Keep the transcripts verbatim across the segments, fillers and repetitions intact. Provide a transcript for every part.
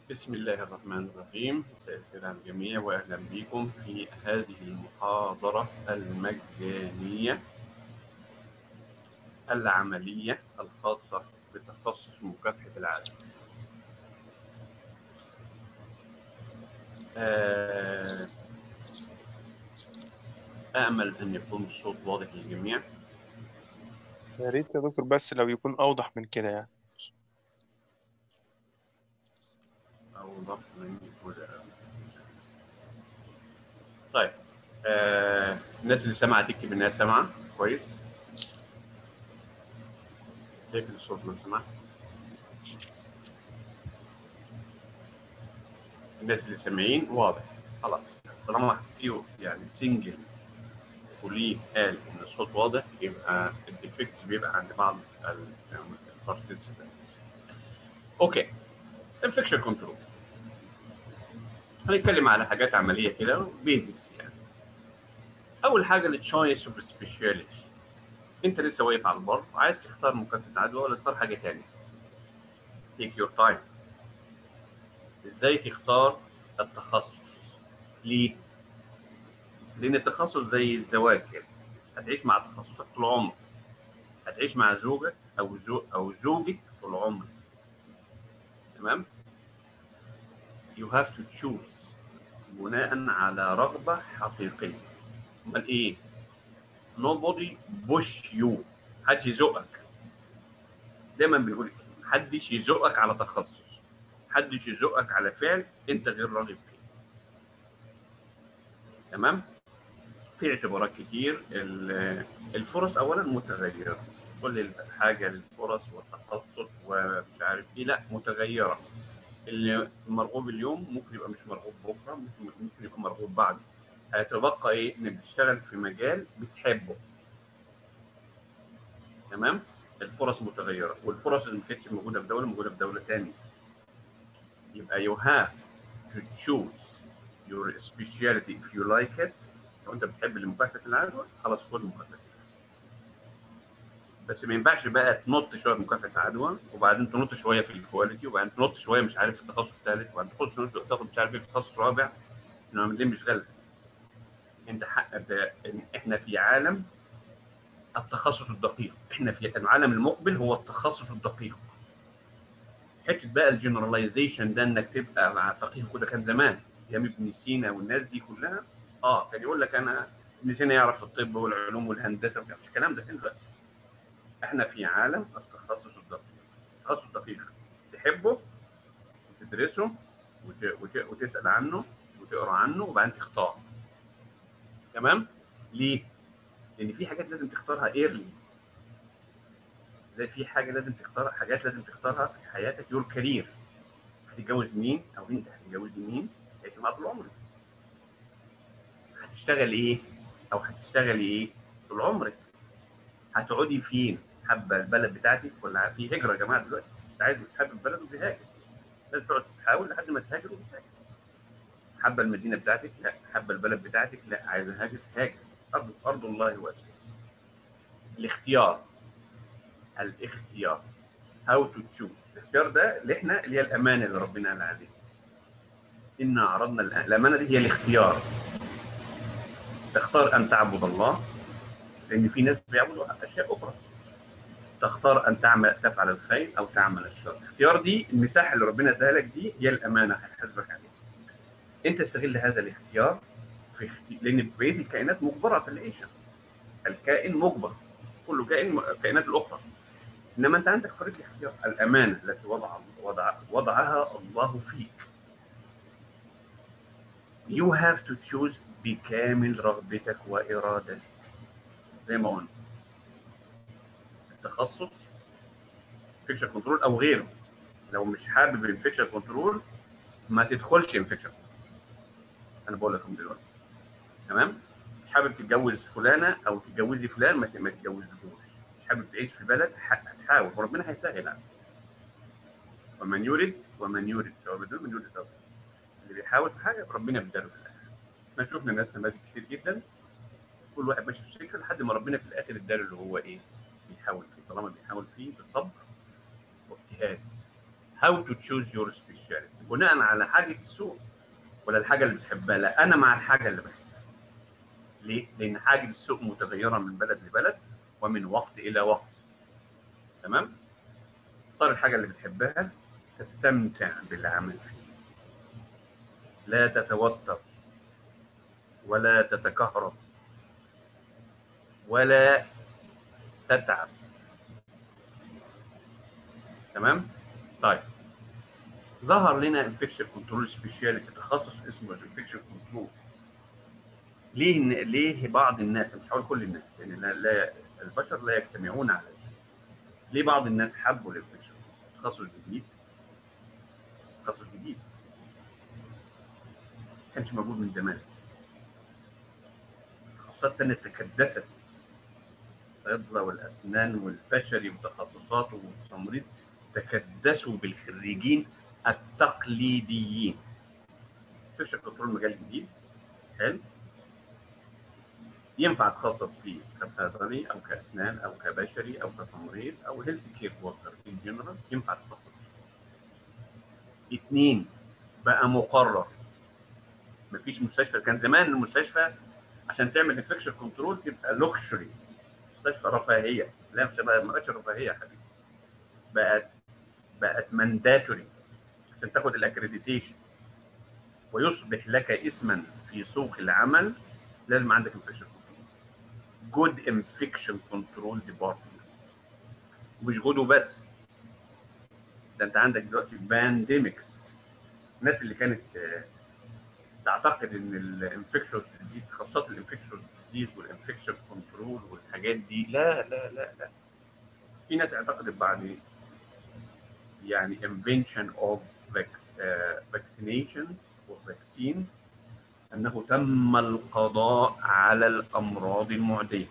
بسم الله الرحمن الرحيم. مساء الخير على الجميع واهلا بكم في هذه المحاضرة المجانية العملية الخاصة بتخصص مكافحة العدوى. أأمل أن يكون الصوت واضح للجميع. يا ريت يا دكتور، بس لو يكون أوضح من كده يعني. أوضح من كده. طيب، آه، الناس اللي سامعة تكتب إنها سامعة كويس. تكتب الصوت لو سمحت. الناس اللي سامعين واضح خلاص. طالما فيه يعني سنجل وليه قال ان الصوت واضح، يبقى الديفكت بيبقى عند بعض البارتيسيبنت. اوكي، انفكشن كنترول. هنتكلم على حاجات عمليه كده بيزكس يعني. اول حاجه التشويس اوف سبيشاليتي. انت لسه واقف على البر وعايز تختار مكافحه عدوى ولا تختار حاجه ثانيه. تيك يور تايم. ازاي تختار التخصص؟ ليه؟ لان التخصص زي الزواج كده، هتعيش مع تخصصك طول عمرك، هتعيش مع زوجك او زو او زوجك طول عمرك. تمام؟ you have to choose بناء على رغبة حقيقية. امال ايه؟ nobody push you. محدش يزقك. دايما بنقول محدش يزقك على تخصص، محدش يزقك على فعل انت غير راغب فيه. تمام؟ في اعتبارات كتير. الفرص اولا متغيرة. كل حاجة الفرص والتخصص ومش عارف ايه، لا متغيرة. اللي مرغوب اليوم ممكن يبقى مش مرغوب بكره، ممكن ممكن يبقى مرغوب بعده. هيتبقى ايه؟ انك بتشتغل في مجال بتحبه. تمام؟ الفرص متغيره، والفرص اللي ما كانتش موجوده في دوله موجوده في دوله ثانيه. يبقى you have to choose your specialty if you like it. لو انت بتحب المكافحه العدوى خلاص خد مكافحه. بس ما ينفعش بقى تنط شويه في مكافحه عدوى وبعدين تنط شويه في الكواليتي وبعدين تنط شويه مش عارف في التخصص الثالث وبعدين تاخد مش عارف في التخصص الرابع. انه دي مش غلط. انت حق احنا في عالم التخصص الدقيق، احنا في العالم المقبل هو التخصص الدقيق. حته بقى الجنراليزيشن ده انك تبقى مع فقيه كده كان زمان ايام ابن سينا والناس دي كلها. اه كان يقول لك انا ابن سينا يعرف الطب والعلوم والهندسه ومش الكلام ده كان دلوقتي. احنا في عالم التخصص الدقيق. التخصص الدقيق تحبه وتدرسه وت... وت... وتسال عنه وتقرا عنه وبعدين تختار. تمام؟ ليه؟ لان في حاجات لازم تختارها ايرلي. زي في حاجه لازم تختارها، حاجات لازم تختارها في حياتك. يور كارير، هتتجوز مين او انت هتتجوز مين تعيش معاه طول عمرك. هتشتغل ايه او هتشتغلي ايه طول عمرك. هتقعدي فين؟ حابه البلد بتاعتك ولا في هجره يا جماعه دلوقتي؟ انت عايز تحب البلد وتهاجر، لازم تقعد تحاول لحد ما تهاجر وتهاجر. حابه المدينه بتاعتك؟ لا. حابه البلد بتاعتك؟ لا. عايز اهاجر؟ هاجر. ارض ارض الله واسعه. الاختيار، الاختيار هاو تو تشوز. الاختيار ده اللي احنا اللي هي الامانه اللي ربنا قال عليها. إنا عرضنا الأمانة دي هي الاختيار. تختار أن تعبد الله لأن في ناس بيعبدوا أشياء أخرى. تختار أن تعمل تفعل الخير أو تعمل الشر. الاختيار دي المساحة اللي ربنا اداها لك دي هي الأمانة هيحاسبك عليها. أنت استغل هذا الاختيار في اختي... لأن بقية الكائنات مجبرة في العيشة. الكائن مجبر، كل كائن الكائنات الأخرى. إنما أنت عندك حرية الاختيار. الأمانة التي وضع وضع وضعها الله فيك. You have to choose بكامل رغبتك وإرادتك. زي ما قلنا التخصص انفكشن كنترول او غيره. لو مش حابب الانفكشن كنترول ما تدخلش انفكشن. انا بقول لكم دلوقتي. تمام؟ مش حابب تتجوز فلانه او تتجوزي فلان ما تتجوزوش. مش حابب تعيش في بلد هتحاول وربنا هيسهل عليك. ومن يريد ومن يريد سواء بدون من يريد سواء. اللي بيحاول في حاجه ربنا بيداله في الاخر. احنا شفنا ناس نماذج كتير جدا كل واحد ماشي في سكه لحد ما ربنا في الاخر اداله اللي هو ايه بيحاول فيه. طالما بيحاول فيه بصبر واجتهاد. How to choose your specialty. بناء على حاجه السوق ولا الحاجه اللي بتحبها؟ لا، انا مع الحاجه اللي بحبها. ليه؟ لان حاجه السوق متغيره من بلد لبلد ومن وقت الى وقت. تمام؟ اختار الحاجه اللي بتحبها، تستمتع بالعمل فيه، لا تتوتر ولا تتكهرب ولا تتعب. تمام؟ طيب، ظهر لنا انفكشن كنترول سبيشاليتي، تخصص اسمه انفكشن كنترول. ليه ليه بعض الناس، مش هقول كل الناس لان لا, لا البشر لا يجتمعون على شيء. ليه بعض الناس حبوا الانفكشن؟ تخصص جديد، تخصص جديد ما كانش موجود من زمان. تخصصات ثانيه تكدست، الصيدله والاسنان والبشري وتخصصات والتمريض تكدسوا بالخريجين التقليديين. انفكشن كنترول مجال جديد حلو، ينفع تخصص فيه كصيدلي او كاسنان او كبشري او كتمريض او هيلث كير وركر ان جنرال، ينفع تخصص فيه. اثنين، بقى مقرر. مفيش مستشفى، كان زمان المستشفى عشان تعمل انفكشن كنترول تبقى لوكشري، مستشفى رفاهيه. لا، مش بقى، ما بقتش رفاهيه يا حبيبي، بقت بقت مانداتوري عشان تاخد الاكريديتيشن ويصبح لك اسما في سوق العمل. لازم عندك انفكشن كنترول، جود انفكشن كنترول ديبارتمنت. مش جود وبس، ده انت عندك دلوقتي بانديميكس. الناس اللي كانت تعتقد ان الانفكشن ديزيز، تخصصات الانفكشن ديزيز والانفكشن كنترول والحاجات دي، لا لا لا لا. في ناس اعتقدت بعد يعني invention of vaccinations وvaccines انه تم القضاء على الامراض المعديه،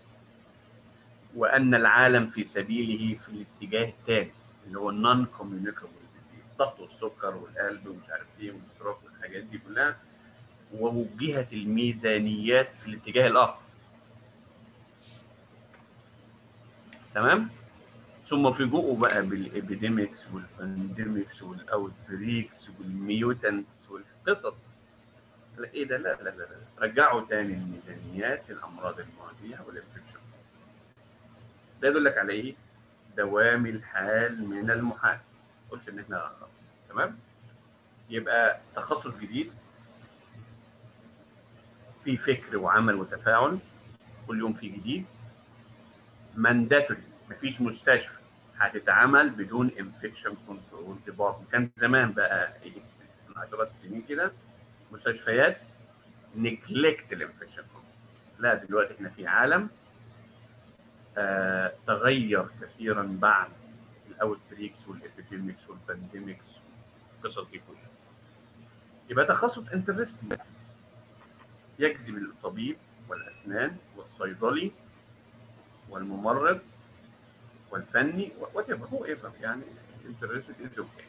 وان العالم في سبيله في الاتجاه الثاني اللي هو النون كوميونيكابل، الضغط والسكر والقلب ومش عارف ايه والستروك والحاجات دي كلها، ووجهت الميزانيات في الاتجاه الاخر. تمام؟ ثم فوجئوا بقى بالابيديميكس والبانديميكس والاوتبريكس والميوتنتس والقصص. ايه ده؟ لا لا لا لا، رجعوا تاني الميزانيات الامراض المعديه والانفكشن. ده يدل لك على ايه؟ دوام الحال من المحال. ما قلتش ان احنا خلاص. تمام؟ يبقى تخصص جديد، في فكر وعمل وتفاعل، كل يوم في جديد. مانداتوري، مفيش مستشفى هتتعمل بدون انفكشن كنترول ديبارتمنت. كان زمان بقى من عشرات السنين كده مستشفيات نجلكت الانفكشن كنترول. لا، دلوقتي احنا في عالم آه تغير كثيرا بعد الاوتبريكس والابيديميكس والبانديميكس، القصص دي كلها. يبقى تخصص انترستنج يجذب الطبيب والاسنان والصيدلي والممرض والفني وات ايفر، هو ايفر يعني انترستد از اوكي.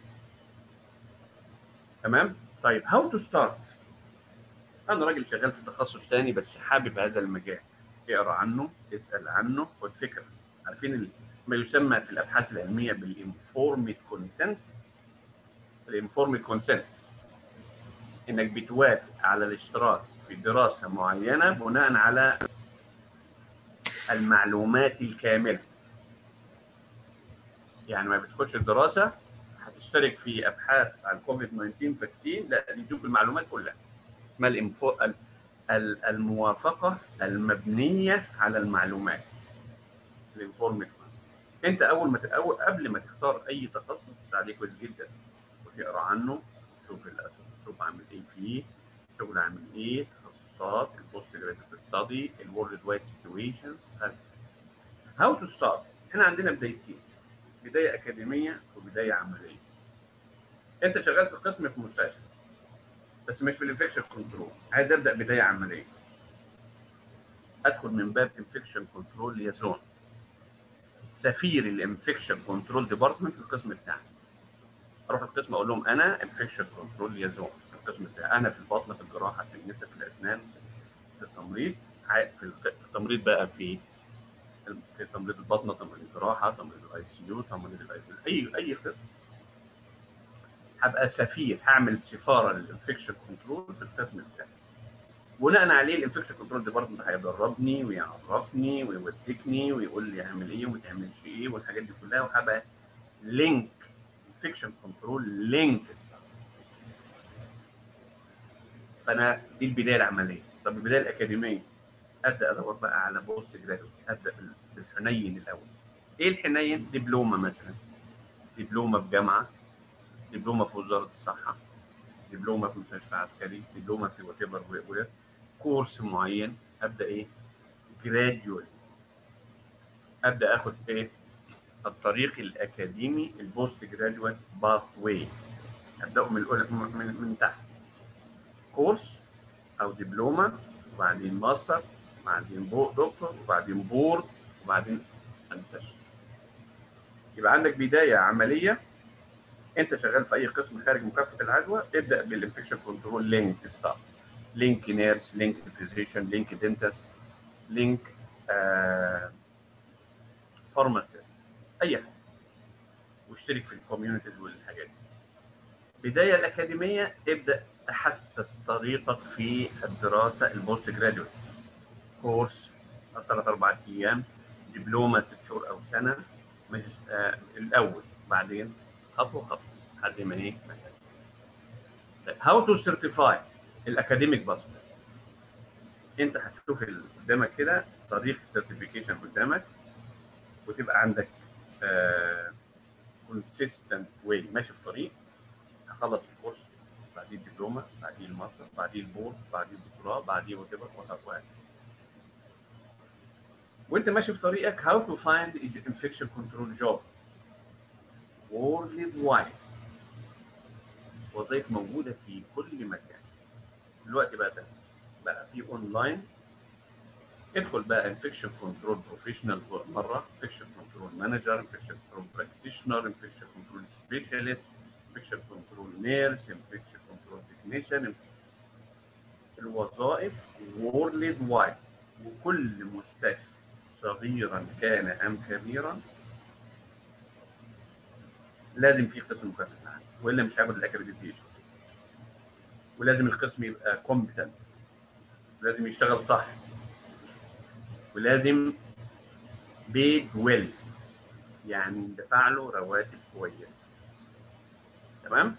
تمام؟ طيب، هاو تو ستارت. انا راجل شغال في تخصص ثاني بس حابب هذا المجال، اقرا عنه، اسال عنه، خد فكره. عارفين ما يسمى في الابحاث العلميه بالانفورمد كونسنت؟ الانفورمد كونسنت انك بتوافق على الاشتراك في دراسه معينه بناء على المعلومات الكامله. يعني ما بتخش الدراسه هتشترك في ابحاث عن كوفيد تسعة عشر فاكسين، لا، تشوف المعلومات كلها. اسمها الانفو الموافقه المبنيه على المعلومات، الانفورمد. انت اول ما تأول قبل ما تختار اي تخصص عليه كويس جدا وتقرا عنه، شوف شوف عامل ايه فيه، شغل عامل ايه، تخصصات، البوست جراديويت ستادي، الورلد وايد سيتويشن. هاو تو ستارت. احنا عندنا بدايتين، بدايه اكاديميه وبدايه عمليه. انت شغال في قسم في مستشفى بس مش في الانفكشن كنترول، عايز ابدا بدايه عمليه، ادخل من باب انفكشن كنترول ليزون سفير الانفكشن كنترول ديبارتمنت في القسم بتاعي. اروح القسم اقول لهم انا انفكشن كنترول ليزون في القسم بتاعي، انا في البطنه، في الجراحه، في النساء، في الاسنان، في التمريض، في التمريض بقى في في تمريض البطنه، تمريض الجراحه، تمريض الاي سي يو، تمريض الاي اي اي قسم. هبقى سفير، هعمل سفاره للانفكشن كنترول في القسم بتاعي. بناء عليه الانفكشن كنترول ديبارتمنت هيدربني ويعرفني ويوديكني ويقول لي اعمل ايه وما تعملش ايه والحاجات دي كلها، وهبقى لينك انفكشن كنترول لينك. فانا دي البدايه العمليه. طب البدايه الاكاديميه ابدا ادور بقى على بوست جرادويت، ابدا بالحنين الاول. ايه الحنين؟ دبلومه مثلا، دبلومه في جامعه، دبلومه في وزاره الصحه، دبلومه في مستشفى عسكري، دبلومه في وات ايفر، كورس معين. ابدا ايه؟ جراديوال، ابدا اخد ايه؟ الطريق الاكاديمي، البوست جراديوال باث واي. ابداه من من, من تحت، كورس او دبلومه، وبعدين ماستر، وبعدين دكتور، وبعدين بورد، وبعدين انتشر. يبقى عندك بدايه عمليه. انت شغال في اي قسم خارج مكافحه العدوى، ابدا بالانفكشن كنترول لينك ستاف، لينك نيرس، لينك فيزيشن، لينك دنتست، لينك فارماسيست، اي حاجه، واشترك في الكوميونيتيز والحاجات دي. البدايه الاكاديميه ابدا تحسس طريقك في الدراسه البوست جراديويت، كورس ثلاث اربع ايام، دبلومه ست شهور او سنه، مش آه الاول، بعدين خطوه خطوه لحد ما ايه. هاو تو سيرتيفاي الاكاديميك باث. انت هتشوف قدامك كده طريق سيرتيفيكيشن قدامك، وتبقى عندك كونسيستنت uh, واي ماشي في طريق. هخلص الكورس، بعدين الدبلومه، بعدين الماستر، بعدين البورد، بعدين الدكتوراه، بعدين وات ايفر وهكذا. وانت ماشي في طريقك how to find infection control job worldwide. وظائف موجوده في كل مكان دلوقتي. بقى ده بقى في اونلاين. ادخل بقى infection control professional مره، infection control manager، infection control practitioner، infection control specialist، infection control nurse، infection control technician. الوظائف worldwide، وكل مستشفى صغيرا كان ام كبيرا لازم في قسم مكافحه العدوى، والا مش هياخد الاكريديتيشن. ولازم القسم يبقى كومبتنت، لازم يشتغل صح، ولازم بيد ويل، يعني دفع له رواتب كويسه. تمام؟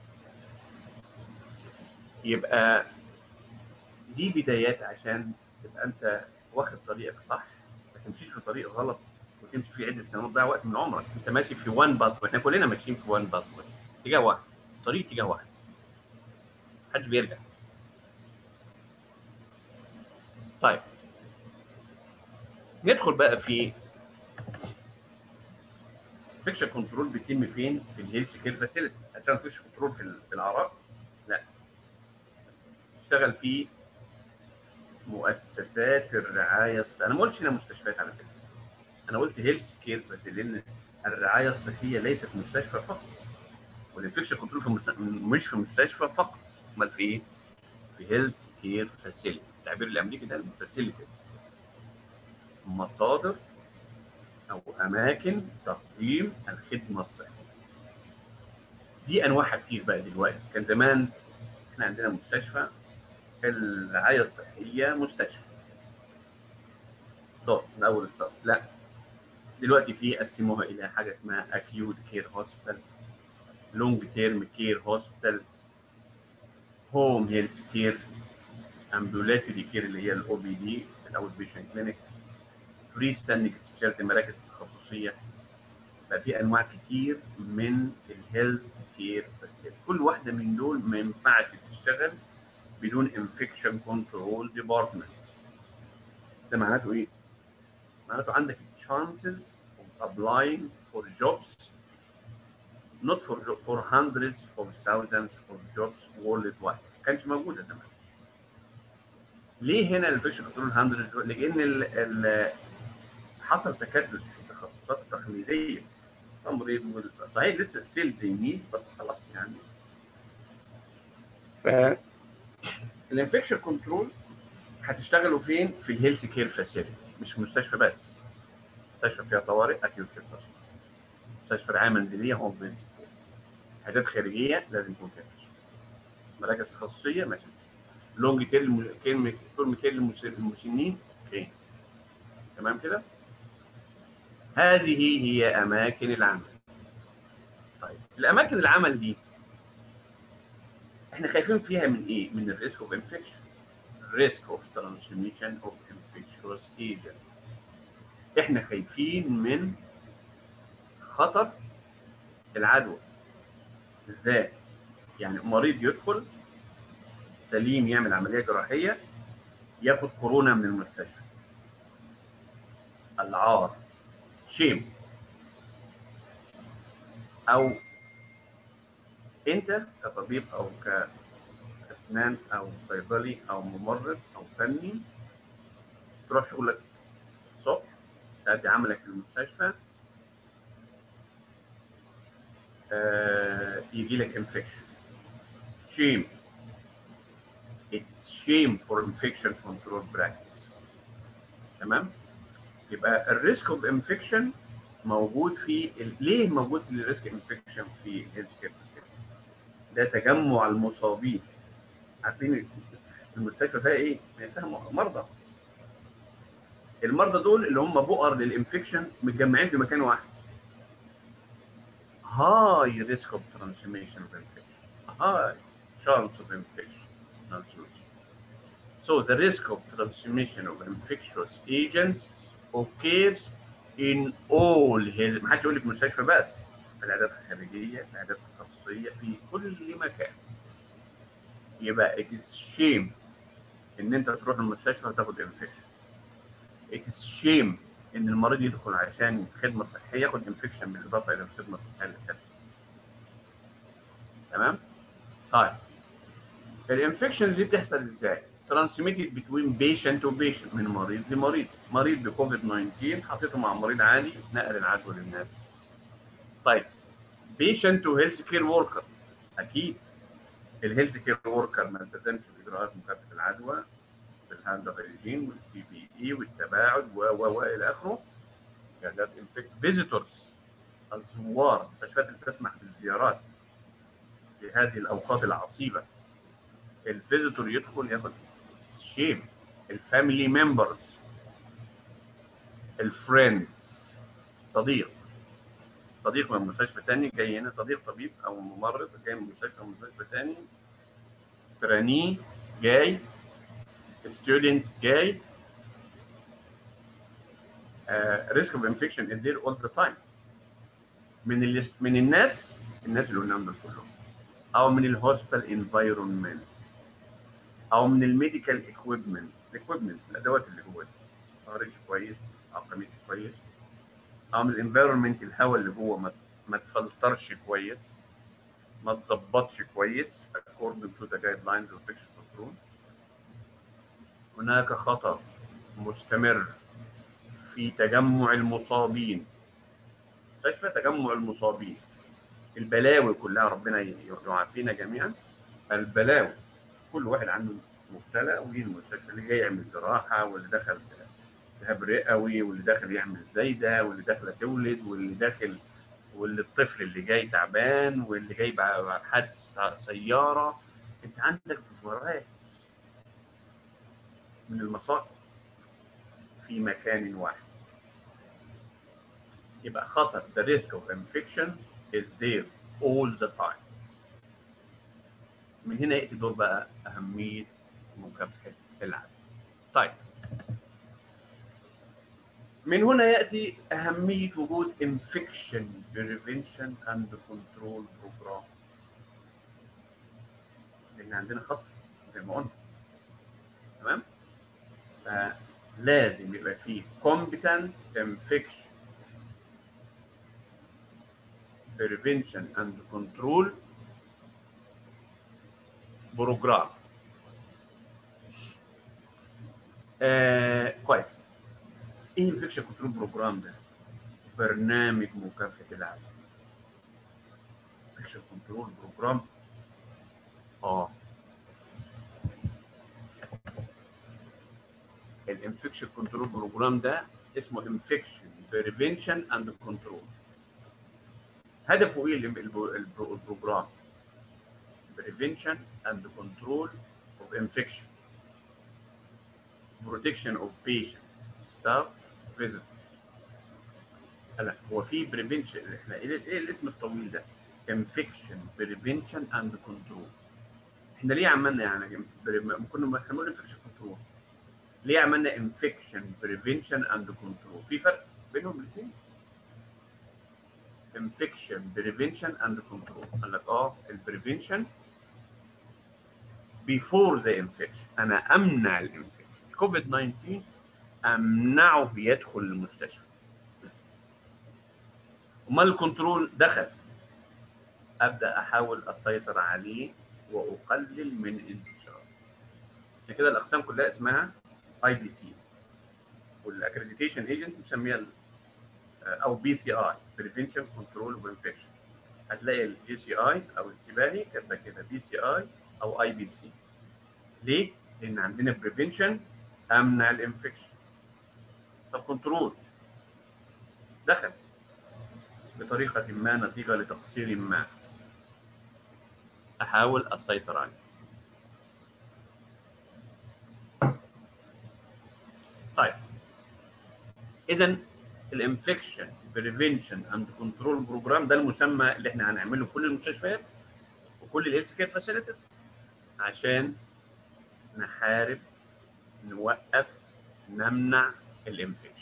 يبقى دي بدايات عشان تبقى انت واخد طريقك صح، ما تمشيش في طريق غلط وتمشي فيه عده سنوات، تضيع وقت من عمرك. انت ماشي في وان باث، احنا كلنا ماشيين في وان باث، اتجاه واحد، طريق اتجاه واحد، محدش بيرجع. طيب ندخل بقى في انفكشن كنترول. بيتم فين؟ في الهيلث كير فاسيلتي. عشان انفكشن كنترول في في العراق لا، اشتغل في مؤسسات الرعايه الصحيه. انا ما قلتش هنا مستشفيات على فكره، انا قلت هيلث كير فاسيلتي، لان الرعايه الصحيه ليست في مستشفى فقط، والانفكشن كنترول في مست... مش في مستشفى فقط، امال في ايه؟ في هيلث كير فاسيلتي. التعبير الامريكي ده فاسيلتيز، مصادر او اماكن تقديم الخدمه الصحيه. دي انواعها كتير بقى دلوقتي. كان زمان احنا عندنا مستشفى، الرعايه الصحيه مستشفى دوت من اول السطر. لا، دلوقتي في قسموها الى حاجه اسمها اكيوت كير هوسبيتال، لونج تيرم كير هوسبيتال، هوم هيلث كير، امبولاتوري كير اللي هي الاو بي دي، الاوت بيشنت كلينيك، فري ستاندنج سبيشاليتي، مراكز تخصصيه. بقى في انواع كتير من الهيلث كير فاسيلتي. كل واحده من دول ما ينفعش تشتغل بدون انفكشن كنترول ديبارتمنت. ده معناته ايه؟ معناته عندك chances of applying for jobs not for for hundreds of thousands of jobs worldwide. ما كانش موجوده زمان. ليه هنا الانفكشن كنترول مية؟ لان ال ال حصل تكدس في التخصصات التقليديه. تمريض صحيح لسه ستيل دي نيد، بس خلاص يعني. ف الانفكشن كنترول هتشتغلوا فين؟ في الهيلث كير فاسيلتي، مش في مستشفى بس. مستشفى فيها طوارئ اكيوت كير، مستشفى رعايه منزليه هوم بيز، عيادات خارجيه لازم يكون فيها فيشن. مراكز تخصصيه ماشي. لونج تيرم كلمه تورم كير للمسنين اوكي. تمام كده. هذه هي اماكن العمل. طيب الاماكن العمل دي احنا خايفين فيها من ايه؟ من الريسك اوف انفكشن، ريسك اوف ترانسميشن اوف انفكشوس ايجنت. احنا خايفين من خطر العدوى. ازاي؟ يعني مريض يدخل سليم يعمل عمليه جراحيه ياخد كورونا من المستشفى. العار، شيم. او انت كطبيب او كاسنان او صيدلي او ممرض او فني تروح شغلك الصبح تأدي عملك في المستشفى آه يجي لك انفكشن. شيم. It's shame for infection control practice. تمام؟ يبقى الريسك اوف انفكشن موجود في ال... ليه موجود الريسك انفكشن في هيلث كير؟ ده تجمع المصابين. عارفين المستشفى فيها ايه؟ فيها مرضى. المرضى دول اللي هم بؤر للانفكشن متجمعين في مكان واحد. هاي ريسك اوف ترانسميشن اوف انفكشن. هاي chance of infection transmission. So the risk of transmission of infectious agents occurs in all health. ما حدش يقول لك مستشفى بس، في العيادات الخارجيه، في العيادات التخصصيه، في كل مكان. يبقى it is shame ان انت تروح المستشفى وتاخد انفكشن. it is shame ان المريض يدخل عشان خدمه صحيه ياخد انفكشن بالاضافه الى الخدمه الصحيه اللي كانت. تمام؟ طيب الانفكشنز دي بتحصل ازاي؟ transmitted between patient to patient، من مريض لمريض. مريض بكوفيد تسعة عشر حطيته مع مريض عادي نقل العدوى للناس. طيب patient to health care worker، اكيد الهيلث كير وركر ما التزمش باجراءات مكافحه العدوى بالهاند هايجين والبي بي اي والتباعد و و و الى اخره. يعني انفكت فيزيتورز، الزوار، المستشفيات اللي تسمح بالزيارات في هذه الاوقات العصيبه. الفيزيتور يدخل ياخد شيم. الفاميلي ممبرز، الفريندز، صديق صديق من مستشفى ثاني جاي هنا، صديق طبيب او ممرض جاي من مستشفى من مستشفى ثاني، تراني جاي، ستودنت جاي. ريسك اوف انفكشن از ذير اول ذا تايم. من ال من الناس الناس اللي قلناهم دول كلهم، او من الهوسبيتال انفايرمنت، او من الميديكال اكويبمنت. الاكويبمنت الادوات اللي جوه دي خارج كويس، عقميت كويس، او من الانفايرمنت الهواء اللي جوه ما ما تفلترش كويس، ما تظبطش كويس according to the guidelines of infection control. هناك خطر مستمر في تجمع المصابين. مستشفى تجمع المصابين، البلاوي كلها ربنا يعافينا جميعا. البلاوي كل واحد عنده مبتلى ويجي المستشفى، اللي جاي يعمل جراحه واللي دخل التهاب رئوي واللي داخل يعمل زايده واللي داخله تولد واللي داخل واللي الطفل اللي جاي تعبان واللي جاي بعد حادث سياره. انت عندك فرايز من المصائب في مكان واحد. يبقى خطر the risk of infection is there all the time. من هنا ياتي دور بقى اهميه مكافحه العدوى. طيب من هنا ياتي اهميه وجود infection prevention and control program. لان عندنا خطر زي ما قلنا. تمام؟ فلازم يبقى فيه competent infection prevention and control بروجرام. آه كويس. ايه الانفكشن كنترول بروجرام ده؟ برنامج مكافحه العدوى. انفكشن كنترول بروجرام اه الانفكشن كنترول بروجرام ده اسمه انفكشن بريفنشن اند كنترول. هدفه ايه البروجرام؟ prevention and control of infection, protection of patients, staff, visitors. هلا هو في بريفنشن، احنا ايه ايه الاسم الطويل ده؟ انفكشن بريفنشن اند كنترول. احنا ليه عملنا يعني كنا احنا بنقول انفكشن كنترول، ليه عملنا انفكشن بريفنشن اند كنترول؟ في فرق بينهم الاثنين. انفكشن بريفنشن اند كنترول قال لك اه البريفنشن بيفور ذا انفكشن، انا امنع الانفكشن. كوفيد تسعة عشر امنعه يدخل المستشفى. امال الكنترول دخل، ابدا احاول اسيطر عليه واقلل من انتشاره. عشان كده الاقسام كلها اسمها اي بي سي، والاكريديتيشن ايجنت مسميها او بي سي اي، بريفنشن كنترول وانفكشن. هتلاقي الجي سي اي او السباني كاتبه كده بي سي اي او اي بي سي. ليه؟ لان عندنا بريفنشن امنع الانفكشن. طب كنترول دخل بطريقه ما نتيجه لتقصير ما، احاول اسيطر عليه. طيب اذا الانفكشن بريفنشن اند كنترول بروجرام ده المسمى اللي احنا هنعمله في كل المستشفيات وكل الهيلث كير فاسيلتيز عشان نحارب، نوقف، نمنع الانفكشن.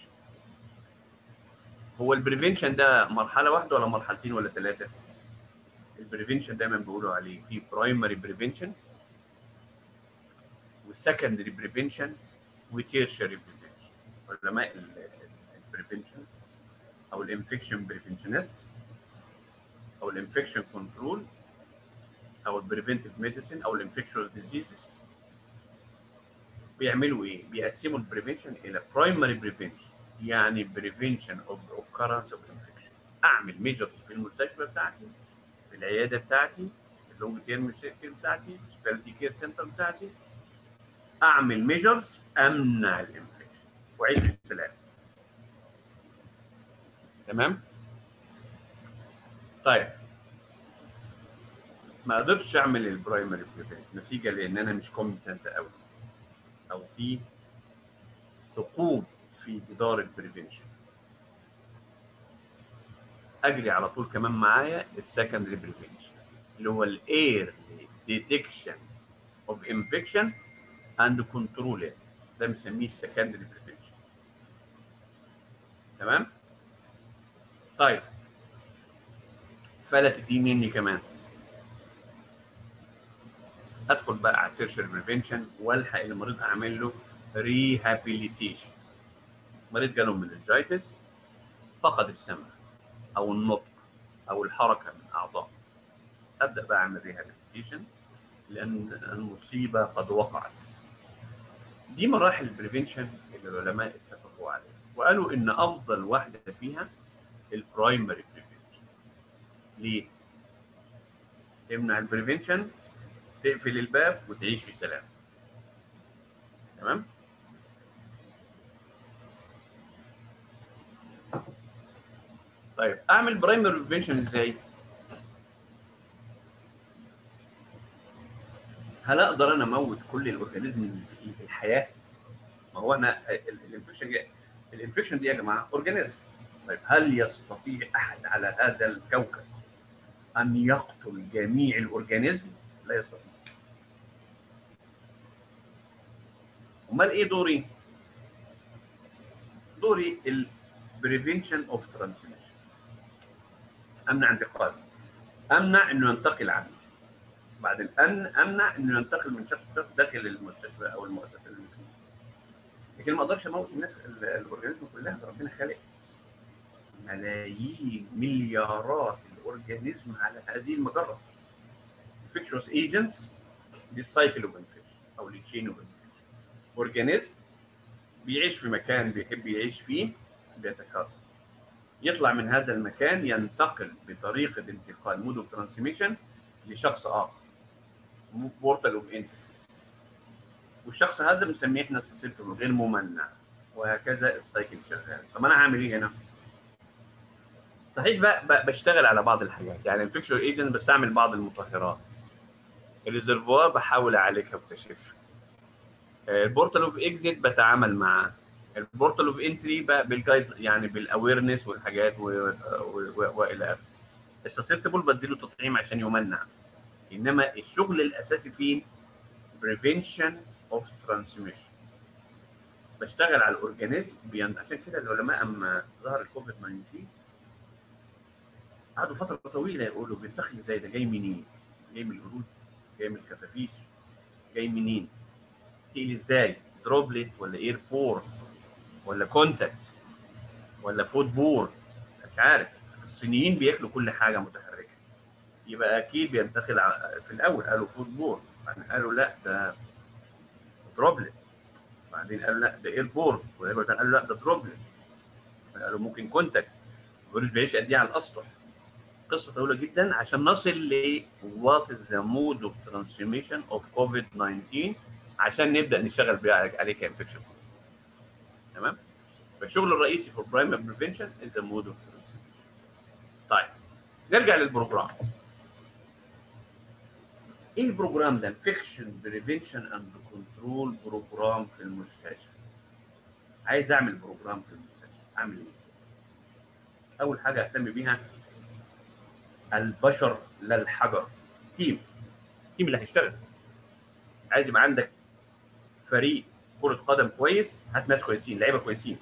هو البريفنشن ده مرحله واحده ولا مرحلتين ولا ثلاثه؟ البريفنشن دايما بيقولوا عليه في برايمري بريفنشن وسكندري بريفنشن وتيرشري بريفنشن. علماء البريفنشن او الانفكشن بريفنشنست او الانفكشن كنترول او البريفنتيف ميديسن او الانفكشوس ديزيزز بيعملوا ايه؟ بيقسموا البريفنشن الى برايمري بريفنشن، يعني بريفنشن اوف اوكرنس اوف انفكشن. اعمل ميجرز في المستشفى بتاعتي، في العياده بتاعتي، في اللونج تيرم كير بتاعتي، في السبيشالتي كير سنتر بتاعتي، اعمل ميجرز امنع الانفكشن واعيش في السلام. تمام؟ طيب ما قدرتش اعمل البرايمري بريفنشن نتيجه لان انا مش كومبتنت قوي او في ثقوب في جدار البريفنشن، اجري على طول كمان معايا السكندري بريفنشن اللي هو الاير ديتكشن اوف انفكشن اند كنترول، ده بنسميه السكندري بريفنشن. تمام؟ طيب فلتت دي مني كمان، ادخل بقى على التيرشر بريفنشن والحق المريض اعمل له ريهابيليتيشن. مريض جاله مننجايتس، فقد السمع او النطق او الحركه من اعضائه، ابدا بقى اعمل ريهابيليتيشن لان المصيبه قد وقعت. دي مراحل البريفنشن اللي العلماء اتفقوا عليها وقالوا ان افضل واحده فيها البرايمري بريفنشن. ليه؟ تمنع البريفنشن، تقفل الباب وتعيش في سلام. تمام؟ طيب اعمل برايمري بريفنشن ازاي؟ هل اقدر انا اموت كل الاورجانيزم اللي في الحياه؟ ما هو انا الانفكشن الانفكشن دي يا جماعه اورجانيزم. طيب هل يستطيع احد على هذا الكوكب ان يقتل جميع الاورجانيزم؟ لا يستطيع. امال ايه دوري؟ دوري البريفنشن اوف ترانسميشن، امنع انتقال، امنع انه ينتقل عني، بعدين امنع انه ينتقل من شخص لشخص داخل المستشفى او المؤسسه المدنيه. لكن ما اقدرش اموت الناس الاورجانيزم كلها، ربنا خالق ملايين مليارات الاورجانيزم على هذه المجره. infectious agents دي السايكل اوف انفكشن او التشين اوف انفكشن. اورجانيزم بيعيش في مكان بيحب يعيش فيه، بيتكاثر، يطلع من هذا المكان ينتقل بطريقه انتقال مود اوف ترانسميشن لشخص اخر، بورتال اوف انتري، والشخص هذا بنسميه احنا سيستم غير ممنع، وهكذا السايكل شغال. طب انا هعمل ايه هنا؟ صحيح بقى, بقى بشتغل على بعض الحاجات، يعني الانفكشن ايجنت بستعمل بعض المطهرات، الريزرفوار بحاول اعالجها واكتشفها، البورتال اوف اكزيت بتعامل معاه، البورتال اوف انتري بقى بالجايد يعني بالاويرنس والحاجات والى اخره. السسبتبل بديله تطعيم عشان يمنع، انما الشغل الاساسي فيه prevention of transmission. بشتغل على الاورجانيزم، عشان كده العلماء اما ظهر الكوفيد تسعة عشر قعدوا فتره طويله يقولوا بينتقل ازاي، ده جاي منين؟ جاي من القرود؟ جاي من الخفافيش؟ جاي منين؟ تقيل ازاي؟ دروبلت ولا اير بور ولا كونتاكت ولا فود بور؟ مش عارف. الصينيين بياكلوا كل حاجه متحركه، يبقى اكيد بينتقل. في الاول قالوا فود بور، بعدين قالوا لا ده دروبلت، بعدين قالوا لا ده اير بور، وبعدين قالوا لا ده دروبلت، قالوا ممكن كونتاكت. الفيروس بيعيش قد ايه على الاسطح؟ قصه طويله جدا عشان نصل ل what is the mode of transmission of كوفيد تسعة عشر عشان نبدا نشتغل عليه كانفكشن. تمام؟ فالشغل الرئيسي في primary prevention is the mode of transmission. طيب نرجع للبروجرام. ايه البروجرام ده؟ انفكشن بريفنشن اند كنترول بروجرام في المستشفى. عايز اعمل بروجرام في المستشفى، اعمل ايه؟ اول حاجه اهتم بيها البشر لا الحجر. تيم التيم اللي هيشتغل. عايز يبقى عندك فريق كرة قدم كويس، هات ناس كويسين، لعيبه كويسين.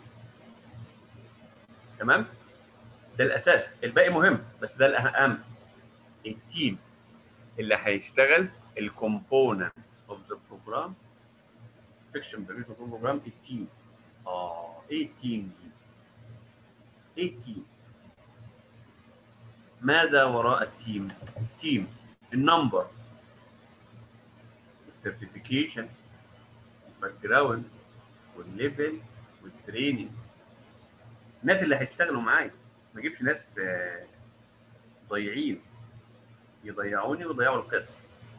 تمام؟ ده الاساس، الباقي مهم بس ده الاهم. التيم اللي هيشتغل الكومبوننت اوف ذا بروجرام، فيكشن بريفنشن بروجرام. التيم اه ايه التيم دي؟ ايه التيم؟ ماذا وراء التيم؟ التيم النمبر، السيرتيفيكيشن، الباك جراوند، والليفل، والتريننج. الناس اللي هيشتغلوا معايا، ما اجيبش ناس ضايعين يضيعوني ويضيعوا القسم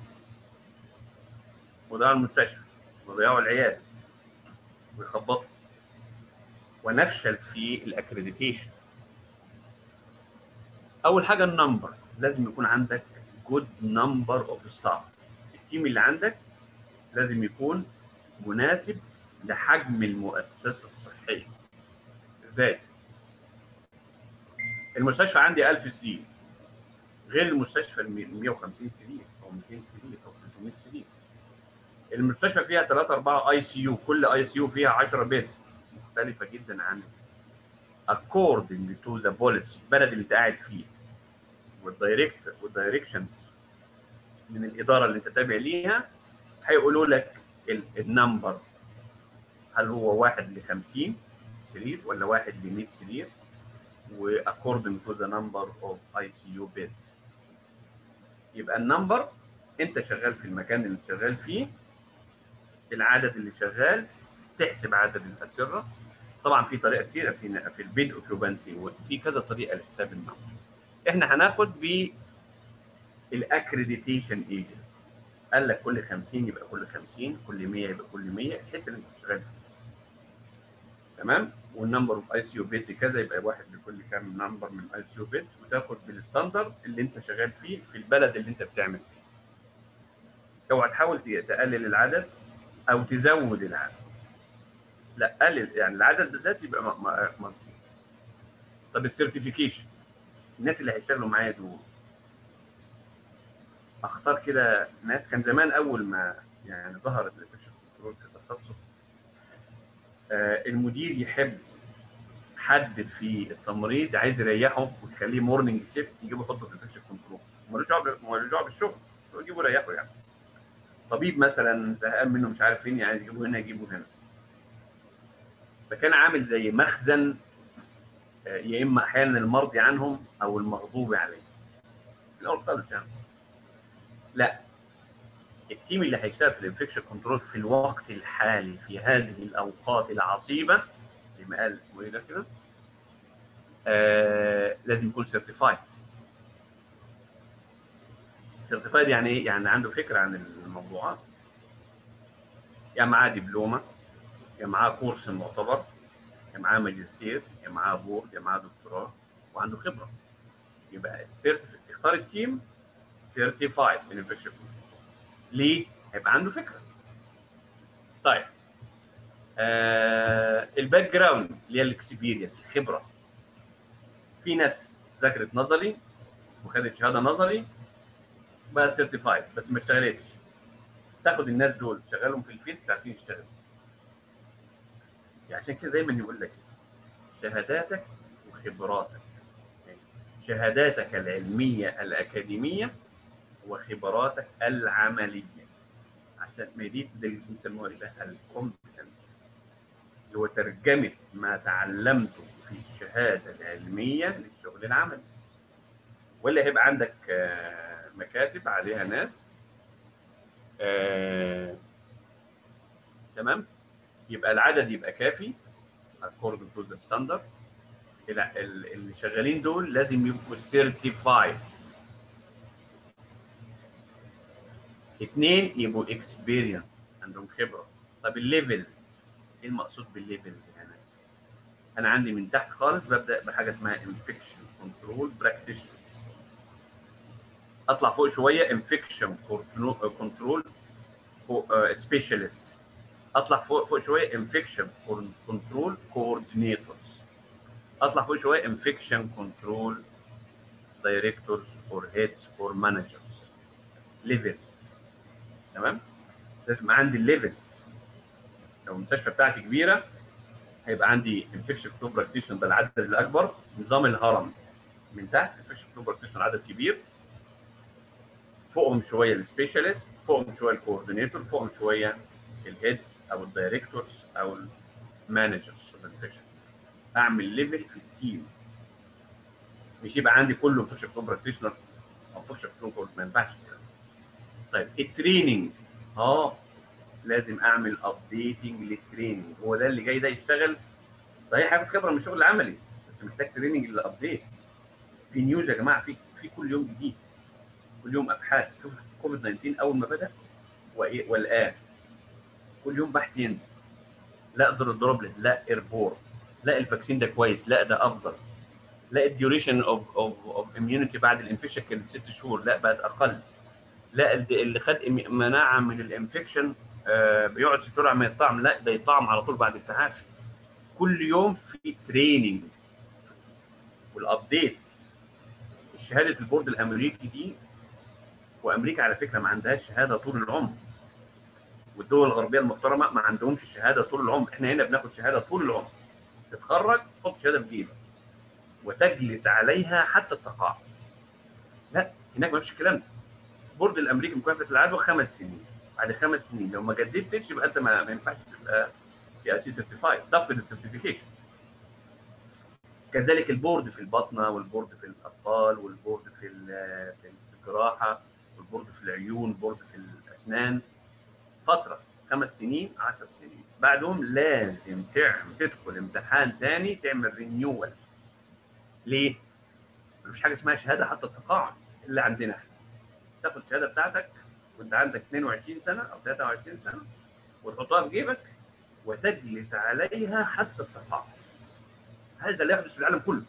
ويضيعوا المستشفى ويضيعوا العياده ويخبطوا ونفشل في الاكريديتيشن. اول حاجه النمبر، لازم يكون عندك جود نمبر اوف ستاف. التيم اللي عندك لازم يكون مناسب لحجم المؤسسه الصحيه. ازاي؟ المستشفى عندي ألف سرير غير المستشفى ال مية وخمسين سرير او مئتين سرير او ثلاثمئة سرير. المستشفى فيها ثلاثة أربعة اي سي يو، كل اي سي يو فيها عشرة بيت، مختلفه جدا عن according to the policy البلد اللي انت قاعد فيه، والدايركت والدايركشن من الاداره اللي انت تابع ليها، هيقولوا لك النمبر، هل هو واحد ل خمسين سرير ولا واحد ل مئة سرير، و according to the number of اي سي يو beds. يبقى النمبر، انت شغال في المكان اللي شغال فيه، العدد اللي شغال، تحسب عدد الاسره. طبعا في طريقه كتيره في في البيد اوكيوبانسي، وفي كذا طريقه لحساب النمبر. احنا هناخد بالاكريديتيشن ايجنت، قال لك كل خمسين يبقى كل خمسين، كل مية يبقى كل مية، الحته اللي انت شغال فيها. تمام؟ والنمبر اوف اي سي يو بيدز كذا، يبقى واحد لكل كام نمبر من اي سي يو بيدز، وتاخد بالستاندرد اللي انت شغال فيه في البلد اللي انت بتعمل فيه. اوعى تحاول تقلل العدد او تزود العدد، لا قلل، يعني العدد بالذات يبقى مظبوط. طب السيرتيفيكيشن، الناس اللي هيشتغلوا معايا دول اختار كده ناس. كان زمان اول ما يعني ظهرت الانفكشن كنترول كتخصص، آه المدير يحب حد في التمريض عايز يريحه ويخليه مورنينج شيفت، يجيبه يحطه في الانفكشن كنترول، مالوش دعوه بالشغل، يجيبه يريحه. يعني طبيب مثلا زهقان منه مش عارف فين، يعني يجيبه هنا يجيبه هنا. فكان عامل زي مخزن، آه يا اما احيانا المرضي عنهم او المغضوب عليه في الاول خالص. يعني لا، التيم اللي هيشتغل في الانفكشن كنترول في الوقت الحالي في هذه الاوقات العصيبه، زي ما قال اسمه ايه ده كده، آه لازم يكون سيرتيفايد. سيرتيفايد يعني ايه؟ يعني عنده فكره عن الموضوعات، يا معاه دبلومه، يا معاه كورس معتبر، يا معاه ماجستير، يا معاه بورد، يا معاه دكتوراه، وعنده خبره. يبقى السيرتيفيكت اختار التيم سيرتيفايد من انفكشن ليه؟ هيبقى عنده فكره. طيب آه الباك جراوند اللي هي الاكسبيرينس الخبره. في ناس ذاكرت نظري وخدت شهاده نظري بقى سيرتيفايد بس ما اشتغلتش. تاخد الناس دول تشغلهم في الفيلد عارفين يشتغلوا. يعني عشان كده دايما يقول لك شهاداتك وخبراتك، يعني شهاداتك العلميه الاكاديميه وخبراتك العمليه، عشان ما دي اللي بنسموها ايه الكومبتنس، اللي هو ترجمه ما تعلمته في الشهاده العلميه للشغل العملي. ولا هيبقى عندك مكاتب عليها ناس آه، تمام، يبقى العدد يبقى كافي according to the standard. اللي شغالين دول لازم يبقوا سيرتيفايد. اثنين يبقوا اكسبيرينس عندهم خبره. طب الليفل ايه المقصود بالليفل يعني؟ انا عندي من تحت خالص ببدا بحاجه اسمها انفكشن كنترول براكتيشنر، اطلع فوق شويه انفكشن كنترول سبيشالست، اطلع فوق فوق شويه انفكشن كنترول كوردينيتورز، اطلع فوق شويه انفكشن كنترول دايركتورز اور هيدز اور مانجرز. ليفلز، تمام؟ لازم عندي الليفلز. لو المستشفى بتاعتي كبيره هيبقى عندي انفكشن كنترول براكتيشنر ده العدد الاكبر، نظام الهرم من تحت انفكشن كنترول براكتيشنر عدد كبير، فوقهم شويه السبيشالست، فوقهم شويه الكوردينيتور، فوقهم شويه الهيدز او الدايركتورز او المانجرز اوف انفكشن. اعمل ليفل في التيم، مش يبقى عندي كله انفكشن كنترول براكتيشنر او انفكشن كنترول، ما ينفعش كده. طيب التريننج، اه لازم اعمل ابديتنج للتريننج. هو ده اللي جاي ده يشتغل صحيح هياخد خبره من الشغل العملي بس محتاج تريننج للابديت. في نيوز يا جماعه، في في كل يوم جديد، كل يوم ابحاث. شوف كوفيد تسعة عشر اول ما بدا والان كل يوم بحث ينزل، لا دروبلت، لا ايربور، لا الفاكسين ده كويس، لا ده افضل، لا الديوريشن اوف اوف اوف اميونيتي بعد الانفكشن كانت ست شهور، لا بقت اقل، لا اللي خد مناعه من الانفكشن آه بيقعد ست شهور على ما يطعم، لا ده يطعم على طول بعد التعافي. كل يوم في تريننج والابديتس. شهاده البورد الامريكي دي، وامريكا على فكره ما عندهاش شهاده طول العمر، والدول الغربيه المحترمه ما عندهمش شهاده طول العمر. احنا هنا بناخد شهاده طول العمر، تتخرج تحط شهاده في جيبك وتجلس عليها حتى التقاعد. لا هناك ما فيش الكلام ده. البورد الامريكي مكافحه العدوى خمس سنين، بعد خمس سنين لو ما جددتش يبقى انت ما, ما ينفعش تبقى سي اي سي سيرتيفايد، تفقد السيرتيفيكيشن. كذلك البورد في البطنه، والبورد في الاطفال، والبورد في في الجراحه، والبورد في العيون، والبورد في الاسنان. فتره خمس سنين، عشر سنين، بعدهم لازم تعمل تدخل امتحان ثاني تعمل رينيوال. ليه؟ مفيش حاجه اسمها شهاده حتى التقاعد الا عندنا احنا. تاخد الشهاده بتاعتك وانت عندك اثنين وعشرين سنه او ثلاثة وعشرين سنه وتحطها في جيبك وتجلس عليها حتى التقاعد. هذا اللي يحدث في العالم كله.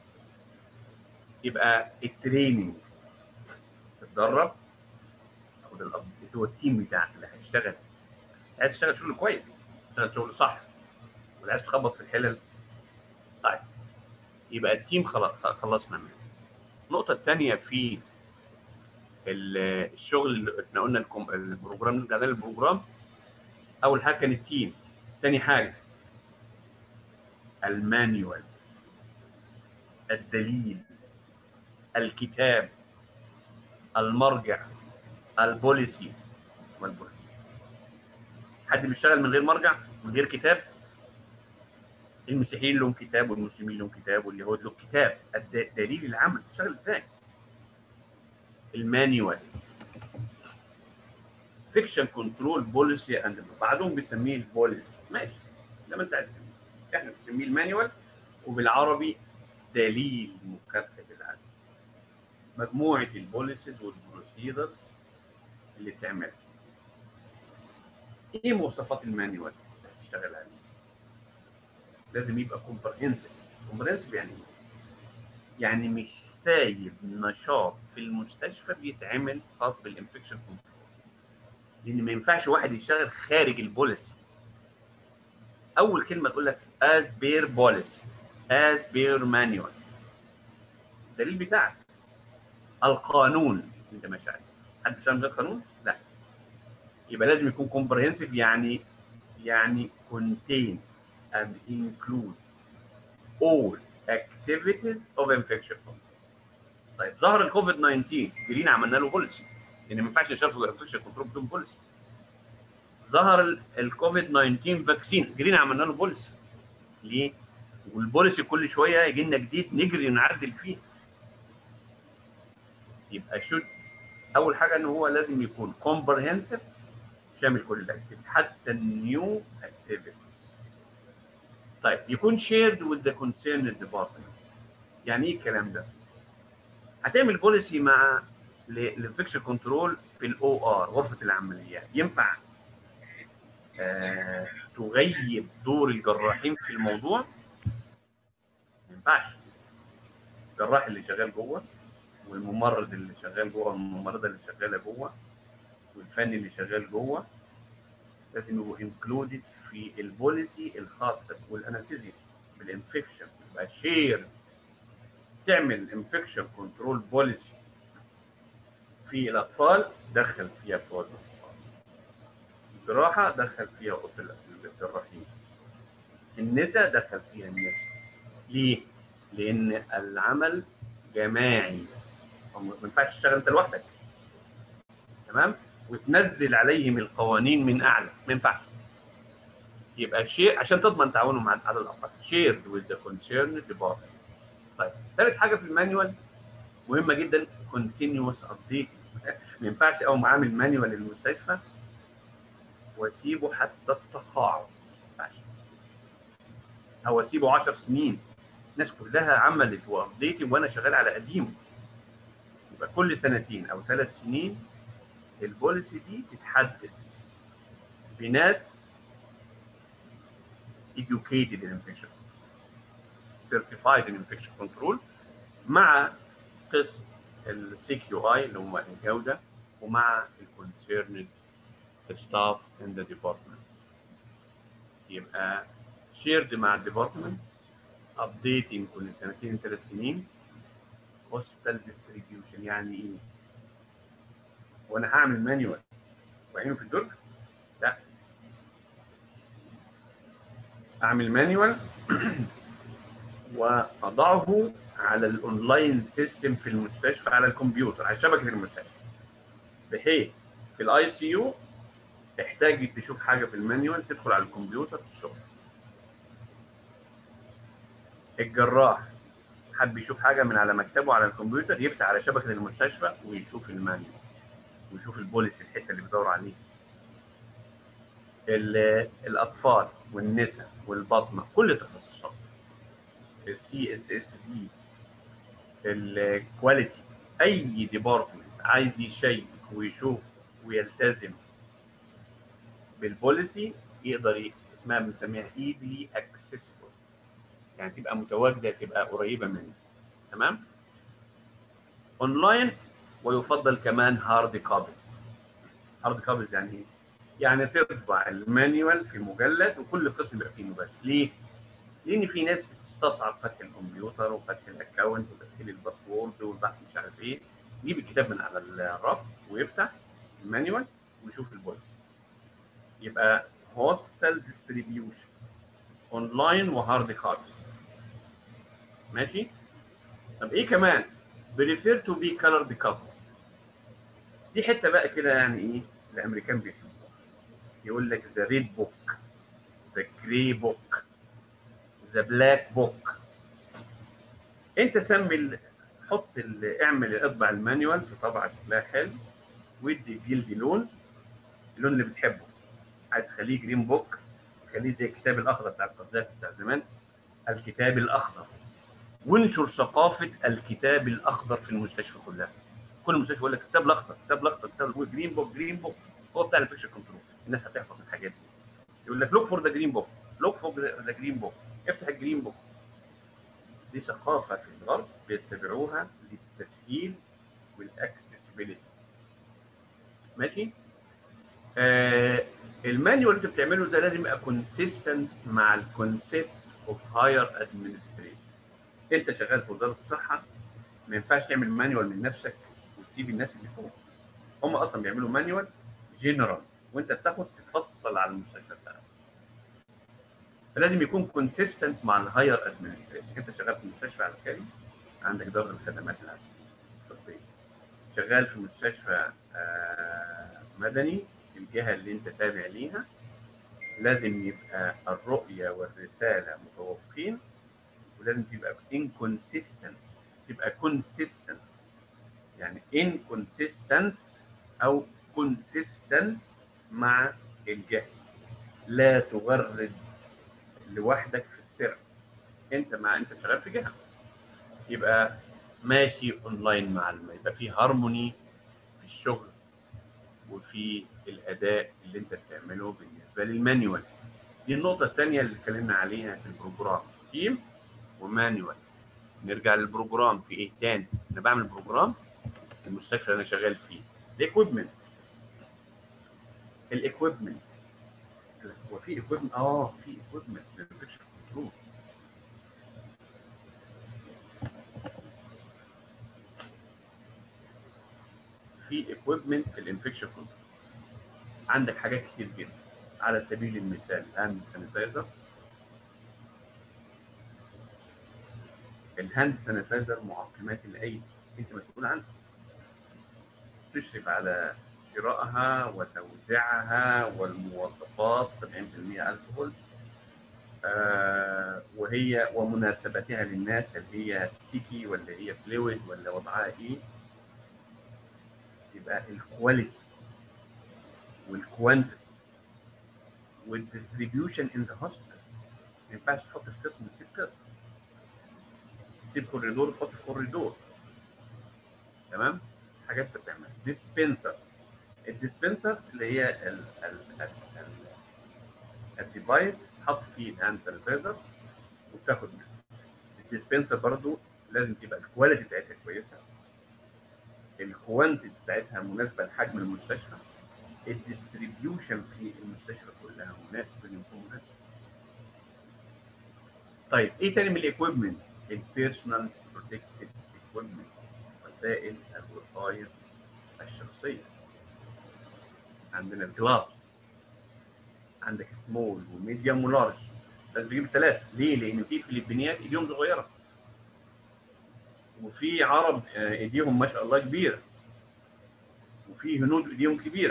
يبقى التريننج تتدرب، او ده هو التيم بتاعك اللي هيشتغل، عايز تشتغل شغل كويس، تشتغل شغل صح، ولا عايز تخبط في الحلل. طيب يبقى التيم خلاص خلصنا منه. النقطه الثانيه في الشغل اللي احنا قلنا لكم البروجرام، نرجع للبروجرام. اول حاجه كان التيم، ثاني حاجه المانيوال، الدليل، الكتاب، المرجع، البوليسي. والبوليسي حد بيشتغل من غير مرجع، من غير كتاب؟ المسيحيين لهم كتاب، والمسلمين لهم كتاب، واليهود لهم كتاب. دليل العمل تشتغل ازاي. المانيوال، فيكشن كنترول بوليسي اند بعضهم بيسميه البوليسي، ماشي لما انت عايز تسميه، احنا بنسميه المانيوال، وبالعربي دليل مكافحه العدوى. مجموعه البوليسيز والبروسيدرز اللي بتعملها. ايه مواصفات المانيوال اللي هتشتغل عليه؟ لازم يبقى كومبرهنسيف. كومبرهنسيف يعني ايه؟ يعني مش سايب نشاط في المستشفى بيتعمل خاص بالانفكشن كنترول، لان ما ينفعش واحد يشتغل خارج البوليسي. اول كلمه تقول لك as per policy as per manual، الدليل بتاعك القانون. انت ماشي عليه، حد بيشتغل من غير قانون؟ لا. يبقى لازم يكون comprehensive، يعني يعني contains and includes all activities of infection control. طيب ظهر الكوفيد تسعة عشر، جرينا عملنا له بوليسي، لان ما ينفعش نشتغل في الانفكشن كنترول بدون بوليسي. ظهر الكوفيد تسعة عشر فاكسين، جرينا عملنا له بوليسي. ليه؟ والبوليسي كل شويه يجي لنا جديد نجري نعدل فيه. يبقى شو اول حاجه ان هو لازم يكون كومبرهنسيف، شامل كل الاكتيفيتي حتى النيو اكتيفيتي. طيب يكون شيرد وذ ذا كونسيرند ديبارتمنت. يعني ايه الكلام ده؟ هتعمل بوليسي مع الانفكشن كنترول في الاو ار، غرفه العمليات. ينفع آه تغيب دور الجراحين في الموضوع؟ ما ينفعش. الجراح اللي شغال جوه، والممرض اللي شغال جوه، والممرضه اللي شغاله جوه، والفني اللي شغال جوه، لازم يبقوا انكلودد في البوليسي الخاصه والانستيزيا بالانفكشن. يبقى شير، تعمل انفكشن كنترول بوليسي في الاطفال، دخل فيها بتوع الاطفال. الجراحه دخل فيها اوضه الجراحين. النساء دخل فيها النساء. ليه؟ لان العمل جماعي، ما ينفعش تشتغل انت لوحدك. تمام؟ وتنزل عليهم القوانين من اعلى، ما ينفعش. يبقى شيء عشان تضمن تعاونهم مع عدد الافراد، shared with the concerned department. طيب ثالث حاجه في المانيوال مهمه جدا، continuous updating. ما ينفعش اقوم عامل مانيوال للمستشفى واسيبه حتى التقاعد، ما ينفعش. او اسيبه عشر سنين، الناس كلها عملت وابديتنج وانا شغال على قديمه. يبقى كل سنتين او ثلاث سنين البوليسي دي تتحدث بناس educated in infection certified in infection control، مع قسم السي كيو اي اللي هم الجوده، ومع الكونسيرند ستاف ان ذا ديبارتمنت. يبقى شيرد مع الديبارتمنت، ابديتنج كل سنتين ثلاث سنين. هوستال ديستريبيوشن يعني ايه؟ وانا هعمل مانيوال واعينه في الدرج؟ لا، اعمل مانيوال واضعه على الاونلاين سيستم في المستشفى، على الكمبيوتر، على شبكه المستشفى، بحيث في الاي سي يو تحتاج تشوف حاجه في المانيوال تدخل على الكمبيوتر تشوفها. الجراح حب يشوف حاجه من على مكتبه على الكمبيوتر، يفتح على شبكه المستشفى ويشوف المانيوال ويشوف البوليسي، الحته اللي بيدور عليه. الاطفال والنساء والبطنه، كل التخصصات، السي اس اس بي، الكواليتي، اي ديبارتمنت عايز يشيك ويشوف ويلتزم بالبوليسي يقدر، اسمها بنسميها ايزلي اكسسبل، يعني تبقى متواجده، تبقى قريبه منك. تمام؟ اونلاين، ويفضل كمان هارد كوبيز. هارد كوبيز يعني ايه؟ يعني تطبع المانيوال في مجلد، وكل قسم يبقى فيه مجلد. ليه؟ لان في ناس بتستصعب فتح الكمبيوتر وفتح الاكونت وتدخيل الباسورد والبحث مش عارف ايه. يجيب الكتاب من على الرف ويفتح المانيوال ويشوف البوليسي. يبقى هوستال ديستريبيوشن، اونلاين وهارد كوبي. ماشي؟ طب ايه كمان؟ بريفير تو بي كلرد كفر. دي حته بقى كده يعني ايه الامريكان بيحبوها. يقول لك ذا ريد بوك، ذا جراي بوك، ذا بلاك بوك. انت سمي، حط اعمل اطبع المانيوال في طبعه شكلها حلو، وادي الجلد لون، اللون اللي بتحبه. عايز تخليه جرين بوك، خليه زي الكتاب الاخضر بتاع القذافي بتاع زمان، الكتاب الاخضر. وانشر ثقافه الكتاب الاخضر في المستشفى كلها. كل مستشفى يقول لك الكتاب الاخضر، الكتاب الاخضر، الكتاب جرين بوك، جرين بوك، هو بتاع الانفكشن كنترول. الناس هتحفظ الحاجات دي. يقول لك لوك فور ذا جرين بوك، لوك فور ذا جرين بوك، افتح الجرين بوك. دي ثقافه في الغرب بيتبعوها للتسهيل والاكسسبيليتي. ماشي. آه المانيوال اللي انت بتعمله ده لازم يبقى كونسيستنت مع الكونسيبت اوف هاير ادمنستريشن. انت شغال في وزاره الصحه، ما ينفعش تعمل مانيوال من نفسك وتسيب الناس اللي فوق. هم اصلا بيعملوا مانيوال جنرال وانت بتاخد تفصل على المستشفى بتاعك. فلازم يكون كونسيستنت مع الهاير ادمنستريشن. انت شغال في مستشفى عسكري، عندك دار الخدمات الطبيه. شغال في مستشفى آه مدني، الجهه اللي انت تابع ليها، لازم يبقى الرؤيه والرساله متوافقين، ولازم تبقى inconsistent، تبقى consistent. يعني inconsistence او consistent مع الجهه. لا تغرد لوحدك في السر. انت مع انت شغال في جهه، يبقى ماشي اونلاين مع الم... يبقى في هارموني في الشغل وفي الاداء اللي انت بتعمله بالنسبه للمانيوال. دي النقطه الثانيه اللي اتكلمنا عليها في البروجرام، تيم ومانيوال. نرجع للبروجرام. في ايه تاني؟ انا بعمل بروجرام في المستشفى اللي انا شغال فيه. الاكويبمنت الاكويبمنت هو في اكويبمنت اه في اكويبمنت للانفكشن كنترول. في اكويبمنت في الانفكشن كنترول. عندك حاجات كتير جدا. على سبيل المثال هاند سانيتايزر. الهاند سانيتايزر معقمات الايدي، انت مسؤول عنها. تشرف على شرائها وتوزيعها والمواصفات. سبعين بالمئة الكحول، آه وهي ومناسبتها للناس، هل هي ستيكي ولا هي فلويد ولا وضعها ايه. يبقى الكواليتي والكوانتيتي والديستريبيوشن ان ذا هوسبيتال. ما ينفعش تحط في قسم وتسيب قسم، تسيب كوريدور وتحط في كوريدور. تمام. حاجات بتعمل ديسبنسرز. الديسبنسرز اللي هي ال ال ال ال الديفايس تحط فيه الهاند سانيتايزر وبتاخد منه. الديسبنسر برضو لازم تبقى الكواليتي بتاعتها كويسه، الكوانتيتي بتاعتها مناسبه لحجم المستشفى، الديستريبيوشن في المستشفى كلها مناسب، لازم يكون مناسب. طيب ايه تاني من الاكويبمنت؟ البيرسونال بروتكتيف اكويبمنت، وسائل الوقايه الشخصيه. عندنا الجلافز، عندك سمول وميديوم ولارج. لازم تجيب ثلاثه. ليه؟ لان في فلبينيات ايديهم صغيره، وفي عرب ايديهم ما شاء الله كبيره، وفي هنود ايديهم كبيره.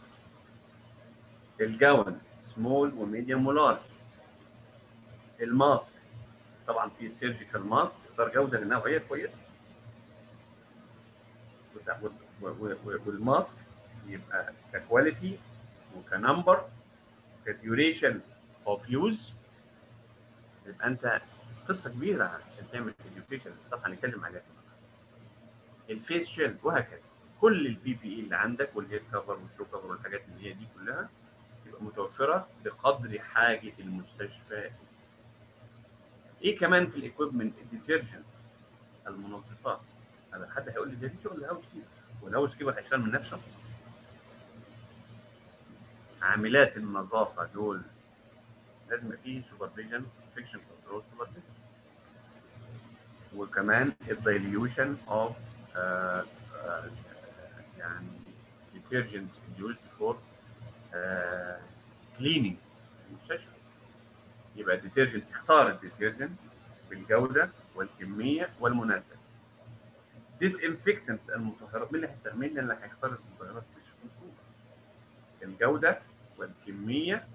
الجاون سمول وميديوم ولارج. الماسك طبعا في سيرجيكال ماسك تختار جوده نوعيه كويسه، والماسك يبقى ككواليتي وكنمبر كديوريشن اوف يوز. يبقى انت قصه كبيره عشان تعمل اديوكيشن. الصفحه هنتكلم عليها. الفيس شيلد وهكذا. كل البي بي اي اللي عندك والهيد كفر والشو كفر والحاجات اللي هي دي كلها تبقى متوفره بقدر حاجه المستشفى. ايه كمان في الاكويبمنت؟ الديترجنتس، المنظفات. هذا حد هيقول لي ده دي شغل الهاوس كيبر، والهاوس كيبر هيشتغل من نفسه؟ عاملات النظافه دول لازم يبقى فيه سوبرفيجن، انفكشن كنترول سوبرفيجن. وكمان الدايليوشن اوف يعني detergents used for كليننج المستشفى. يبقى الديترجنت تختار الديترجنت بالجوده والكميه والمناسبه. ديسانفكتنتس المطهرات. مين اللي هيستعمل لي؟ اللي هيختار المطهرات مش الجوده والكميه،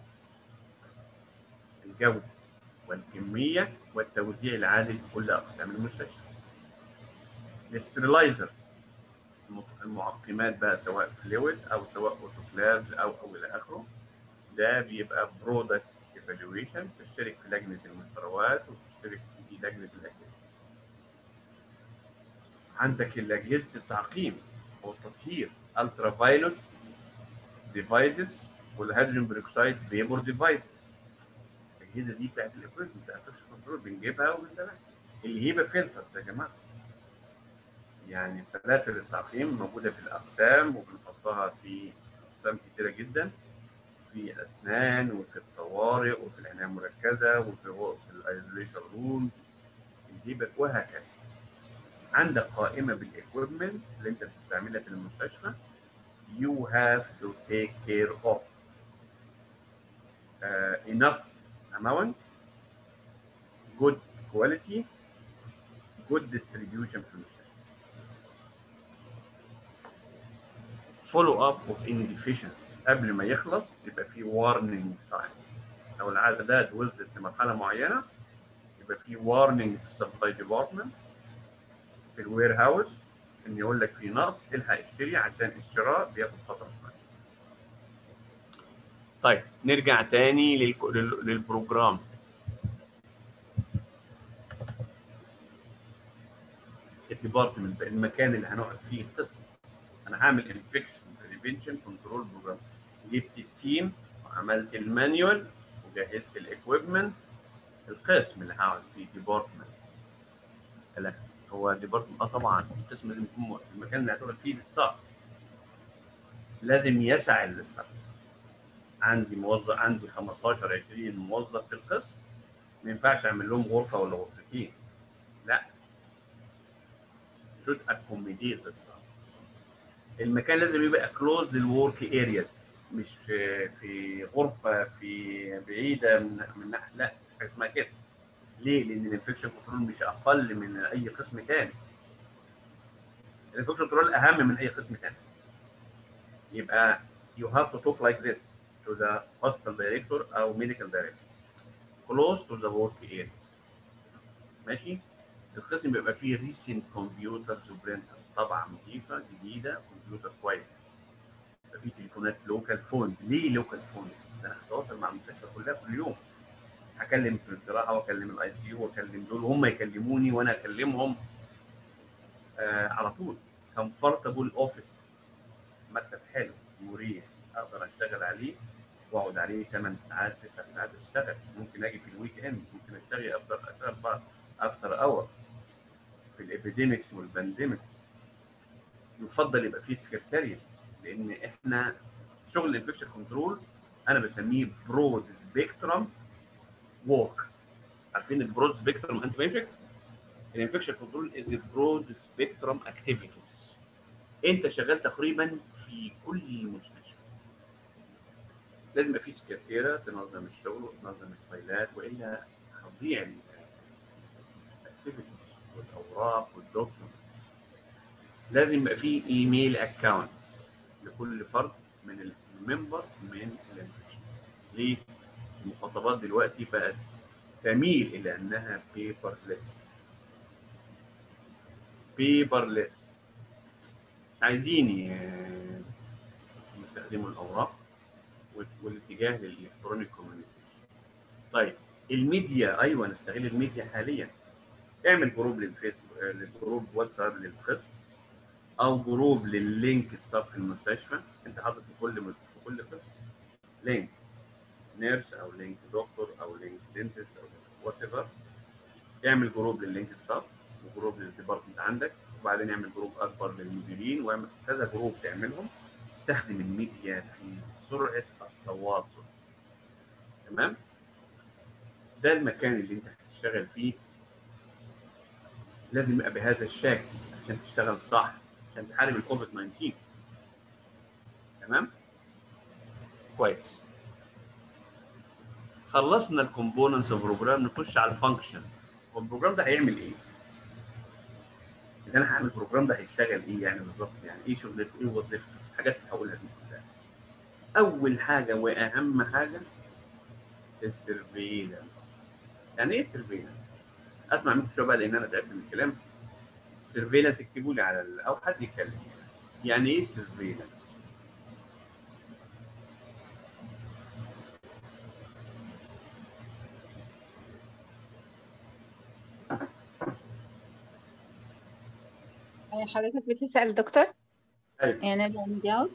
الجوده والكميه والتوزيع العادل في كل اقسام المستشفى. الاسترلايزرز المعقمات بقى، سواء فلويد او سواء اوتوكلاف او او الى اخره. ده بيبقى برودكت ايفالويشن، تشترك في لجنه المشتريات وتشترك في لجنه الاجهزه. عندك الاجهزه التعقيم والتطهير، الترا فايلوت ديفايسز والهيدروجين بيروكسيد فيبور ديفايسز. الاجهزه دي بتاعت الاكويبمنت بتاعت الكنترول بنجيبها وبنسلمها. الهيبه فلترز يا جماعه، يعني فلاتر التعقيم موجوده في الاقسام وبنحطها في اقسام كتيره جدا، في الاسنان وفي الطوارئ وفي العنايه المركزه وفي غرف الايزوليشن روم، الهيبه وهكذا. عندك قائمه بالاكويبمنت اللي انت بتستعملها في المستشفى. you have to take care of uh, enough amount, good quality, good distribution في المستشفى. follow up of any deficiency قبل ما يخلص يبقى في warning sign. لو العدد وصلت لمرحله معينه يبقى في warning في السبلاي ديبارتمنت في الوير هاوس ان يقول لك في نقص الحق اشتري، عشان الشراء بياخد فتره شويه. طيب نرجع تاني للك... لل... للبروجرام. الديبارتمنت المكان اللي هنقعد فيه القسم. انا هعمل انفكشن بريفنشن كنترول بروجرام. جبت التيم وعملت المانيوال وجهزت الاكويبمنت. القسم اللي هقعد فيه ديبارتمنت. لا هو ديبارتمنت اه طبعا القسم لازم يكون المكان اللي هتقعد فيه الستاف لازم يسع الستاف. عندي موظف، عندي خمستاشر عشرين موظف في القسم، ما ينفعش اعمل لهم غرفه ولا غرفتين. لا should accommodate the staff. المكان لازم يبقى كلوز للورك ارياز، مش في في غرفه في بعيده من من لا حاجه اسمها كده. ليه؟ لان الانفكشن كنترول مش اقل من اي قسم ثاني. الانفكشن كنترول اهم من اي قسم ثاني. يبقى you have to talk like this to the hospital director او medical director close to the work area. ماشي؟ القسم بيبقى فيه ريسنت كمبيوترز وبرنترز طبعا نظيفه جديده، كمبيوتر كويس. يبقى فيه تليفونات لوكال فون. ليه لوكال فون؟ ده انا هتواصل مع المستشفى كلها كل يوم. هكلم في الجراحه واكلم الاي سي يو واكلم دول وهم يكلموني وانا اكلمهم آه على طول. كومفورتبل اوفيس، مكتب حلو مريح اقدر اشتغل عليه واقعد عليه ثمان ساعات تسع ساعات اشتغل. ممكن اجي في الويك اند، ممكن اشتغل افتر اشتغل افتر اور. في الابيديمكس والبانديمكس يفضل يبقى فيه سكرتاريا، لان احنا شغل الانفكشن كنترول انا بسميه برود سبيكترم وورك. عارفين البرود سبيكترم انتي بايوتيك؟ الانفكشن كنترول از برود سبيكترم اكتيفيتيز. انت شغال تقريبا في كل المستشفى. لازم يبقى في سكرتيره تنظم الشغل وتنظم الفايلات، والا هتضيع الاكتيفيتيز والاوراق والدوكيومنت. لازم يبقى في ايميل اكونت لكل فرد من الممبر من الانفكشن. ليه؟ المخاطبات دلوقتي بقت تميل الى انها بيبرلس. بيبرلس عايزين يستخدموا الاوراق والاتجاه للالكترونيك كوميونيكيشن. طيب الميديا، ايوه نستغل الميديا حاليا. اعمل جروب للفيسبوك، للجروب واتساب للقسم، او جروب لللينك ستاف في المستشفى. انت حاطط في كل في كل قسم لينك نيرس او لينك دكتور او لينك دنتست او وات ايفر. اعمل جروب لللينك ستاف وجروب للديبارتمنت عندك، وبعدين اعمل جروب اكبر للمديرين، واعمل كذا جروب تعملهم. استخدم الميديا في سرعه التواصل. تمام؟ ده المكان اللي انت هتشتغل فيه لازم يبقى بهذا الشكل عشان تشتغل صح، عشان تحارب الكوفيد تسعة عشر. تمام؟ كويس. خلصنا الكومبوننتس اوف بروجرام، نخش على الفانكشنز. والبروجرام ده هيعمل ايه؟ اذا انا هعمل بروجرام ده هيشتغل ايه يعني بالظبط؟ يعني ايه شغلته؟ ايه وظيفته؟ الحاجات اللي هقولها دي كلها. اول حاجه واهم حاجه السيرفيلانس. يعني ايه سيرفيلانس؟ اسمع منكم شويه بقى لان انا تعبت من الكلام. السيرفيلانس اكتبوا لي على ال... او حد يتكلم. يعني ايه سيرفيلانس؟ حضرتك بتسأل الدكتور؟ ايوه. يعني نقدر نجاوب؟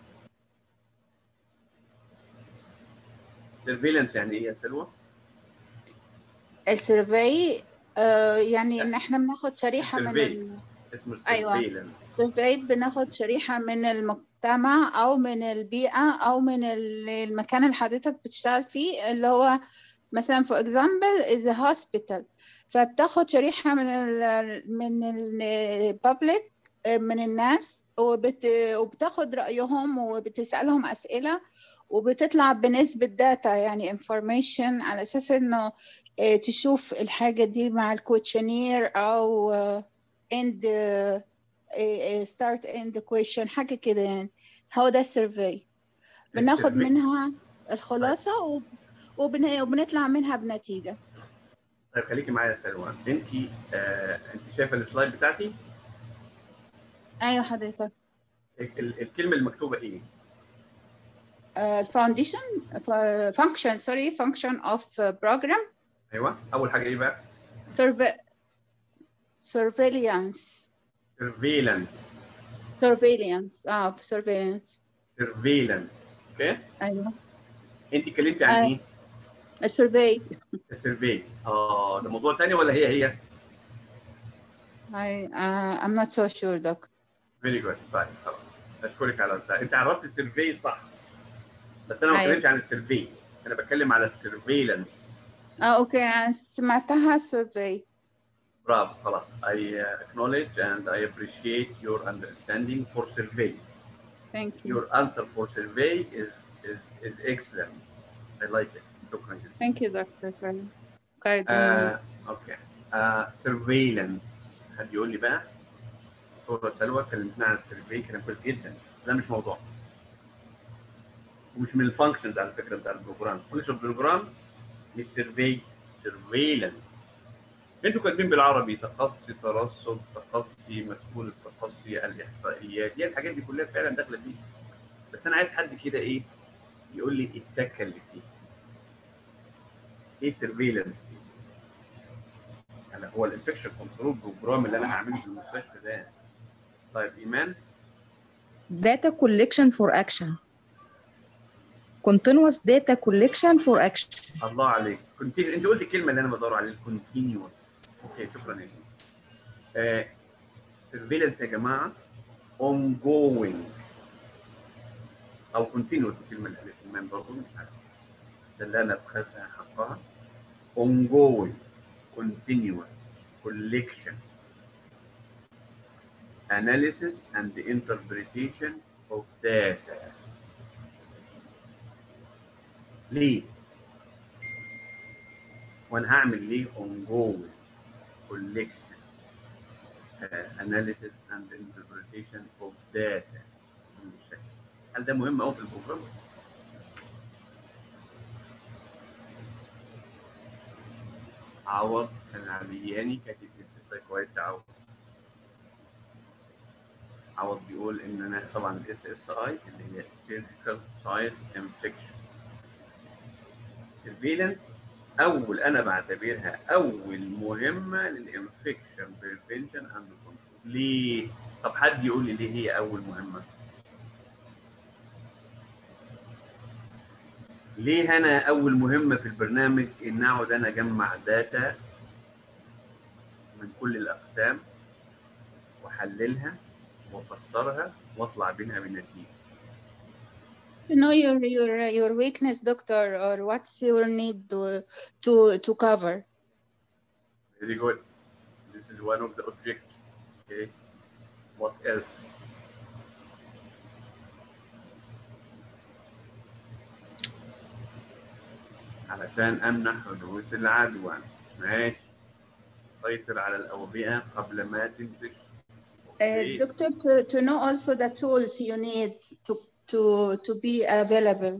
سيرفيلانس يعني ايه يا سلوى؟ السيرفي آه يعني ان احنا بناخد شريحة من السيرفي ال... اسمه ايوه السيرفيلنس. survey، بناخد شريحة من المجتمع او من البيئة او من ال- المكان اللي حضرتك بتشتغل فيه، اللي هو مثلا for example is a hospital، فبتاخد شريحة من ال من ال public، من الناس، وبت وبتاخد رأيهم وبتسألهم أسئلة، وبتطلع بنسبة داتا يعني information، على أساس إنه آه، تشوف الحاجة دي مع الكوتشنير أو آه، end آه، آه، start end question، حاجة كده يعني. هو ده السيرفي، بناخد السيرفي منها الخلاصة وب- وبن- وبنطلع منها بنتيجة. طيب خليكي معايا يا سلوى. انت آه انت شايفه السلايد بتاعتي؟ أيوة حضرتك. ال- ال- الكلمه المكتوبه ايه؟ الفاونديشن function sorry function of program ايوه، اول حاجه ايه بقى؟ surve- surveillance سيرفيلنس. surveillance اه surveillance. سيرفيلنس. اوكي. أيوة انت اتكلمتي عن آه ايه؟ السيرفي. السيرفي. اه ده موضوع ثاني ولا هي هي؟ I uh, I'm not so sure doctor. فيري جود. طيب خلاص، اشكرك على البتاع. انت عرفت السيرفي صح، بس انا ما أيوة بتكلمش عن السيرفي، انا بتكلم على السيرفيلنس. اه اوكي أنا سمعتها survey. برافو. خلاص. I uh, acknowledge and I appreciate your understanding for survey. Thank you. Your answer for survey is is is excellent. I like it. شكرا جدا. Thank you doctor for encouraging me. آه، اوكي. آه، surveillance. حد يقول لي بقى؟ دكتوره سلوى كلمتنا عن السيرفي كلام كويس جدا، ده مش موضوع ومش من الفانكشنز على فكره بتاع البروجرام. فانكشن البروجرام مش سيرفي، سيرفيلنس. انتوا كاتبين بالعربي تخصصي ترصد، تخصصي مسؤول التخصصي الاحصائيات، دي الحاجات دي كلها فعلا داخله فيه، بس انا عايز حد كده ايه يقول لي التكه اللي فيه. ايه سيرفيلنس دي؟ انا هو الانفكشن كنترول بروجرام اللي انا هعمله في المستشفى ده. طيب ايمان؟ data collection for action. continuous data collection for action. الله عليك. كنت انت قلت الكلمه اللي انا بدور عليها، الكونتينيوس. اوكي شكرا يا آه سيرفيلنس يا جماعه ongoing او continuous، الكلمه اللي قالت ايمان برضه مش عارف ده اللي انا بخزها حقها. ongoing continuous collection analysis and interpretation of data. ليه؟ وانا هعمل ليه ongoing collection uh, analysis and interpretation of data؟ هل ده مهم قوي في البروجرام؟ عوض كان عبياني كاتب اس كويس. عوض عوض بيقول ان انا طبعا الاس اس اي اللي هي سيرجيكال سايت انفكشن سيرفيلنس، اول انا بعتبرها اول مهمه للانفكشن بريفنشن اند كنترول. ليه؟ طب حد يقول لي ليه هي اول مهمه؟ ليه انا اول مهمه في البرنامج ان اقعد انا اجمع داتا من كل الاقسام واحللها وافسرها واطلع بينها بنتيجه؟ To know your your your weakness doctor, or what's your need to to, to cover. Very good. This is one of the objectives. Okay. What else? علشان امنع حدوث العدوى. ماشي. سيطر على الاوبئه قبل ما تنتشر. Uh, doctor, to, to know also the tools you need to to to be available.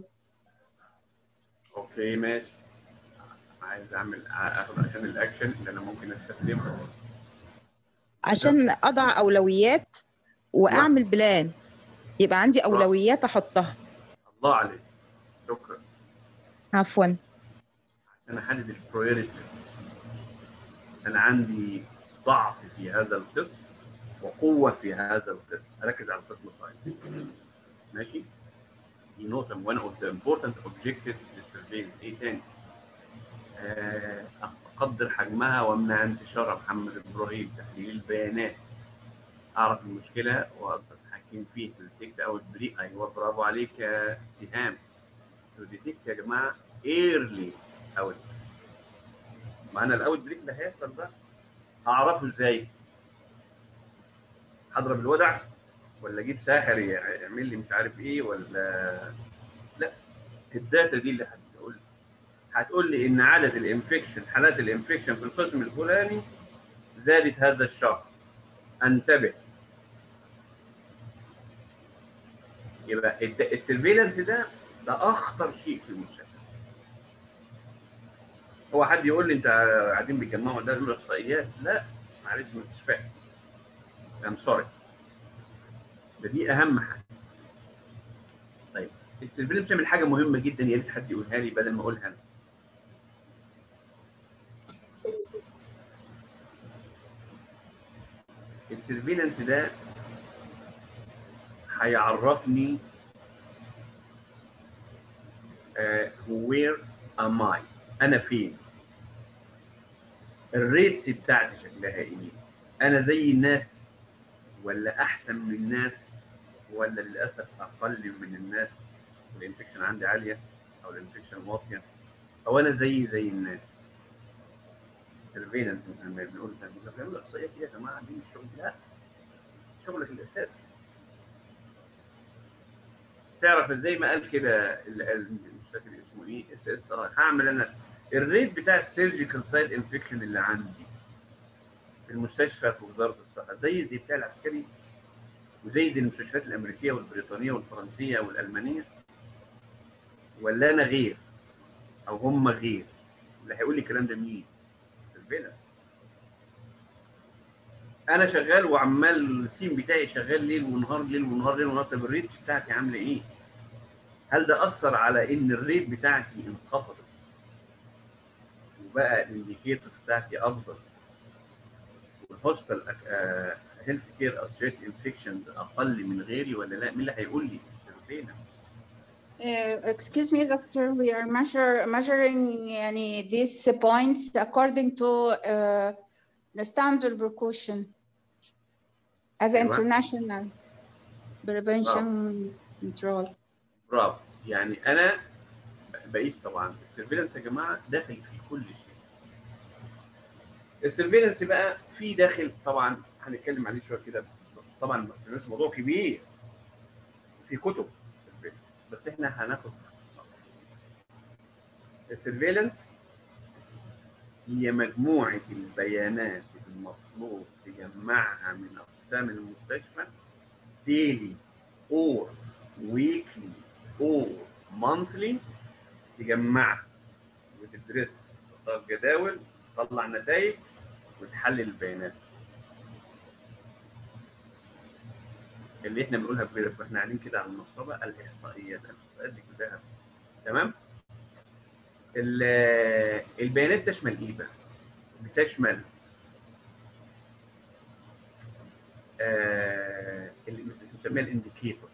اوكي ماشي. عايز اعمل اخد عشان الاكشن اللي انا ممكن استخدمه عشان اضع اولويات واعمل بلان، يبقى عندي اولويات احطها. الله عليك. شكرا. عفوا. عشان احدد البريوريتيز. انا عندي ضعف في هذا القسم وقوه في هذا القسم، اركز على القسم الصحيح. ماشي. دي نقطه one of the important objectives للسيرفي. ايه تاني؟ آه اقدر حجمها وامنع انتشارها. محمد ابراهيم، تحليل البيانات، اعرف المشكله واقدر اتحكم فيه. ديتكت اوت بريك، ايوه برافو عليك يا سهام. ديتكت يا جماعه ايرلي اوت. ما انا الاوت بريك اللي هيحصل ده هعرفه ازاي؟ هضرب الودع ولا اجيب ساحر يعمل لي مش عارف ايه ولا لا؟ الداتا دي اللي هتقول لي هتقول لي ان عدد الانفكشن، حالات الانفكشن في القسم الفلاني زادت هذا الشهر، انتبه. يبقى السيرفيلانس ده ده اخطر شيء في المستشفى. هو حد يقول لي انت قاعدين بيجمعوا ده دول احصائيات؟ لا معلش مش فاهم. ام سوري. ده دي اهم حاجه. طيب السيرفيلانس بتعمل حاجه مهمه جدا، يا ريت حد يقولها لي بدل ما اقولها انا. السيرفيلانس ده هيعرفني وير ام اي، انا فين، الريتس بتاعتي شكلها ايه، انا زي الناس ولا احسن من الناس ولا للاسف اقل من الناس، الانفكشن عندي عاليه او الانفكشن واطيه، او انا زي زي الناس. سيرفيلانس لما بنقول بنعمل احصائيات يا جماعه دي مش شغل، لا شغلك الاساسي. تعرف ازاي ما قال كده مش فاكر اسمه ايه، اس اس ار، هعمل انا الريت بتاع السيرجيكال سايت انفكشن اللي عندي في المستشفى في وزاره الصحه زي زي بتاع العسكري وزي زي المستشفيات الامريكيه والبريطانيه والفرنسيه والالمانيه، ولا انا غير او هم غير؟ اللي هيقول لي الكلام ده مين؟ الفيلا. انا شغال وعمال التيم بتاعي شغال ليل ونهار ليل ونهار ليل ونهار. طب الريت بتاعتي عامله ايه؟ هل ده اثر على ان الريت بتاعتي انخفضت وبقى الانديكيتور بتاعتي افضل والهوستال هيلث كير اسوشيتد انفكشنز اقل من غيري ولا لا؟ مين اللي هيقول لي؟ السيرفيلانس. Uh, excuse me, doctor. We are measure, measuring يعني, these points according to uh, the standard precaution as أيوة. international prevention control. برافو. يعني انا بقيس طبعا السيرفيلانس يا جماعه داخل في كل شيء. السيرفيلانس بقى في داخل طبعا هنتكلم عليه شويه كده، طبعا موضوع كبير في كتب، بس احنا هناخد السيرفيلانس هي مجموعه البيانات المطلوب تجمعها من اقسام المستشفى ديلي اور ويكلي اور مانثلي، تجمعها وتدرس تختار جداول تطلع نتائج وتحلل البيانات اللي احنا بنقولها في احنا قاعدين كده على المصطبه. الاحصائيات الاحصائيات دي كلها تمام. البيانات تشمل ايه بقى؟ بتشمل آه اللي بنسميها الانديكيتورز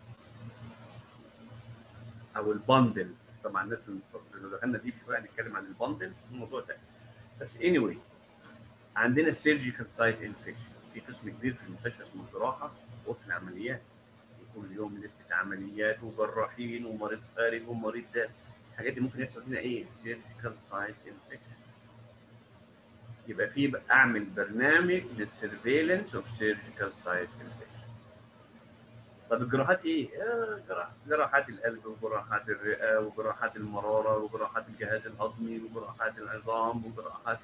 او الباندل. طبعا الناس اللي دخلنا دي شويه هنتكلم عن الباندل الموضوع ده، بس anyway عندنا السيرجيكال سايت انفكشن. في قسم كبير في المستشفى اسمه الجراحه وفي العمليات، كل يوم لسه عمليات وجراحين ومريض خارج ومريض ده، الحاجات دي ممكن يحصل فينا ايه؟ سيرجيكال سايت انفكشن. يبقى في اعمل برنامج للسيرفيلنس اوف سيرجيكال سايت انفكشن. طب الجراحات ايه؟ آه جراحات القلب وجراحات الرئه وجراحات المراره وجراحات الجهاز الهضمي وجراحات العظام وجراحات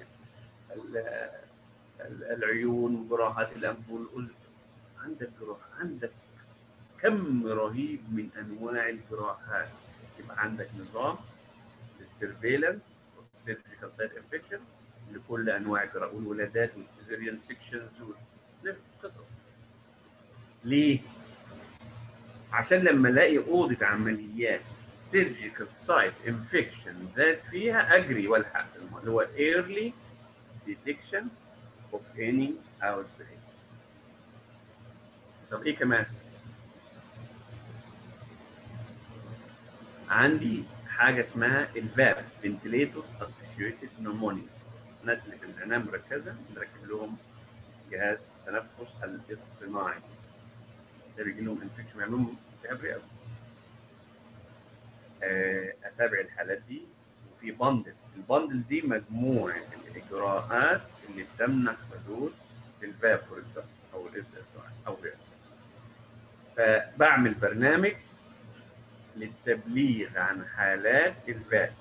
العيون وجراحات الانف والاذن. عندك جراحه، عندك كم رهيب من انواع الجراحات. يبقى عندك نظام للسيرفيلانس سيرجيكال سايت انفكشن لكل انواع الجراحات والولادات والسيزيريان سيكشنز والقصص. ليه؟ عشان لما الاقي اوضه عمليات سيرجيكال سايت انفكشن زاد فيها اجري والحق اللي هو ايرلي ديتكشن اوف اني اوتبريك. طب ايه كمان؟ عندي حاجه اسمها الفاب فنتليتور اسوشيتد نمونيا. الناس اللي في العنايه المركزه نركب لهم جهاز تنفس الاصطناعي، ده بيجي لهم انفكشن بيعمل لهم التهاب رئوي. اتابع الحالات دي، وفي بندل، البندل دي مجموعه الاجراءات اللي بتمنع حدوث الفابور او الاس اس او غيره. فبعمل برنامج للتبليغ عن حالات الفاب،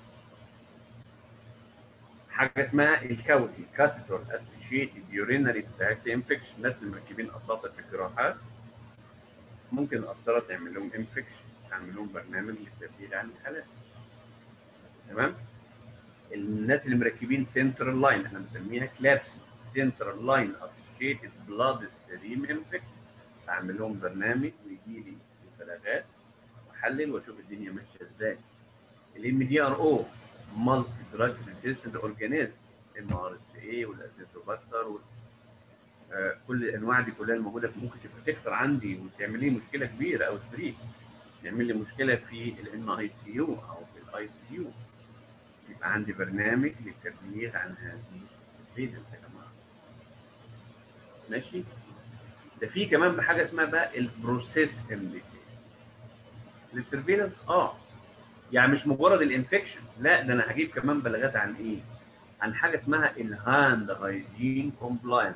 حاجه اسمها الكاوتي كاسيتور اسوشيتد يورينري تراكت انفكشن. الناس اللي مركبين اساطر في الجراحات ممكن القسطره تعمل لهم انفكشن، تعمل لهم برنامج للتبليغ عن الحالات. تمام. الناس اللي مركبين سنترال لاين احنا بنسميها كلابس، سنترال لاين اسوشيتد بلاد ستريم انفكشن، اعمل لهم برنامج ويجي لي الفراغات واحلل واشوف الدنيا ماشيه ازاي. الام دي ار او مالتي دراج ريزيستنت اورجانيزم، ام ار اس اي والازيثروباكتر وال... آه كل الانواع دي كلها الموجوده ممكن تبقى تكتر عندي وتعمل لي مشكله كبيره او تريد، يعمل لي مشكله في الام اي سي يو او في الاي سي يو. يبقى عندي برنامج للتبليغ عن هذه السبيل يا جماعه. ماشي. ده في كمان بحاجه اسمها بقى البروسيس انديكيشن للسيرفيلانس. اه يعني مش مجرد الانفكشن، لا ده انا هجيب كمان بلاغات عن ايه؟ عن حاجه اسمها الهاند هايجين كومبلاينس.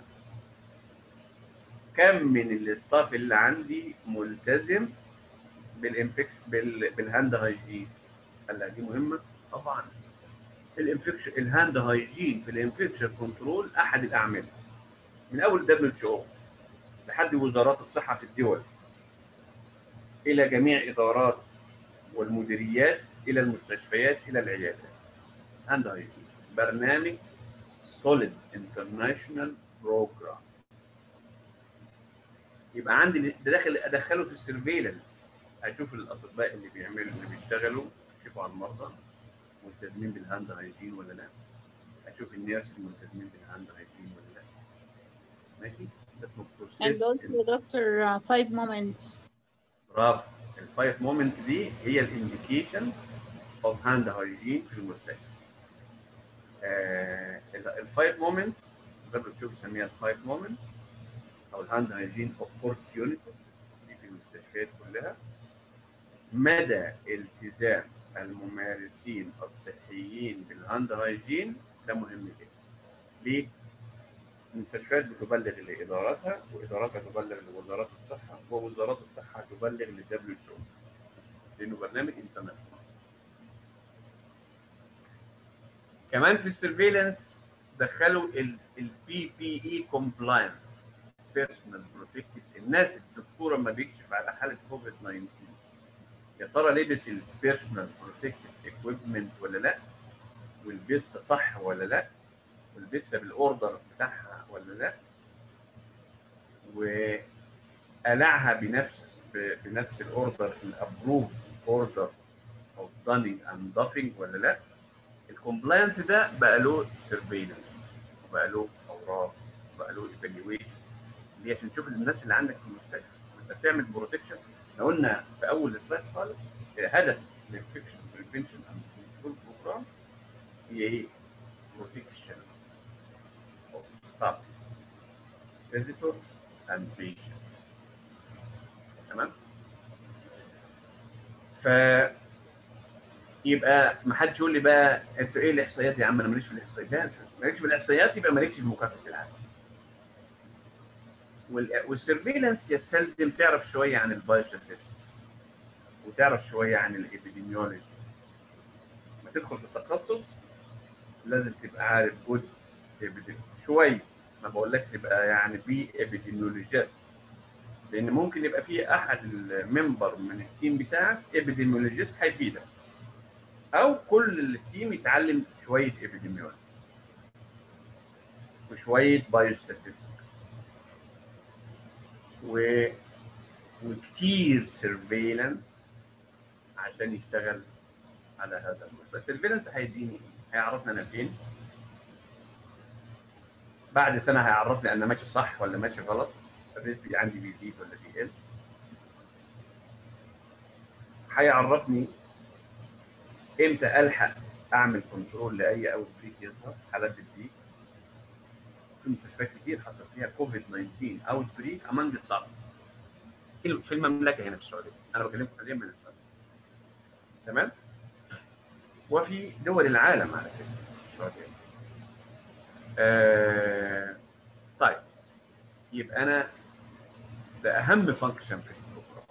كم من الاستاف اللي عندي ملتزم بالانفكشن بال... بالهاند هايجين؟ قال لك دي مهمه طبعا. الانفكشن الهاند هايجين في الانفكشن كنترول احد الاعمده من اول دبليو اتش او لحد وزارات الصحه في الدول الى جميع ادارات والمديريات الى المستشفيات الى العيادات. هاند هايجين برنامج سوليد انترناشونال بروجرام. يبقى عندي داخل ادخله في السيرفيلانس، اشوف الاطباء اللي بيعملوا اللي بيشتغلوا يشوفوا على المرضى ملتزمين بالهاند هايجين ولا لا، اشوف النيرس ملتزمين بالهاند هايجين ولا لا. ماشي. ده اسمه and بروسيس. also doctor uh, five moments. برافو. الفايف مومنتس دي هي الانديكيشن اوف هاند هايجين في المستشفى. آه الفايف مومنتس ده بتشوف بنسميها الفايف مومنتس او الهاند هايجين اوبورتيونيتيز دي في المستشفيات كلها. مدى التزام الممارسين الصحيين بالهاند هايجين ده مهم جدا. ليه؟ المستشفيات بتبلغ لاداراتها، واداراتها تبلغ لوزارات الصحه، ووزارات الصحه تبلغ للدبليو اتش او، لانه برنامج انترناشونال. كمان في السيرفيلانس دخلوا البي بي اي كومبلاينس، بيرسونال بروتكتيف. الناس الدكتور لما بيكشف على حاله كوفيد تسعة عشر يا ترى لبس البيرسونال بروتكتيف اكويبمنت ولا لا؟ ولبسها صح ولا لا؟ ولبسها بالاوردر بتاعها ولا لا؟ وقلعها بنفس بنفس الاوردر الابروف اوردر او دانينج اند دافينج ولا لا؟ الكومبلاينس ده بقى له سيرفيلانس وبقى له اوراق وبقى له ايفالويشن دي عشان تشوف الناس اللي عندك في المستشفى وانت بتعمل بروتكشن. احنا قلنا في اول سلايد خالص هدف الانفكشن بريفنشن اند كنترول بروجرام هي ايه؟ بروتكشن اوف ستاف فيزيتور اند بيشنتس. تمام؟ ف يبقى ما حدش يقول لي بقى انت ايه الاحصائيات يا عم؟ انا ماليش في الاحصائيات. مالكش في الاحصائيات يبقى مالكش في مكافحه العدوى. والسيرفيلانس يستلزم تعرف شويه عن البايوستاتستكس وتعرف شويه عن الابيديميولوجي. لما تدخل في التخصص لازم تبقى عارف جزء شويه، ما بقولكش تبقى يعني بي ابيديميولوجيست، لان ممكن يبقى في احد الممبر من التيم بتاعك ابيديميولوجيست هيفيدك، او كل التيم يتعلم شويه ابيديميولوجي وشويه بايوستاتستكس و وكتير سيرفيلانس عشان يشتغل على هذا الوقت. بس السيرفيلانس هيديني ايه؟ هيعرفنا انا فين. بعد سنه هيعرفني انا ماشي صح ولا ماشي غلط، الريسك عندي بيزيد ولا بيقل. هيعرفني امتى الحق اعمل كنترول لاي اوت بريك يظهر، حالات بتزيد في مستشفيات كتير حصل فيها كوفيد تسعة عشر اوت بريك امانج ستاف في المملكه هنا في السعوديه، انا بكلمكم حاليا من السعوديه. تمام؟ وفي دول العالم على فكره السعوديه. آه طيب يبقى انا ده اهم فانكشن في البروجرام.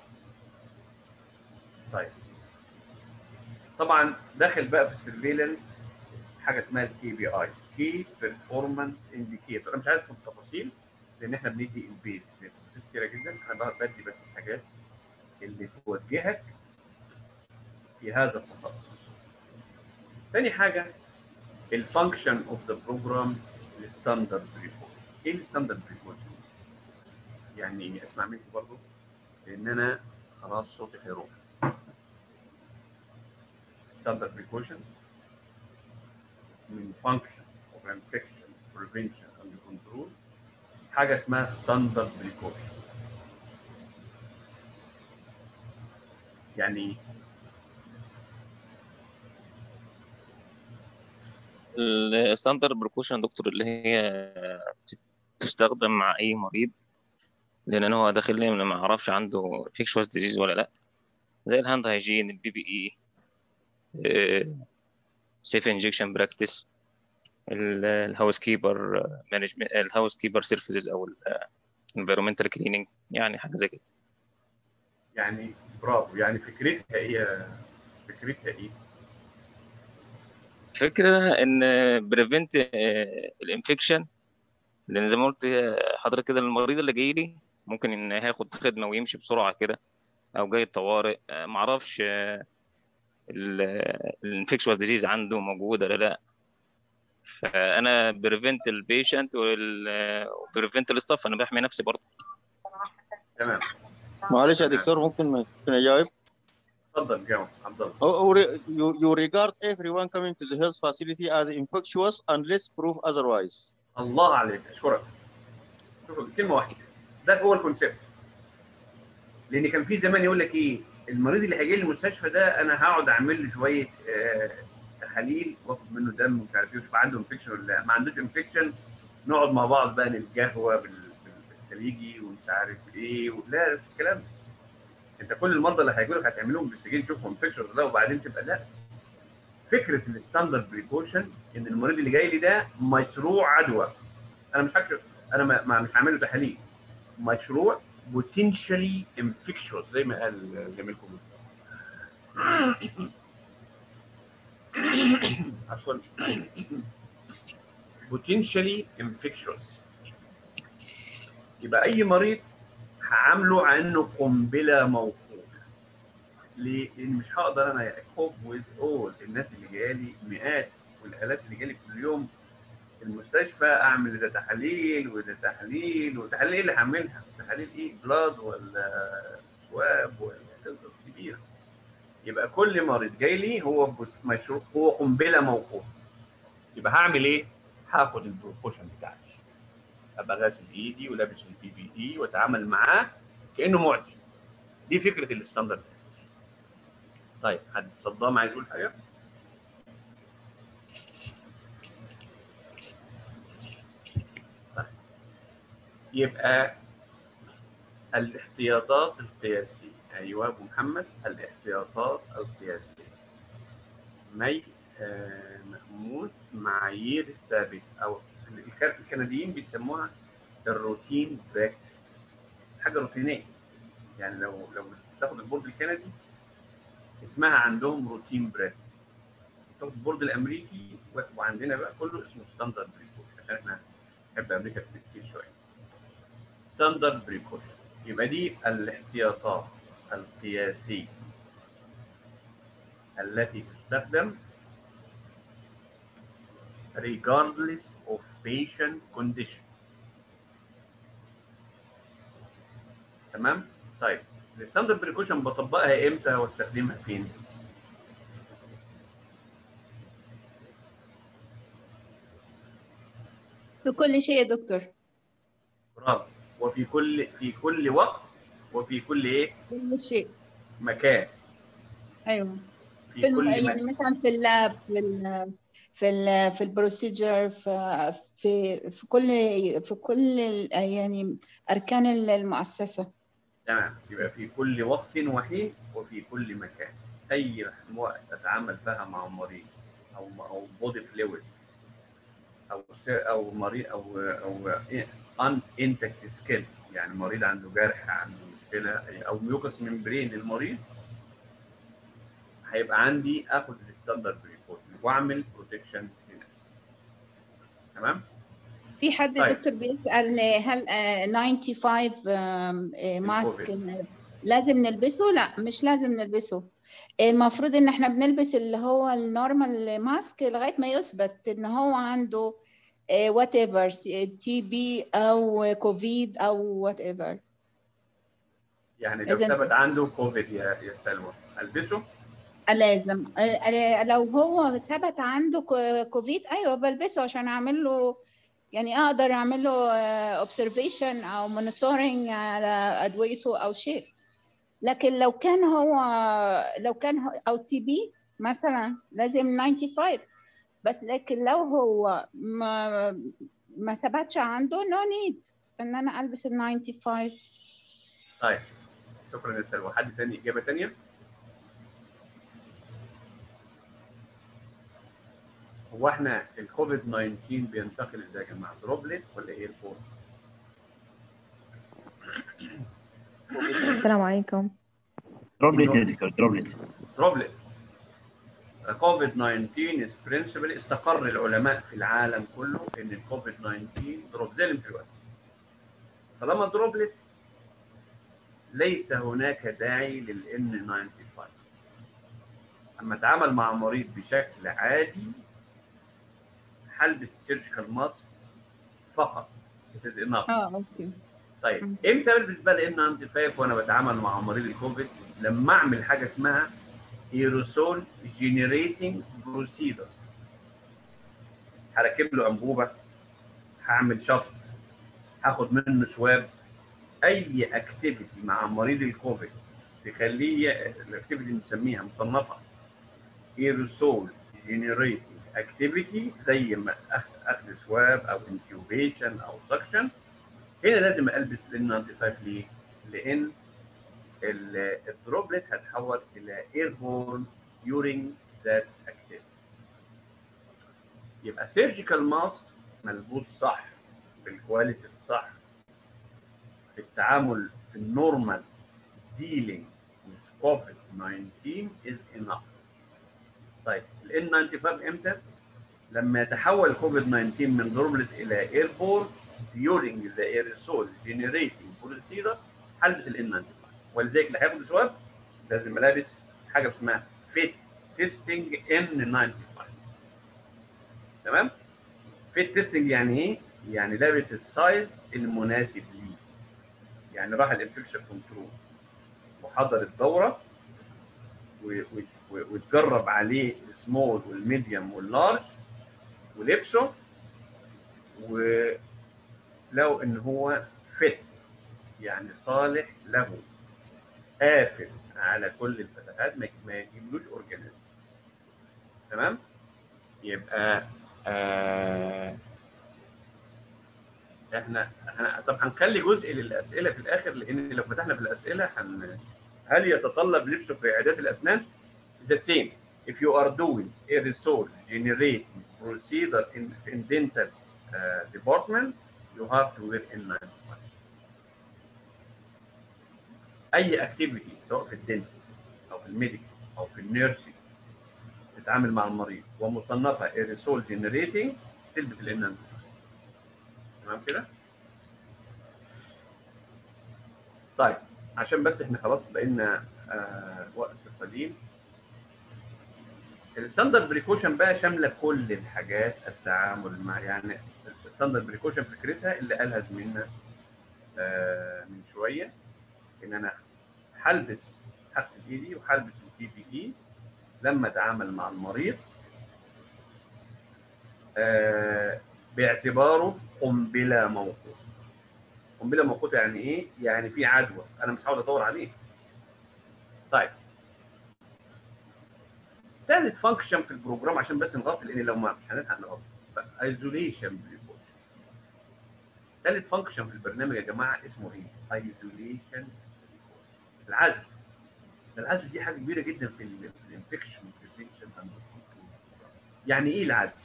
طيب طبعا داخل بقى في السيرفيلانس حاجه اسمها الكي بي اي، كي بيرفورمانس انديكيتور. انا مش عارف في التفاصيل لان احنا بندي البيز تفاصيل كتيره جدا، انا بدي بس الحاجات اللي توجهك في هذا التخصص. ثاني حاجه الفانكشن اوف ذا بروجرام الستاندرد ريبورت. ايه الستاندرد ريبورت؟ يعني اسمع مني برضه لان انا خلاص صوتي هيروح. ستاندرد بريكوشن من فانكشن اوف انفكشن بريفنشن اند كنترول حاجه اسمها ستاندرد بريكوشن. يعني الستاندرد بريكوشن دكتور اللي هي تستخدم مع اي مريض لان هو داخل لي ما اعرفش عنده انفكشوس ديزيز ولا لا، زي الهاند هايجين، البي بي اي، سيف انجكشن براكتس، الهاوس كيبر مانجمنت، الهاوس كيبر سيرفيسز او الانفيرومنتال كليننج، يعني حاجه زي كده. يعني برافو. يعني فكرتها ايه؟ فكرتها ايه؟ فكره ان بريفنت الانفكشن، لان زي ما قلت حضرتك كده المريض اللي جاي لي ممكن ان هياخد خدمه ويمشي بسرعه كده، او جاي الطوارئ ما اعرفش الانفكشوال ديزيز عنده موجود ولا لا، فانا بريفنت البيشنت وبريفنت الستاف، انا بحمي نفسي برضه. تمام. معلش يا دكتور ممكن ممكن اجاوب؟ اتفضل جاوب عبد الله. You, you regard everyone coming to the health facility as infectious unless proof otherwise. الله عليك، اشكرك. شكرا. كلمه واحده، ده هو الكونسيبت. لان كان في زمان يقول لك ايه، المريض اللي هيجي لي المستشفى ده انا هقعد اعمل له شويه آه تحاليل واخد منه دم ومش عارف ايه واشوف عنده انفكشن ولا لا. ما عندوش انفكشن نقعد مع بعض بقى للقهوه بالخليجي ومش عارف ايه. لا الكلام ده. انت كل المرضى اللي هيجوا لك هتعمل لهم انفستيجيشن تشوفهم انفكشن ولا لا وبعدين تبقى لا. فكره الستاندرد بريكوشن ان المريض اللي جاي لي ده مشروع عدوى. انا مش هكشف، انا ما مش هعمل له تحاليل. مشروع potentially infectious زي ما قال زميلكم. عفوا. potentially infectious. يبقى اي مريض هعامله على انه قنبله موقوته. ليه؟ لان مش هقدر انا اكوب ويز اول الناس اللي جايه لي مئات والالاف اللي جايه لي كل يوم في المستشفى، اعمل ده تحاليل وده تحاليل وتحاليل ايه اللي هعملها؟ تحاليل ايه؟ بلاد ولا سواب ولا قصص كبيره. يبقى كل مريض جاي لي هو مشروع، هو قنبله موقوته. يبقى هعمل ايه؟ هاخد البروبوشن بتاعتي، ابقى غاسل ايدي ولابس البي بي اي واتعامل معاه كانه معدي. دي فكره الستاندرد. طيب حد صدام عايز يقول حاجه؟ طيب. يبقى الاحتياطات القياسيه. ايوه ابو محمد، الاحتياطات القياسيه. مي آه محمود، معايير ثابته او الكنديين بيسموها الروتين براكتس، حاجه روتينيه. يعني لو لو تاخد البورد الكندي اسمها عندهم روتين براكتس، تاخد البورد الامريكي وعندنا بقى كله اسمه ستاندرد بريكوشن عشان احنا نحب امريكا كتير شويه. ستاندرد بريكوشن يبقى دي الاحتياطات القياسيه التي تستخدم regardless of patient condition. تمام؟ طيب الستاندرد بريكوشن بطبقها امتى واستخدمها فين؟ في كل شيء يا دكتور. برافو. وفي كل في كل وقت وفي كل ايه؟ كل شيء. مكان. ايوه. في, في كل يعني مكان. مثلا في ال في ال في ال في البروسيجر في في في كل في كل ال- يعني أركان المؤسسة. تمام. يبقى في كل وقت وحين وفي كل مكان، اي وقت اتعامل فيها مع مريض او او بودي فلويد او او مريض او او ان انتكت سكين، يعني مريض عنده جرح، عنده مشكله، او ميوكس ممبرين للمريض، هيبقى عندي اخد الستاندرد بريكوشن واعمل بروتكشن هنا. تمام. في حد طيب. دكتور بيسأل هل آه، خمسة وتسعين آم، آه، ماسك الكوفيد. لازم نلبسه؟ لا مش لازم نلبسه. المفروض ان احنا بنلبس اللي هو النورمال ماسك لغاية ما يثبت ان هو عنده وات ايفر تي بي او كوفيد او وات ايفر. يعني لو اذا ثبت عنده كوفيد يا يا سلوى البسه؟ لازم آه، آه، لو هو ثبت عنده كو- كوفيد ايوه بلبسه عشان اعمل له يعني اقدر اعمل له اوبزرفيشن او مونيتورنج على ادويته او شيء. لكن لو كان هو لو كان هو او تي بي مثلا لازم خمسة وتسعين بس. لكن لو هو ما ما ثبتش عنده نو نيد ان انا البس ال خمسة وتسعين. طيب شكرا يا سلوى. حد تاني اجابه تانيه؟ هو احنا الكوفيد تسعة عشر بينتقل ازاي يا جماعه؟ دروبلت ولا اير بورن؟ السلام عليكم. دروبلت يا دكتور، دروبلت. دروبلت. كوفيد تسعة عشر is principle. استقر العلماء في العالم كله ان الكوفيد تسعة عشر دروب زي الانفلونزا. طالما دروبلت ليس هناك داعي للان تسعة وتسعين. اما اتعامل مع مريض بشكل عادي هلبس سيرجيكال ماسك فقط. It is enough. اه اوكي. طيب امتى البس بقى الان تسعة وتسعين وانا بتعامل مع مريض الكوفيد؟ لما اعمل حاجه اسمها ايروسول جينيريتنج بروسيدرز. هركب له انبوبه، هعمل شفط، هاخد منه سواب. اي اكتيفيتي مع مريض الكوفيد تخليه، الاكتيفيتي بنسميها مصنفه ايروسول جينيريتنج اكتيفيتي، زي ما اخذ سواب او انكيوبيشن او سكشن. هنا لازم البس ال تسعة وتسعين. ليه؟ لان الدروبلت هتحول الى ايربورن during that activity. يبقى سيرجيكال ماسك ملبوس صح بالكواليتي الصح في التعامل في النورمال dealing with كوفيد تسعة عشر is enough. طيب ال إن تسعة وتسعين امتى؟ لما يتحول كوفيد تسعة عشر من دروبلت الى ايربورن during the aerosol generating procedure هلبس ال إن تسعة وتسعين. ولذلك اللي هياخد سواب لازم لابس حاجه اسمها فيت تيستنج إن تسعة وتسعين. تمام؟ فيت تيستنج يعني ايه؟ يعني لابس السايز المناسب ليه. يعني راح الانفكشن كنترول وحضر الدوره وتجرب عليه السمول والميديوم واللارج ولبسه، ولو ان هو فيت يعني صالح له، قافل على كل الفتحات، ما يجيبلوش اورجانيزم. تمام؟ يبقى آه احنا احنا طب هنخلي جزء للاسئله في الاخر، لان لو فتحنا في الاسئله هن هل يتطلب لبسه في عيادات الاسنان؟ The same. If you are doing aerosol generating procedure in, in dental uh, department, you have to wear إن تسعة وتسعين. اي اكتيفيتي سواء في الدنتال او في الميديكال او في النيرسينج تتعامل مع المريض ومصنفه aerosol generating تلبس الإن تسعة وتسعين. تمام كده؟ طيب عشان بس احنا خلاص بقينا آه وقت قليل. الستاندرد بريكوشن بقى شامله كل الحاجات التعامل مع، يعني الستاندرد بريكوشن فكرتها اللي قالها زميلنا آه من شويه، ان انا هلبس هغسل ايدي وهلبس البي بي اي لما اتعامل مع المريض آه باعتباره قنبله موقوته. قنبله موقوته يعني ايه؟ يعني في عدوى انا مش هقعد ادور عليه. طيب ثالث فانكشن في البروجرام عشان بس نغطي، لان لو ما مش هنلحق نغطي. ايزوليشن بريكوشن. ثالث فانكشن في البرنامج يا جماعه اسمه ايه؟ ايزوليشن. العزل. العزل دي حاجه كبيره جدا في الانفكشن بريفنشن. يعني ايه العزل؟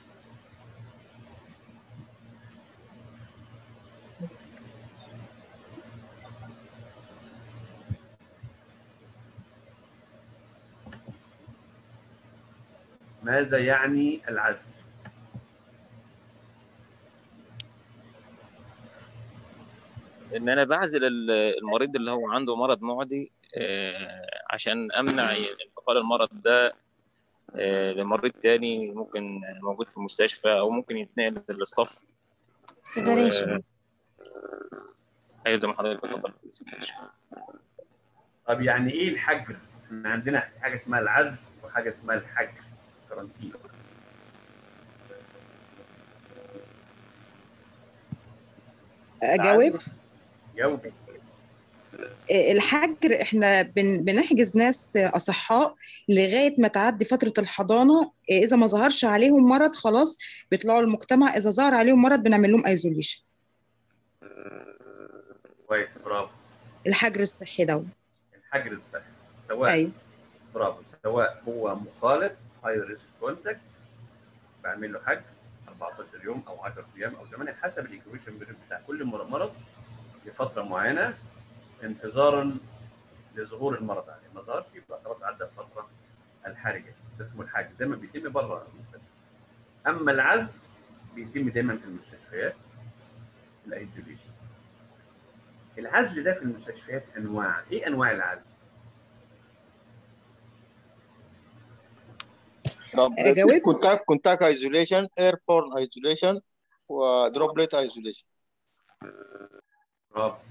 ماذا يعني العزل؟ ان انا بعزل ال- المريض اللي هو عنده مرض معدي آه، عشان امنع انتقال المرض ده آه، لمريض تاني ممكن موجود في المستشفى او ممكن يتنقل للاستاف. separation. ايوه زي ما حضرتك اتفضلت. طب يعني ايه الحجر؟ احنا عندنا حاجه اسمها العزل وحاجه اسمها الحجر. كرنتين. اجاوب. جاوبي. الحجر احنا بن بنحجز ناس اصحاء لغايه ما تعدي فتره الحضانه. اذا ما ظهرش عليهم مرض خلاص بيطلعوا المجتمع، اذا ظهر عليهم مرض بنعمل لهم ايزوليشن. كويس، برافو. الحجر الصحي ده. الحجر الصحي سواء ايوه برافو، سواء هو مخالط هاي ريسك كونتاكت بعمل له حجر أربعتاشر يوم او عشرة ايام او ثمانية حسب الايكويشن بتاع كل مرض لفتره معينه انتظارا لظهور المرض عليه. ما ظهرش يبقى خلاص عدى الفتره الحرجه. ده اسمه الحجر، دايما بيتم بره المستشفى. اما العزل بيتم دايما في المستشفيات. الايزوليشن. العزل ده في المستشفيات انواع. ايه انواع العزل؟ اجاوب. كونتاكت كونتاكت ايزوليشن، ايربورن ايزوليشن، ودروبلت ايزوليشن. برافو.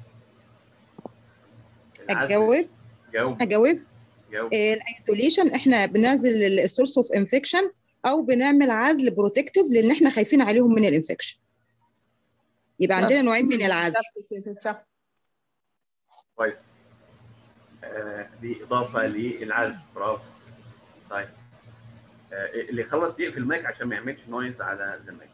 اجاوب. جاوب. اجاوب. جاوب. الايزوليشن احنا بنعزل السورس اوف انفكشن او بنعمل عزل بروتكتيف لان احنا خايفين عليهم من الانفكشن. يبقى عندنا نوعين من العزل. صح. كويس. آه دي اضافه للعزل. برافو. طيب آه اللي خلص يقفل المايك عشان ما يعملش نويز على المايك.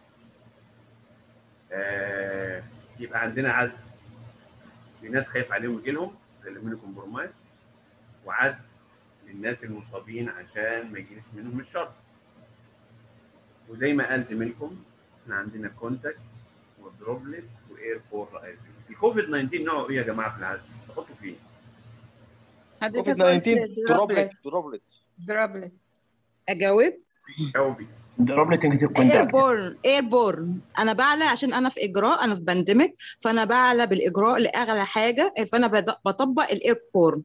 آه يبقى عندنا عزل للناس خايف عليهم يجي لهم زي اللي منكم كومبرومايز، وعزل للناس المصابين عشان ما يجيش منهم الشر. وزي ما قال زميلكم احنا عندنا كونتاكت ودروبلت واير بور ايزوليشن. الكوفيد تسعة عشر نوعه ايه يا جماعه في العزل؟ تحطوا فيه كوفيد تسعة عشر دروبلت دروبلت دروبلت. اجاوب. جاوبي. دروبلت نكتب اير كونتاكت. بورن. اير بورن انا بعلى عشان انا في اجراء، انا في بانديميك، فانا بعلى بالاجراء لاغلى حاجه، فانا بد- بطبق الاير بورن.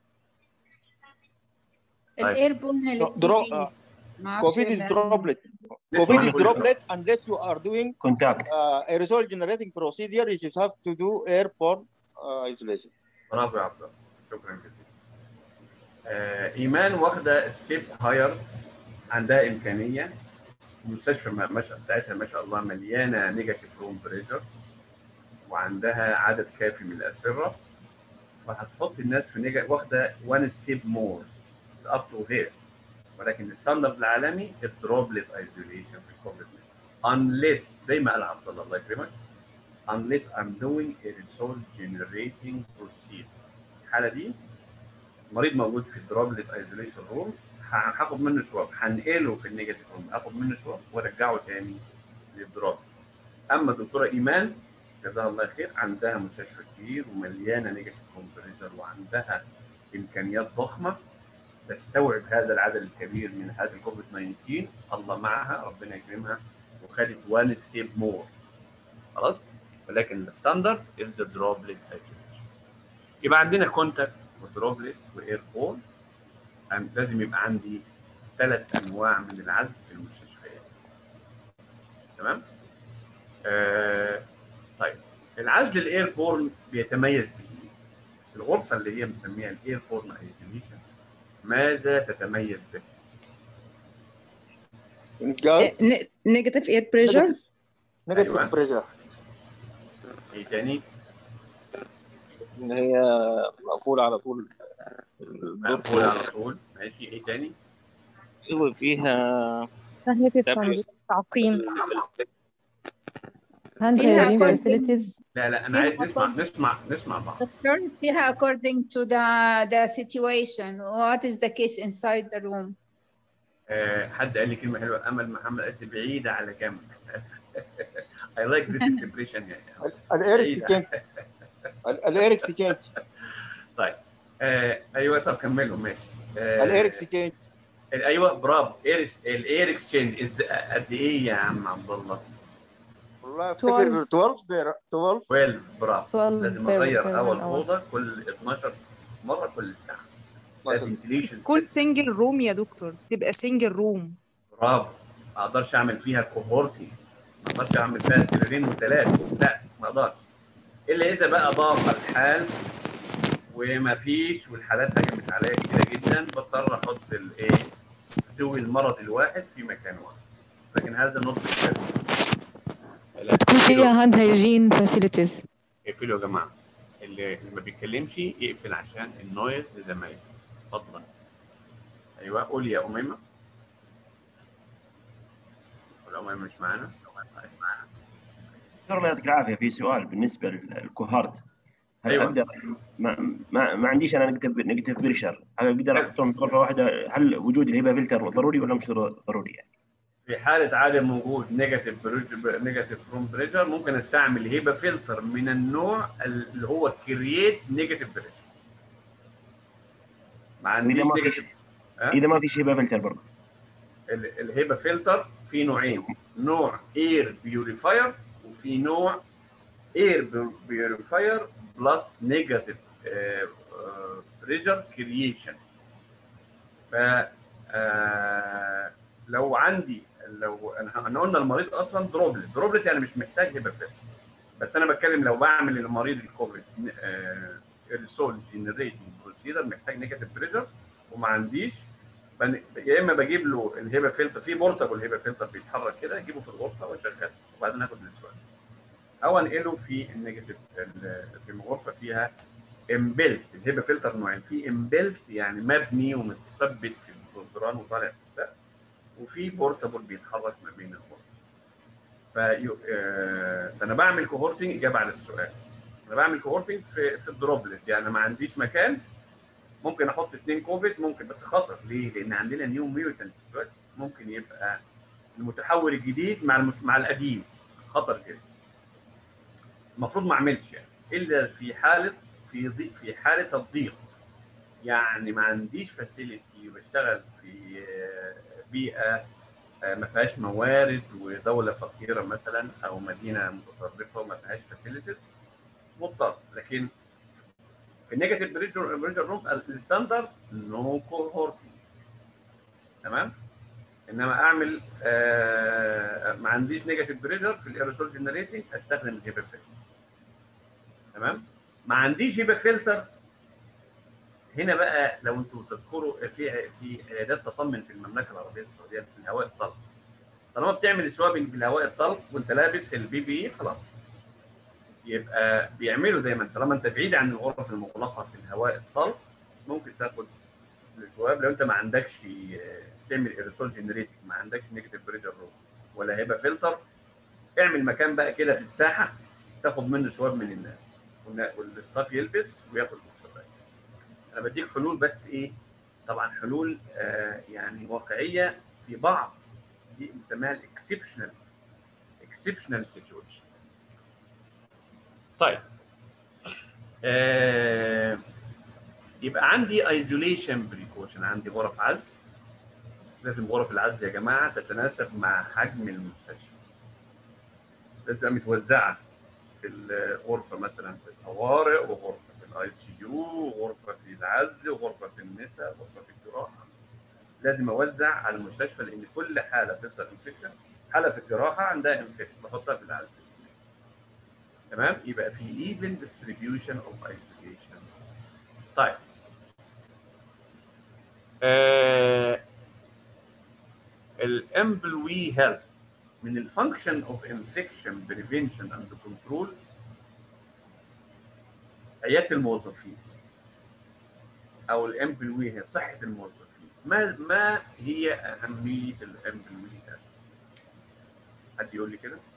الاير بورن اللي درو كوفيد is droplet. COVID is droplet unless you are doing contact uh, aerosol generating procedure. You should have to do airborne uh, isolation. برافو يا عبد الله، شكرا جزيلا. آه ايمان واخده ستيب هاير، عندها امكانيه. المستشفى ما شاء بتاعتها ما شاء الله مليانه نيجاتيف روم بريشر، وعندها عدد كافي من الاسره، وهتحط الناس في نيجا واخده وان ستيب مور اب تو هير. ولكن الستاندرد العالمي الدروبلت ايزوليشن في الكوفيد unless زي ما قال عبد الله الله يكرمك unless I'm doing aerosol generating procedure. الحاله دي المريض موجود في الدروبلت ايزوليشن روم، هاخد منه شواب هنقله في النيجاتيف روم، اخد منه شواب وارجعه تاني للدروب. اما الدكتوره ايمان جزاها الله خير عندها مستشفى كبير ومليانه نيجاتيف روم بريشر وعندها امكانيات ضخمه تستوعب هذا العدد الكبير من هذا الكوفيد تسعة عشر. الله معها، ربنا يكرمها، وخدت وان ستيب مور خلاص. ولكن الستاندرد از دروبلت ايزوليشن. يبقى عندنا كونتاكت ودروبلت واير بورن. لازم يبقى عندي ثلاث انواع من العزل في المستشفيات. تمام؟ آه طيب العزل الاير بورن بيتميز بايه؟ الغرفه اللي هي مسميها الاير بورن ايزوليشن ماذا تتميز به؟ نيجاتيف اير بريشر. نيجاتيف بريشر. ايه تاني؟ ان هي مقفوله على طول. مقفوله على طول. ماشي. ايه تاني؟ فيها سهلة تابلت التنظيم تعقيم هاند فيها هايجين according فاسيلتيز. لا لا انا فيها عايز نسمع according نسمع نسمع بعض. Doctor, فيها according to the the situation what is the case inside the room. آه، حد قال لي كلمه حلوه، امل محمد قالت لي بعيده على جنب. I like this expression يعني. الإيركس بعيدة. كينج الإيركس كينج طيب آه، ايوه طب كملوا ماشي. آه، الإيركس كينج ايوه برافو. ايركس الاير اكسشينج قد ايه يا عم عبد الله؟ والله افتكر اثناشر بير اثناشر اثناشر برافو. اثناشر لازم بير اغير بير هواء ون اور. الاوضه كل اتناشر مره كل ساعه. ده فنتيليشن تكون سيستم. سنجل روم يا دكتور، تبقى سنجل روم. برافو. ما اقدرش اعمل فيها كوهورتي، ما اقدرش اعمل فيها سريرين وثلاث، لا ما اقدرش. الا اذا بقى ضاق الحال وما فيش والحالات هجمت عليا كتيره جدا، بضطر احط الايه ذوي المرض الواحد في مكان واحد، لكن هذا نوت تكون فيها هاند هايجين فاسيلتيز. اقفلوا يا جماعه، اللي اللي ما بيتكلمش يقفل عشان النويز لزمايله. اتفضل. ايوه قول يا اميمه. ولا اميمه مش معانا؟ دكتور الله يعطيك العافيه، في سؤال بالنسبه للكوهارت. هل أيوة. اقدر ما, ما, ما عنديش انا نكتب نكتب بريشر، هل اقدر احطهم في غرفه واحده؟ هل وجود الهبه فلتر ضروري ولا مش ضروري يعني؟ في حاله عدم وجود نيجاتيف نيجاتيف روم بريشر ممكن استعمل هيبه فلتر من النوع اللي هو كرييت نيجاتيف بريشر. ما عنديش ما فيش اذا ما فيش هبه فلتر برضه. الهيبه فلتر في نوعين، نوع اير بيوريفاير وفي نوع اير بيوريفاير بلس نيجاتيف بريشر كرييشن. ف لو عندي لو احنا قلنا المريض اصلا دروبلت دروبلت يعني مش محتاج هيبه فلتر، بس انا بتكلم لو بعمل للمريض الكوفيد ايرسول جنريتنج بروسيدر محتاج نيجاتيف بريشر وما عنديش، يا اما بجيب له الهيبه فلتر في بورتابل هيبه فلتر بيتحرك كده، اجيبه في الغرفه واشغله وبعدين اخد السؤال او انقله في النيجاتيف في غرفه فيها امبلت. الهيبه فلتر نوعين، في امبلت يعني مبني ومتثبت في الجدران وطالع في السقف، وفي بورتابل بيتحرك ما بين الغرف. فانا بعمل كوهورتنج. اجابه على السؤال، انا بعمل كوهورتنج في في الدروبلت، يعني ما عنديش مكان ممكن احط اثنين كوفيد ممكن، بس خطر ليه؟ لان عندنا نيو ميوتنت دلوقتي ممكن يبقى المتحول الجديد مع المت... مع القديم، خطر جدا. المفروض ما اعملش يعني الا في حاله في ضيق في حاله الضيق، يعني ما عنديش فاسيلتي وبشتغل في بيئه ما فيهاش موارد ودوله فقيره مثلا او مدينه متطرفه وما فيهاش فاسيلتيز مضطر. لكن في النيجاتيف بريشر بريشر روم الستاندرد نو كوهورتنج، تمام. انما اعمل آه ما عنديش نيجاتيف بريشر في الايرسول جنريتنج استخدم الهيبا فلتر، تمام. ما عنديش هيبا فلتر هنا بقى، لو انتم تذكروا في في عيادات تطمن في المملكه العربيه السعوديه في الهواء الطلق، طالما بتعمل سوابنج بالهواء الطلق وانت لابس البي بي خلاص يبقى بيعملوا دايما، طالما انت بعيد عن الغرف المغلقه في الهواء الطلق ممكن تاخد السواب. لو انت ما عندكش تعمل ايرسول جنريتنج، ما عندكش نيجاتيف بريشر روم ولا هيبقى فلتر، اعمل مكان بقى كده في الساحه تاخد منه سواب من الناس والستاف يلبس وياخد السواب. انا بديك حلول بس ايه، طبعا حلول آه يعني واقعيه في بعض دي بنسميها الاكسبشنال اكسبشنال سيتويشن. طيب آه يبقى عندي ايزوليشن بريكوشن، عندي غرف عزل، لازم غرف العزل يا جماعه تتناسب مع حجم المستشفى، لازم تبقى متوزعه في الغرفه مثلا في الطوارئ وغرفه في الاي سي يو وغرفه في العزل وغرفه في النساء وغرفه في الجراحه، لازم اوزع على المستشفى لان كل حاله بتحصل انفكشن، حاله في الجراحه عندها انفكشن بحطها في العزل، تمام. يبقى في even distribution of isolation. طيب آه الامبلوي هيلث من الفانكشن اوف انفكشن بريفنشن اند كنترول عياده الموظفين او الامبلوي هي صحه الموظفين. ما ما هي اهميه الامبلويد؟ حد يقول لي كده؟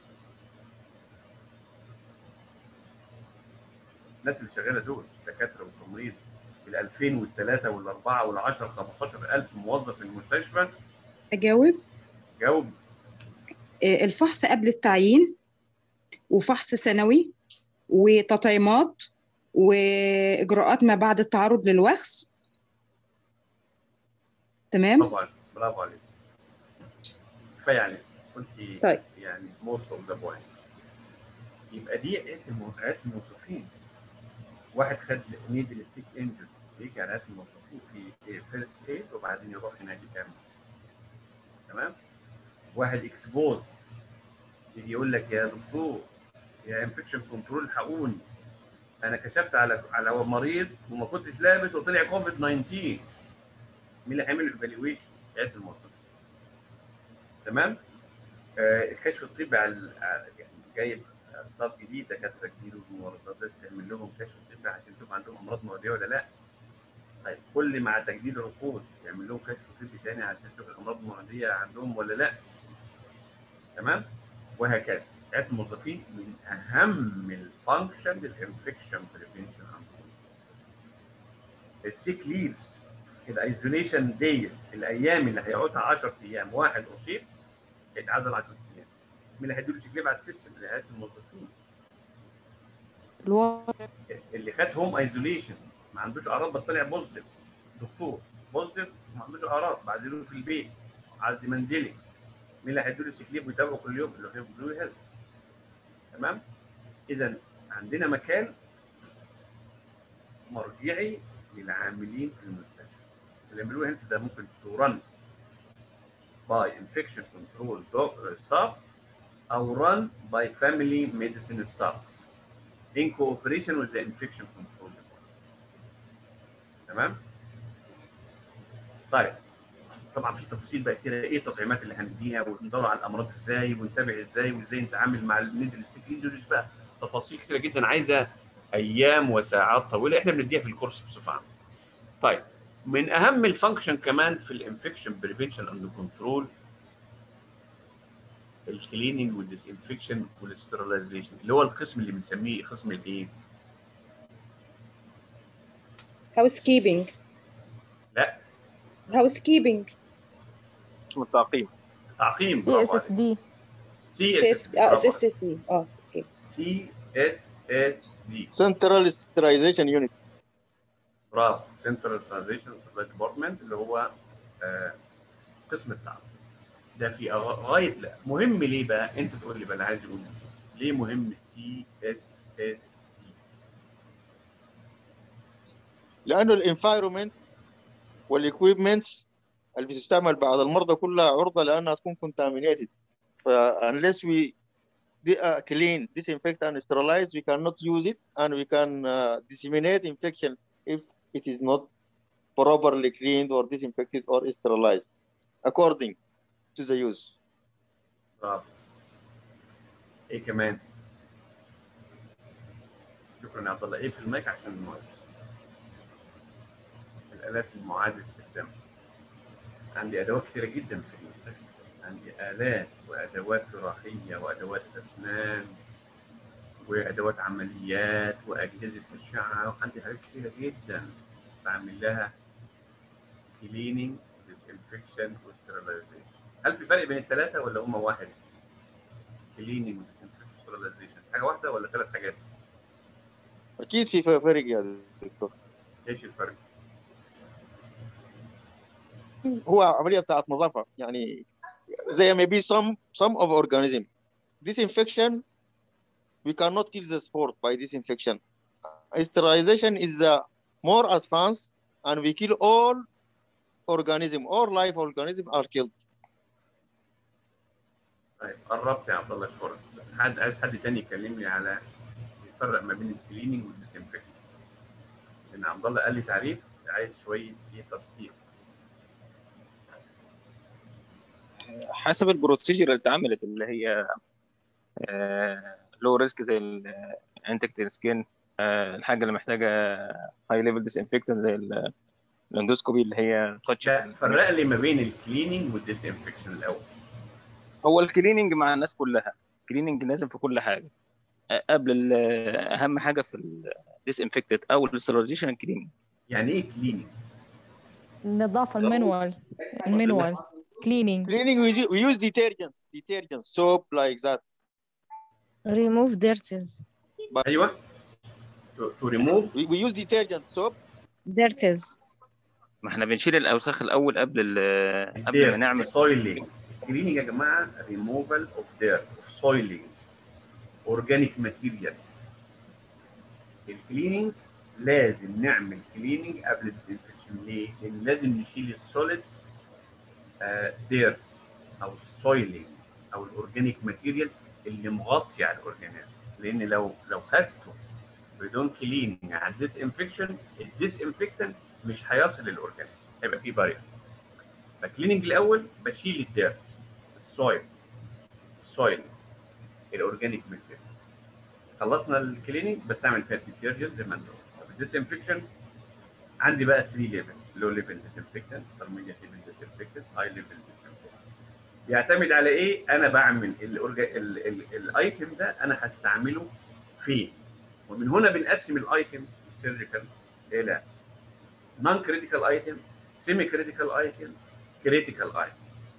الناس اللي شغاله دول دكاتره وتمريض ال ألفين والثلاثة والأربعة والعشرة خمستاشر ألف موظف في المستشفى. أجاوب؟ جاوب. آه، الفحص قبل التعيين، وفحص سنوي، وتطعيمات، وإجراءات ما بعد التعرض للوخز. تمام؟ برافو عليك، برافو عليك. كفايه عليك، كنت طيب. يعني موست اوف ذا بوينت. يبقى دي آيات الموظفين. واحد خد نيدل ستيك انجل يجي على آيات الموظفين في فيرست ايد وبعدين يروح هناك يكمل. تمام؟ واحد اكسبوز يجي يقول لك يا دكتور يا انفكشن كنترول الحقوني، انا كشفت على على مريض وما كنتش لابس وطلع كوفيد تسعة عشر. مين اللي هيعمل الايفالويشن؟ آيات الموظفين. تمام؟ آه الكشف الطبي على يعني جايب اصناف جديده دكاتره جديد وممرضات تعمل لهم كشف طبي عشان تشوف عندهم امراض معديه ولا لا. طيب كل مع تجديد العقود يعمل لهم كشف طبي ثاني عشان تشوف الامراض المعديه عندهم ولا لا. تمام؟ وهكذا. آيات الموظفين من اهم الفانكشن للانفكشن بريفنشن. السيك ليفز، الايزوليشن دايز، الايام اللي هيقعدها عشرة ايام واحد اصيب هيتعزل عشرة ايام. مين اللي هيديله سيك ليف على السيستم؟ آيات الموظفين. اللي خد هوم ايزوليشن ما عندوش اعراض بس طلع بوزيتيف، دكتور بوزيتيف ما عندوش اعراض بعزله في البيت عزل منزلي. مين اللي هيديله سيك ليف ويتابعه كل يوم؟ اللي هو بلو هيلث. تمام؟ اذا عندنا مكان مرجعي للعاملين في المستشفى. البلو هيلث ده ممكن ترن باي انفكشن كنترول ستاف او رن باي فاميلي ميديسين ستاف in cooperation with the infection control department. تمام؟ طيب طبعا في تفاصيل بقى كده ايه التطعيمات اللي هنديها وندور على الامراض ازاي ونتابع ازاي وازاي نتعامل مع النيدل ستيك انجريز. بقى تفاصيل كتيره جدا عايزه ايام وساعات طويله احنا بنديها في الكورس بصفه عامه. طيب من اهم الفانكشن كمان في الانفكشن بريفنشن اند كنترول الكليننج والديسانفكشن والاسترلايزيشن اللي هو القسم اللي بنسميه قسم الايه؟ هاوس كيبنج. لا هاوس كيبنج. اسمه التعقيم. تعقيم. سي اس اس دي. سي اس اه سي اس اس دي اه اوكي. سي اس اس دي سنترال سترايزيشن يونت. برافو. سنترال سترايزيشن ديبارتمنت اللي هو آه قسم التعقيم. ده في غايه لا مهم. ليه بقى؟ انت تقول لي بقى، انا عايز اقول ليه مهم السي اس اس دي؟ لانه الانفايرمنت والاكويبمنتس اللي بتستعمل بعض المرضى كلها عرضه لانها تكون contaminated. ف unless we uh, clean, disinfect and sterilize, we cannot use it and we can uh, disseminate infection if it is not properly cleaned or disinfected or sterilized according to the use. برافو. ايه كمان؟ شكرا يا عبد الله. ايه في المايك عشان المايك؟ الالات المعاد استخدامها. عندي ادوات كثيره جدا في المستشفى. عندي آلات وأدوات جراحية وأدوات أسنان وأدوات عمليات وأجهزة أشعة، وعندي حاجات كثيرة جدا بعمل لها كليننج ديسانفكشن وستيرلايزيشن. هل في فرق بين الثلاثة ولا هما واحد؟ كليننج وديسانفكشن وستيرلايزيشن حاجة واحدة ولا ثلاث حاجات؟ أكيد في فرق يا دكتور. إيش الفرق؟ هو عملية بتاعت نظافة، يعني زي maybe some some of organism. Disinfection, we cannot kill the spore by disinfection. Sterilization is uh, more advanced and we kill all organism, all live organism are killed. طيب قربت يا عبد الله اشكرك، بس حد عايز حد تاني يكلمني على يفرق ما بين الكليننج والديسانفكشن. لأن عبد الله قال لي تعريف عايز شوية ايه تفصيل. حسب البروسيجر اللي اتعملت اللي هي لو ريسك زي الانتكت سكين، الحاجه اللي محتاجه هاي ليفل ديسانفكتنت زي الاندوسكوبي اللي هي تاتش. لا، فرق لي ما بين الكليننج والديس انفكشن الاول. هو الكليننج مع الناس كلها، الكليننج لازم في كل حاجه. قبل ال- اهم حاجه في الديس انفكتد او الاستراليزيشن الكليننج. يعني ايه كليننج؟ النظافة، المانوال المانوال cleaning. Cleaning, we use, we use detergents, detergents, soap like that. remove dirties But ايوه to, to remove we, we use detergent, soap. dirties ما احنا بنشيل الاوساخ الاول قبل ال- قبل ما نعمل soiling. الكليننج يا جماعه removal of dirt, of soiling, organic material. الكليننج لازم نعمل كليننج قبل الديسانفكشن. ليه؟ لان لازم نشيل السوليد ديرت او السويلنج او الاورجانيك ماتيريال اللي مغطي على الاورجانيزم. لان لو لو خدته بدون كليننج على الديسانفكشن، الديسانفكتنت مش هيصل للاورجانيزم، هيبقى فيه بارير. فالكليننج الاول بشيل الديرت، السويل، السويل، الاورجانيك ماتيريال. خلصنا الكليننج بستعمل فيها ديترجنت زي ما انت قلت. الديسانفكشن عندي بقى ثلاثة ليفل: لو ليفل ديسانفكتنت، انترميديت ليفل ديسانفكتنت، هاي ليفل ديسانفكتنت. بيعتمد على ايه؟ انا بعمل الايتم ده انا هستعمله فين. ومن هنا بنقسم الايتم السيرجيكال الى نون كريتيكال ايتم، سيمي كريتيكال ايتم، كريتيكال ايتم.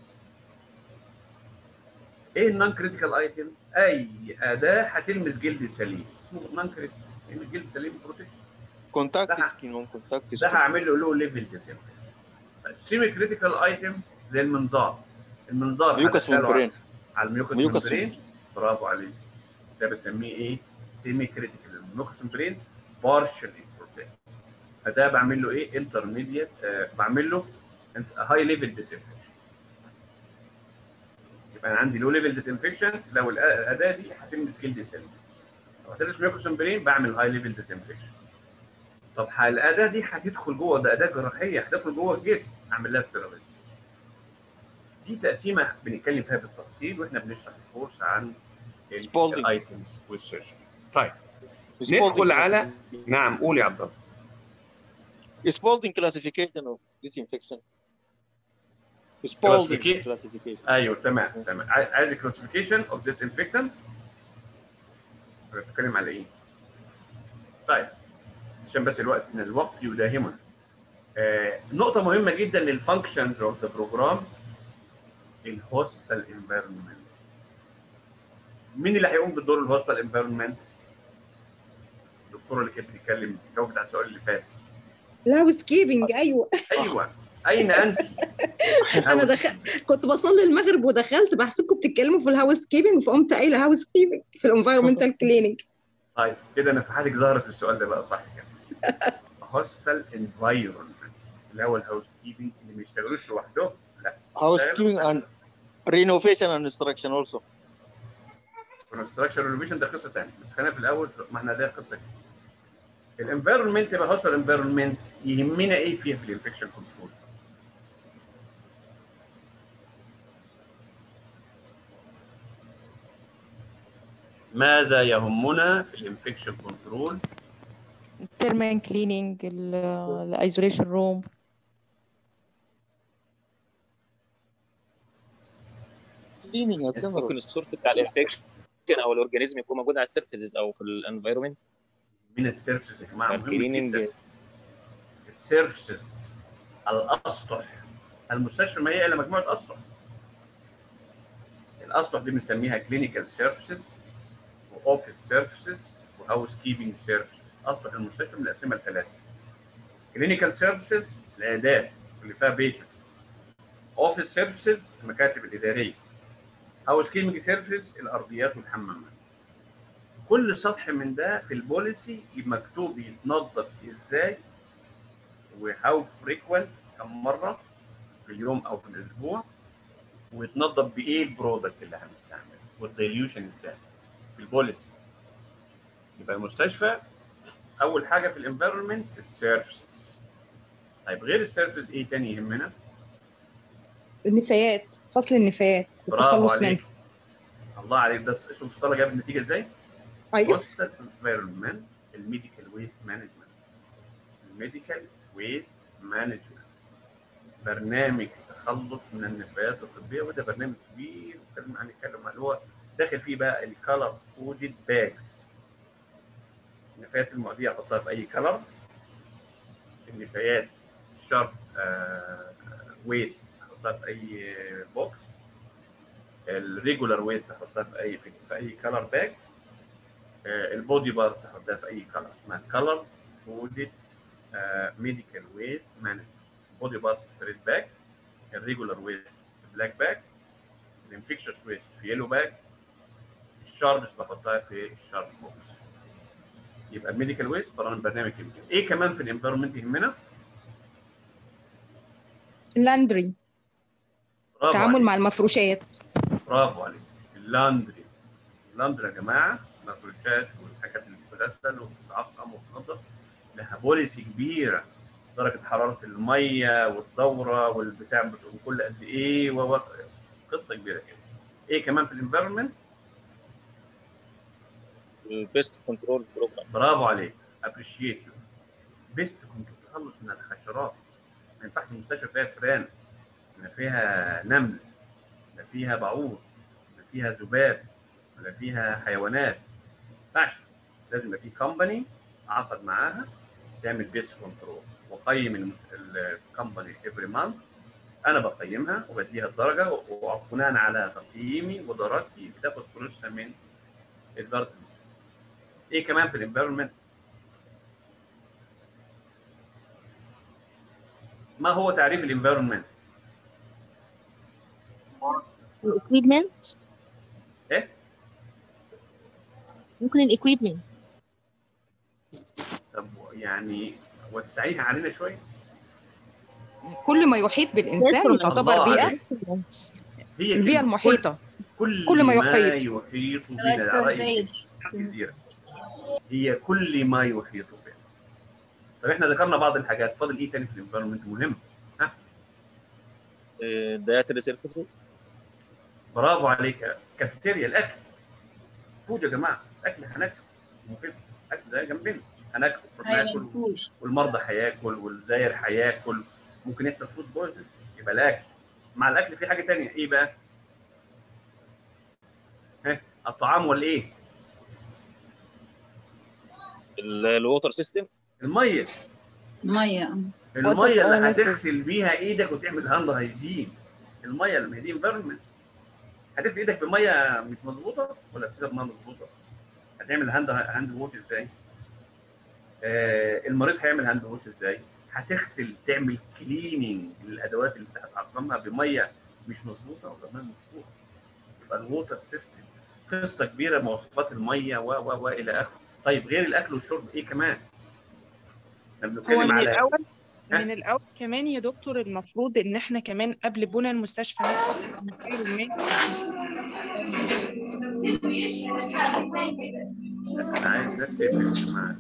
ايه النون كريتيكال ايتم؟ اي اداه هتلمس جلد سليم اسمه نون كريتيكال، لان الجلد سليم بروتكشن. Contact skin on contact ده skin. هعمل له لو ليفل ديسانفكشن. سيمي كريتيكال ايتم زي المنظار. المنظار Mucous هدخله membrane. على الميوكس Mucous ممبرين. برافو عليك. ده بسميه ايه؟ سيمي كريتيكال. الميوكس ممبرين بارشلي بروتكت. فده بعمل له ايه؟ انترميديت، آه بعمل له هاي ليفل ديسانفكشن. يبقى انا عندي لو ليفل ديسانفكشن لو الاداه دي هتلمس جلد سليم. لو هتلمس ميوكس ممبرين بعمل هاي ليفل ديسانفكشن. طب الاداه دي هتدخل جوه، ده اداه جراحيه هتدخل جوه الجسم، اعمل لها ستيرلايزيشن. دي تقسيمه بنتكلم فيها بالتفصيل واحنا بنشرح الكورس عن الايتمز والسيرجري. طيب ندخل على نعم قول يا عبد الله. Spalding classification of disinfection. Spalding classification. ايوه تمام تمام. عايز كلاسيفيكيشن اوف ديسانفكتنت. بتتكلم على ايه؟ طيب عشان بس الوقت من الوقت يداهمنا. آه، نقطة مهمة جدا للفانكشنز اوف ذا بروجرام، الهوستال انفايرمنت. مين اللي هيقوم بدور الهوستال انفايرمنت؟ الدكتورة اللي كانت بتتكلم جاوبت على السؤال اللي فات. الهاوس كيبنج. ايوه ايوه اين انت؟ انا دخلت كنت بصلي المغرب ودخلت بحسبكم بتتكلموا في الهاوس كيبنج، فقمت قايله هاوس كيبنج في الانفايرمنتال كليننج. طيب كده انا في حالك ظهرت السؤال ده بقى صح كده. هوستال انفايرمنت اللي هو الهاوس كيبنج اللي ما يشتغلوش لوحدهم، لا. Housekeeping and renovation and instruction also. كونستراكشن رينوفيشن ده قصه ثانيه، بس خلينا في الاول ما احنا ده قصه كده. الانفايرمنت يبقى هوستال انفايرمنت يهمنا ايه فيها في الانفكشن كنترول؟ ماذا يهمنا في الانفكشن كنترول؟ التيرمين كليننج، الايزوليشن روم. ممكن السورس بتاع الانفكشن او الاورجانيزم يكون موجود على السيرفيسز او في الانفايرمنت. من السيرفيسز يا جماعه مهم الكليننج. جدا. السيرفيسز، الاسطح. المستشفى ما هي الا مجموعه اسطح. الاسطح دي بنسميها كلينيكال سيرفيسز واوفيس سيرفيسز وهاوس كيبنج سيرفيسز. اسطح المستشفى بنقسمها لثلاثه. كلينيكال سيرفيسز الاداه اللي فيها بيشنت. اوفيس سيرفيسز المكاتب الاداريه. هاوس كيبنج سيرفيسز الارضيات والحمامات. كل سطح من ده في البوليسي مكتوب يتنظف ازاي وهاو فريكوينت، كم مره في اليوم او في الاسبوع، ويتنظف بايه البرودكت اللي هنستعمله والديليوشن ازاي في البوليسي. يبقى المستشفى اول حاجه في الانفايرمنت السيرفيسز. طيب غير السيرفيسز ايه تاني يهمنا؟ النفايات، فصل النفايات والتخلص منه. الله عليك، ده شوف الصلاه جابت النتيجه ازاي؟ ايوه. الانفايرمنت، الميديكال ويست مانجمنت. الميديكال ويست مانجمنت، برنامج تخلص من النفايات الطبيه، وده برنامج كبير وكلام هنتكلم عنه، هو داخل فيه بقى الكالر كودد باجز. النفايات المعديه احطها في اي كلر، النفايات شارب آه ويست احطها في اي بوكس، الريجولار ويست احطها في اي في, في اي كلر باج، آه البودي بارت احطها في اي كلر، اسمها كلر كودد ميديكال ويست مانجمنت. بودي بارت في ريد باج، الريجولار ويست في بلاك باج، الانفكشن ويست في يلو باج، الشاربس بحطها في الشارب بوكس. يبقى الميديكال ويست برنامج كيميائي. ايه كمان في الانفيرمنت يهمنا؟ اللاندري، برافو التعامل عليك، مع المفروشات. برافو عليك. اللاندري، اللاندري يا جماعه المفروشات والحاجات اللي بتتغسل وبتتعقم وبتنضف لها بوليسي كبيره، درجه حراره الميه والدوره والبتاع بتقوم كل قد ايه، و قصه كبيره كده. ايه كمان في الانفيرمنت؟ البيست كنترول بروجرام. برافو عليك، ابريشيت يو. بيست كنت تخلص من الحشرات. ما ينفعش المستشفى فيها فئران، لا فيها نمل، لا فيها بعوض، لا فيها ذباب، ولا فيها حيوانات. ما ينفعش. لازم يبقى في كومباني عقد معاها تعمل بيست كنترول، وقيم الكومباني افري مانث. انا بقيمها وبديها الدرجه، وبناء على تقييمي ودرجتي بتاخد فلوسها من الاداره. ايه كمان في الانفيرمنت؟ ما هو تعريف الانفيرمنت؟ الاكويبمنت، ايه؟ ممكن الاكويبمنت. طب يعني وسعيها علينا شويه. كل ما يحيط بالإنسان تعتبر الله بيئة، عليك. هي البيئة كلمة المحيطة، كل, كل ما ما يحيط. يحيط بنا. على رأي الجزيرة هي كل ما يحيط بنا. طب احنا ذكرنا بعض الحاجات، فاضل ايه تاني في الانفيرمنت مهم؟ ها؟ الدايتري سيرفيسز. برافو عليك. كافيتيريا، الاكل، فود يا جماعه، اكل هناكل مفيد، اكل ده جنبنا هناكل هناكل، والمرضى هياكل والزاير هياكل، ممكن يحصل فود بويزن. يبقى الاكل، مع الاكل في حاجه ثانيه، ايه بقى؟ ها؟ الطعام ولا ايه؟ الووتر سيستم. الميه. ميه الميه اللي هتغسل بيها ايدك وتعمل هاند هايجين. الميه اللي هي دي انفيرمنت. هتغسل ايدك بميه مش مظبوطه ولا تغسلها بميه مظبوطه؟ هتعمل هاند هاند ووش ازاي؟ آه المريض هيعمل هاند ووش ازاي؟ هتغسل تعمل كليننج للادوات اللي انت هتعقمها بميه مش مظبوطه ولا ميه مظبوطه. يبقى الووتر سيستم قصه كبيره، مواصفات الميه و و و الى اخره. طيب غير الاكل والشرب ايه كمان؟ هو بنتكلم من على الأول من الأول كمان يا دكتور، المفروض إن إحنا كمان قبل بناء المستشفى نفسه انا عايز ناس تقفل معاك.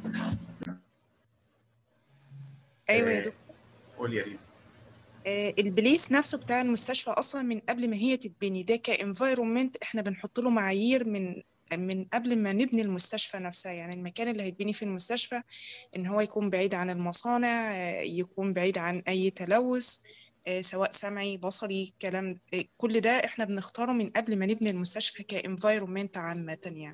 أيوه يا دكتور. قول يا ريم. آه، البليس نفسه بتاع المستشفى اصلا من قبل ما هي تتبني، ده كانفايرومنت احنا بنحط له معايير من من قبل ما نبني المستشفى نفسها. يعني المكان اللي هيتبني فيه المستشفى ان هو يكون بعيد عن المصانع، آه، يكون بعيد عن اي تلوث، آه، سواء سمعي بصري الكلام، آه، كل ده احنا بنختاره من قبل ما نبني المستشفى كانفايرومنت عامة يعني.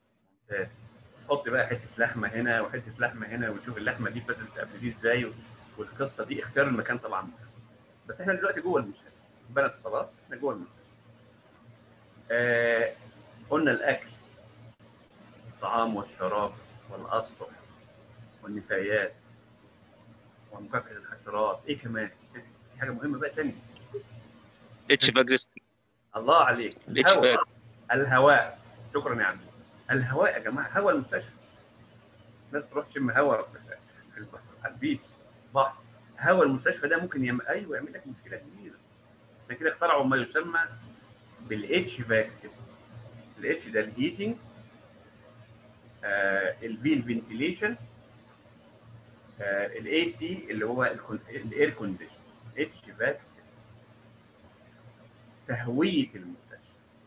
حط بقى حته لحمه هنا وحته لحمه هنا، وتشوف اللحمه دي لازم تقفليه ازاي، والقصه دي اختيار المكان طبعا. بس احنا دلوقتي جوه المستشفى، بنت خلاص احنا جوه المستشفى. آه قلنا الاكل، الطعام والشراب والاسطح والنفايات ومكافحه الحشرات. ايه كمان؟ في حاجه مهمه بقى ثانيه، اتش فاك سيستم. الله عليك. الهواء. الهواء، شكرا يا عم. الهواء يا جماعه، هواء المستشفى. الناس تروح تشم هواء في البحر، على البيتش، بحر. هواء المستشفى ده ممكن يعمل ايوه يعمل لك مشكله كبيره. عشان كده اخترعوا ما يسمى بالاتش فاك سيستم. الاتش ده الهيتنج، آه البي الفنتيليشن، آه الاي سي اللي هو الاير كونديشن. اتش فاك سيستم تهويه المستشفى.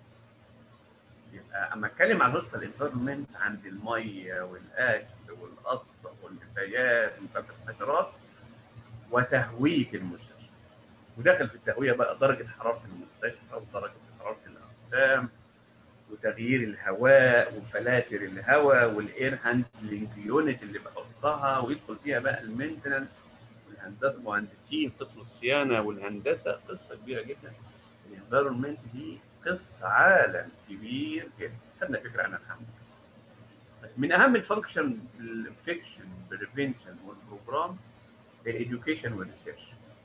يبقى اما اتكلم عن هوستال انفيرمنت، عند الميه والاكل والاسطح والنفايات ومكافحه الحشرات، وتهويه المستشفى. وداخل في التهويه بقى درجه حراره المستشفى ودرجه حراره الاقسام وتغيير الهواء وفلاتر الهواء والاير هاندلنج يونت اللي بحطها، ويدخل فيها بقى المينتنس والهندسه المهندسين قسم الصيانه والهندسه، قصه كبيره جدا. الانفيرمنت دي قصه عالم كبير جدا، خدنا فكره عنها الحمد لله. من اهم الفانكشن الانفكشن بريفنشن والبروجرام الاديوكيشن والريسيرش.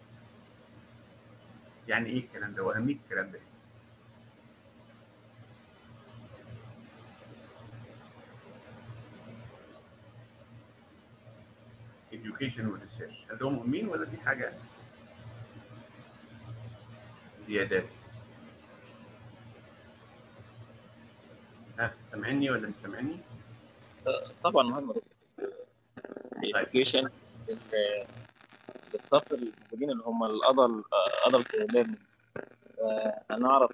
يعني ايه الكلام ده واهميه الكلام ده؟ education والريسيرش هل هم مهمين ولا دي حاجه زيادات؟ ها سامعني ولا مش سامعني؟ طبعا مهم. الاديوكيشن الستاف الموجودين اللي هم الادل ادلت ليرنينج، هنعرف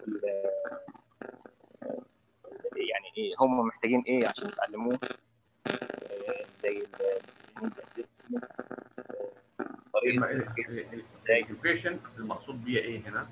يعني ايه هم محتاجين ايه عشان يتعلموه، زي الاديوكيشن المقصود بيها ايه هنا؟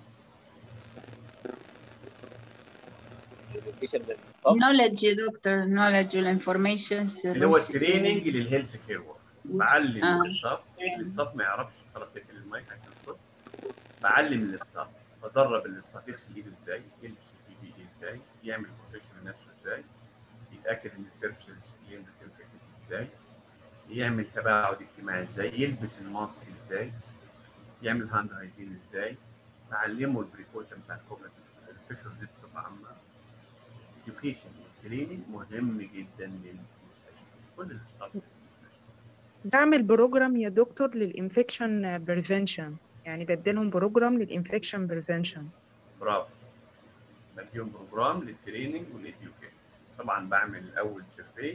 knowledge يا دكتور، knowledge والانفورميشن اللي هو التريننج للهيلث كير ورك. بعلم آه. الستاف، الستاف ما يعرفش خلاص يقفل المايك عشان الصوت. بعلم الستاف، بدرب الستاف يغسل ايده ازاي، يلبس البي بي اي ازاي، يعمل بروتكشن لنفسه ازاي، يتاكد ان السيرفيسز يلبس ازاي، يعمل تباعد اجتماعي ازاي، يلبس الماسك ازاي، يعمل هاند هايجين ازاي، تعلمه البريكوشن بتاع الكوفيد الفكر دي بصفه عامه. education والتريننج مهم جدا للمستشفى كل الستاف. بعمل بروجرام يا دكتور للانفكشن بريفنشن، يعني بديلهم بروجرام للانفكشن بريفنشن. برافو. بديهم بروجرام للتريننج والاديوكيشن. طبعا بعمل الاول سيرفي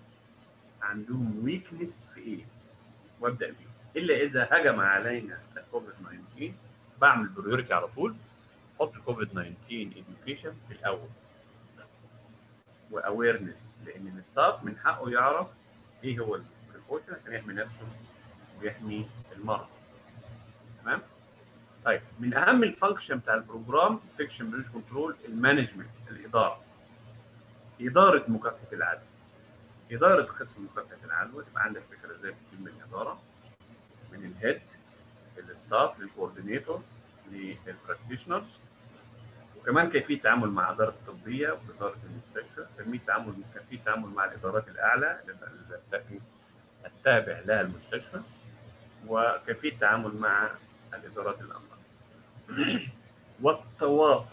عندهم ويكنس في ايه وابدا بيه، الا اذا هجم علينا الكوفيد تسعة عشر بعمل بريوريتي على طول، احط كوفيد تسعة عشر اديوكيشن في الاول واويرنس، لان الستاف من حقه يعرف ايه هو البريكوشن عشان يحمي نفسه ويحمي المرضى. تمام؟ طيب من اهم الفانكشن بتاع البروجرام انفكشن بريفنشن كنترول المانجمنت، الاداره. اداره مكافحه العدوى. اداره قسم مكافحه العدوى تبقى عندك فكره ازاي بتتم الاداره من الهيد للستاف للكوردينيتور للبراكتيشنرز، وكمان كيفيه التعامل مع اداره الطبيه واداره المستشفى، كيفيه التعامل كيفيه التعامل مع الادارات الاعلى التي التابع لها المستشفى، وكيفيه التعامل مع الادارات الامراض. والتواصل،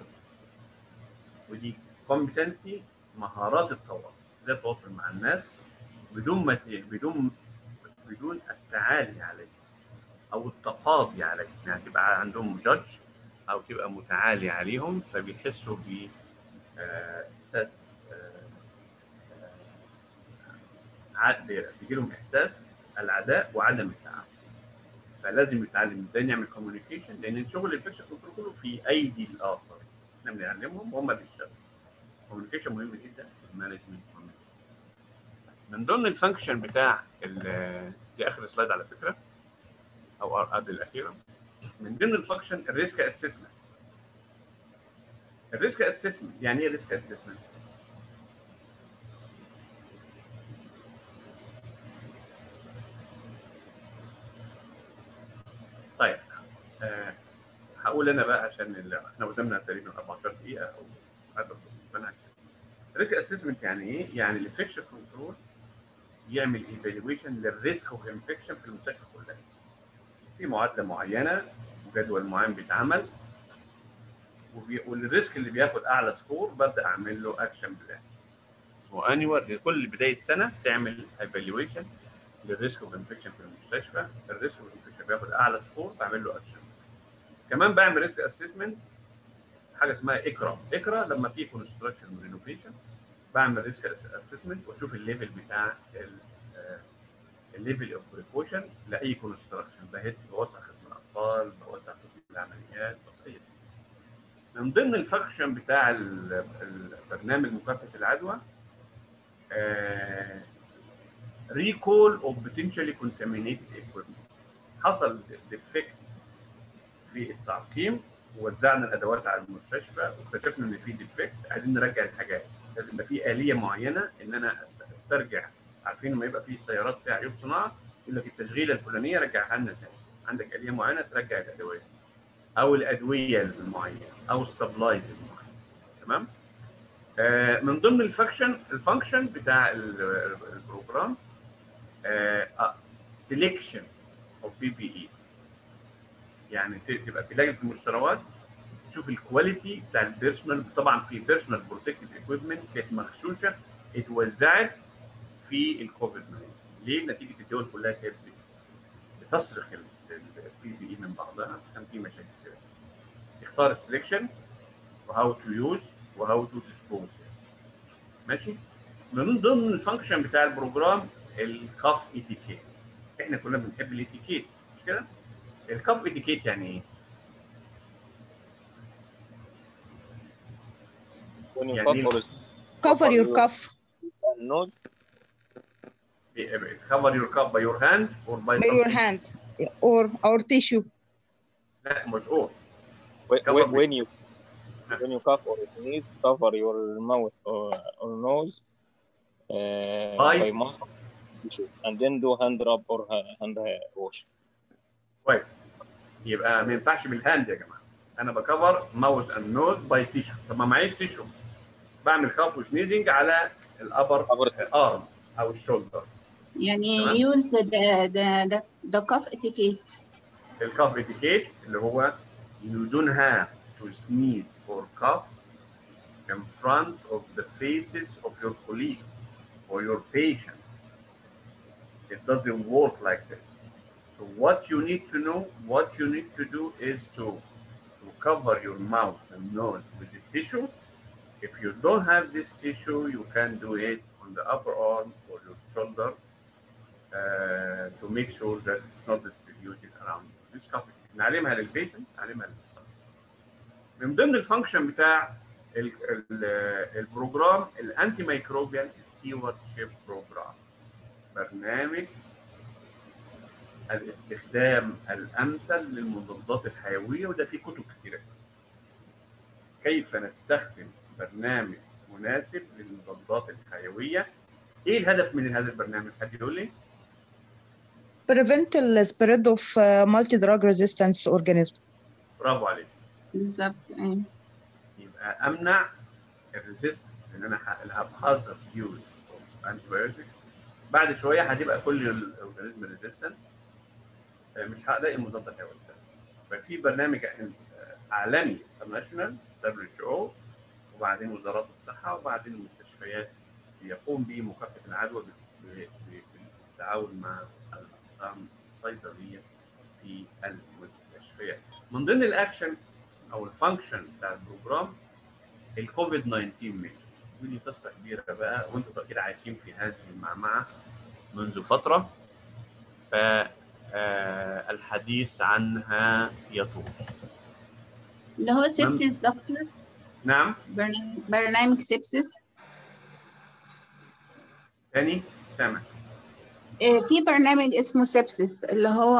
ودي كومبتنسي مهارات التواصل، ازاي تتواصل مع الناس بدون ما بدون بدون التعالي عليه او التقاضي عليه، يعني تبقى عندهم جادج او تبقى متعالي عليهم فبيحسوا ب احساس بيجي لهم احساس العداء وعدم التعاون. فلازم يتعلم ازاي نعمل كوميونيكيشن، لان شغل الانفكشن كنترول كله في ايدي الاخر، احنا بنعلمهم وهم بيشتغلوا. الكوميونيكيشن مهم جدا في المانجمنت. من ضمن الفانكشن بتاع دي اخر سلايد على فكره او قبل الاخيره، من ضمن الفانكشن الريسك اسسمنت. الريسك اسسمنت يعني ايه ريسك اسسمنت؟ طيب أه هقول انا بقى عشان احنا قدامنا تقريبا أربعتاشر دقيقه او هذا المنهج. الريسك اسسمنت يعني ايه؟ يعني الانفكشن كنترول يعمل ايفالويشن للريسك اوف انفكشن في المستشفى كلها. في معادله معينه وجدول معين بيتعمل، والريسك اللي بياخد اعلى سكور ببدا اعمل له اكشن بلان. وانيوال كل بدايه سنه تعمل ايفالويشن للريسك اوف انفكشن في المستشفى، الريسك اوف انفكشن بياخد اعلى سكور بعمل له اكشن. كمان بعمل ريسك اسسمنت حاجه اسمها اكرا. اكرا لما في كونستراكشن ورينوفيشن بعمل ريسك اسسمنت واشوف الليفل بتاع الليفل اوف بريكوشن لاي كونستراكشن، بهت بوسع قسم الاطفال، بوسع قسم العمليات، بسيط. من ضمن الفانكشن بتاع البرنامج مكافحه العدوى ريكول اوف بوتنشالي كونتامينيتد ايكويبمنت. حصل ديفكت في التعقيم ووزعنا الادوات على المستشفى واكتشفنا ان في ديفكت، عايزين نرجع الحاجات. لازم يبقى في آلية معينة ان انا استرجع. عارفين لما يبقى في سيارات فيها عيوب صناعه يقول لك التشغيله الفلانيه رجعها لنا تاني. عندك آلية معينه ترجع الادوات او الادويه المعينه او السبلايز المعينه. تمام؟ آه من ضمن الفانكشن الفانكشن بتاع البروجرام سيلكشن اوف بي بي اي، يعني تبقى في لجنه المشتريات تشوف الكواليتي بتاع البيرسونال. طبعا في بيرسونال بروتكتيف ايكويبمنت كانت مغشوشه اتوزعت في الكوفيد تسعة عشر. ليه؟ نتيجه الدول كلها كانت بتصرخ البي بي اي من بعضها، كان في مشاكل كده. اختار السلكشن وهاو تو يوز وهاو تو ديسبوز. ماشي؟ من ضمن الفانكشن بتاع البروجرام الكاف اتيكيت. احنا كلنا بنحب الاتيكيت مش كده؟ الكاف اتيكيت يعني ايه؟ When you يعني cough or cover your cough nose. cover your cough by your hand or by by your hand or or tissue. لا مش or. When, when, when you when you cough or sneeze, cover your mouth or, or nose uh, by, by mouth tissue and then do hand rub or hand wash. كويس. يبقى ما ينفعش بالهاند يا جماعه. انا بكفر ماوث اند نوز باي تيشو. طب ما معيش تيشو، بعمل كاف وسنيزنج على الابر ارم او الشولدر. يعني use the the the the cough etiquette. الكاف etiquette اللي هو you don't have to sneeze or cough in front of the faces of your colleagues or your patients. It doesn't work like this. So what you need to know, what you need to do is to, to cover your mouth and nose with the tissue. If you don't have this tissue, you can do it on the upper arm or your shoulder uh, to make sure that it's not distributed around. This topic نعلمها للبيشنت، نعلمها للمستشفى. من ضمن الفانكشن بتاع ال ال البروجرام الانتي مايكروبيال ستيوارد شيب بروجرام، برنامج الاستخدام الامثل للمضادات الحيويه، وده فيه كتب كتيره. كيف نستخدم برنامج مناسب للمضادات الحيويه. ايه الهدف من هذا البرنامج؟ حد يقول لي؟ prevent the spread of uh, multi-drug resistance organism. برافو عليك. بالظبط. ايوه. يبقى امنع الريزيست، ان انا هبحذر يوز اوف انتيبيوتكس. بعد شويه هتبقى كل الاورجانيزم ريزيستنت، مش هلاقي مضادات حيويه. ففي برنامج عالمي انترناشونال دبليو اتش او، وبعدين وزارات الصحه، وبعدين المستشفيات يقوم بمكافحه العدوى بالتعاون مع الاقسام الصيدليه في المستشفيات. من ضمن الاكشن او الفانكشن بتاع البروجرام الكوفيد تسعة عشر ميجر. ودي قصه كبيره بقى، وانتم اكيد عايشين في هذه المعمعه منذ فتره، فالحديث عنها يطول. اللي هو سيبسيس دكتور. نعم. برنامج برنامج سيبسيس. تاني سامع. في برنامج اسمه سيبسيس اللي هو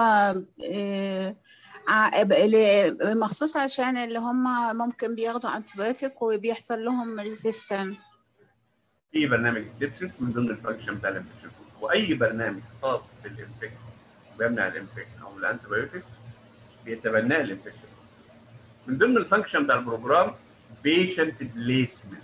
مخصوص عشان اللي هم ممكن بياخدوا انتيبيوتيك وبيحصل لهم ريزيستنس. في برنامج سيبسيس من ضمن الفانكشن بتاع الانفكشن، واي برنامج خاص بالانفكشن بيمنع الانفكشن او الانتيبيوتيك بيتبناه الانفكشن. من ضمن الفانكشن بتاع البروجرام بيشنت بليسمنت.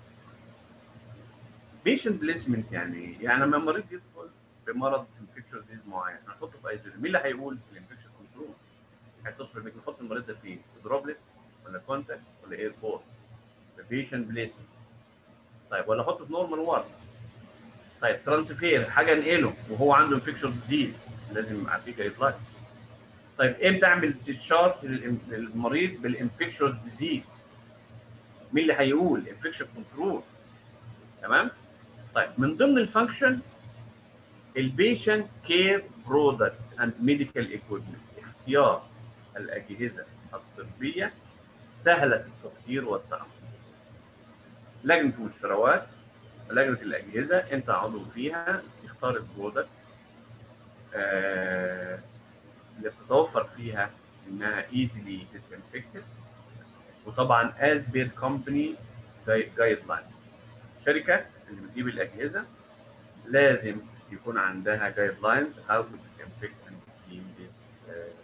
بيشنت بليسمنت يعني يعني لما المريض يدخل بمرض انفكشن ديز معين هنحطه في ايزوليشن، مين اللي هيقول الانفكشن كنترول؟ هيتصل بيك نحط المريض ده فين؟ دروبلت ولا كونتاكت ولا اير بورت؟ بيشنت بليسمنت. طيب ولا احطه في نورمال وارد؟ طيب ترانسفير حاجه انقله وهو عنده انفكشن ديزيز لازم يبقى في جايد لاين. طيب امتى اعمل استشارة للمريض بالانفكشن ديزيز؟ مين اللي هيقول؟ انفكشن كنترول. تمام؟ طيب من ضمن الفانكشن البيشنت كير برودكتس اند ميديكال ايكويبمنت، اختيار الاجهزه الطبيه سهله التطهير والتعقيم. لجنه المشتريات لجنه الاجهزه انت عضو فيها، تختار البرودكتس آه اللي بتتوفر فيها انها easily disinfected، وطبعا as per company guidelines. الشركه اللي بتجيب الاجهزه لازم يكون عندها guidelines how to disinfect and clean these uh,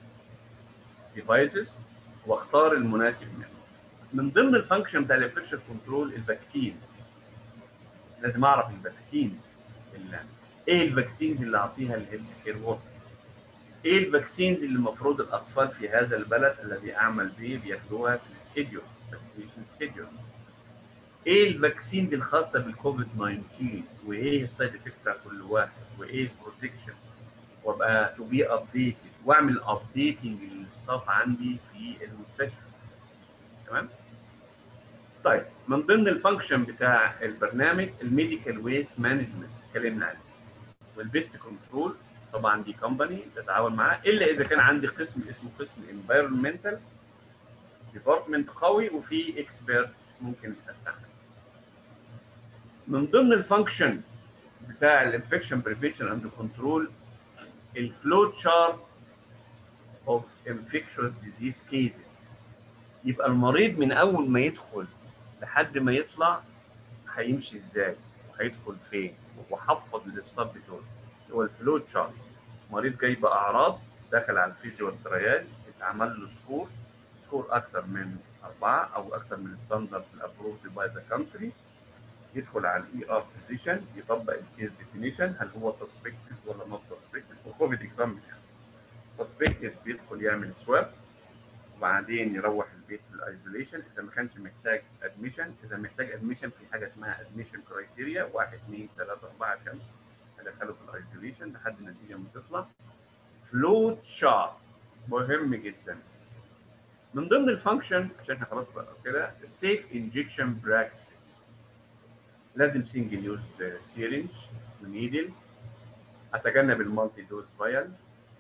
devices، واختار المناسب منه. من ضمن الفانكشن بتاع الانفكشن كنترول الفاكسين. لازم اعرف الفاكسين اللي ايه الفاكسين اللي اعطيها للهيلث كير ووركر، ايه الفاكسين اللي المفروض الاطفال في هذا البلد الذي اعمل به بياخدوها في السكيدول فاكسينيشن سكيدول، ايه الفاكسين الخاصه بالكوفيد تسعة عشر وايه السايد افكت بتاع كل واحد وايه البروتكشن، وابقى تو بي ابديتد واعمل ابديتنج للستاف عندي في المستشفى. تمام؟ طيب من ضمن الفانكشن بتاع البرنامج الميديكال ويست مانجمنت اتكلمنا عنه، والبيست كنترول طبعا دي كومباني تتعاون معاه، الا اذا كان عندي قسم اسمه قسم انفايرمنتال ديبارتمنت قوي وفي اكسبيرت ممكن استعمل. من ضمن الفانكشن بتاع الانفكشن بريفنشن اند كنترول الفلو تشارت اوف انفكشوس ديزيز كيسز. يبقى المريض من اول ما يدخل لحد ما يطلع هيمشي ازاي وهيدخل فين، وحفظ للستاف بتوعه. هو الفلو تشارت. مريض جاي باعراض دخل على الفيزيو تريال، اتعمل له سكور سكور اكثر من اربعه او اكثر من الستاندرد الابروفد باي ذا كونتري، يدخل على الاي ار فيزيشن يطبق الكيس ديفينيشن، هل هو سسبكتد ولا نوت سسبكتد، وكوفيد اكزامبل سسبكتد بيدخل يعمل سواب وبعدين يروح البيت في الايزوليشن اذا ما كانش محتاج ادميشن. اذا محتاج ادميشن في حاجه اسمها ادميشن كرايتيريا واحد اثنين ثلاثه اربعه خمسه، ادخله في الايزوليشن لحد النتيجه ما تطلع. فلو تشارت مهم جدا. من ضمن الفانكشن عشان احنا خلاص بقى كده السيف انجكشن براكتسز، لازم سنجل يوز سيرنج ونيدل، اتجنب المالتي دوز فايل،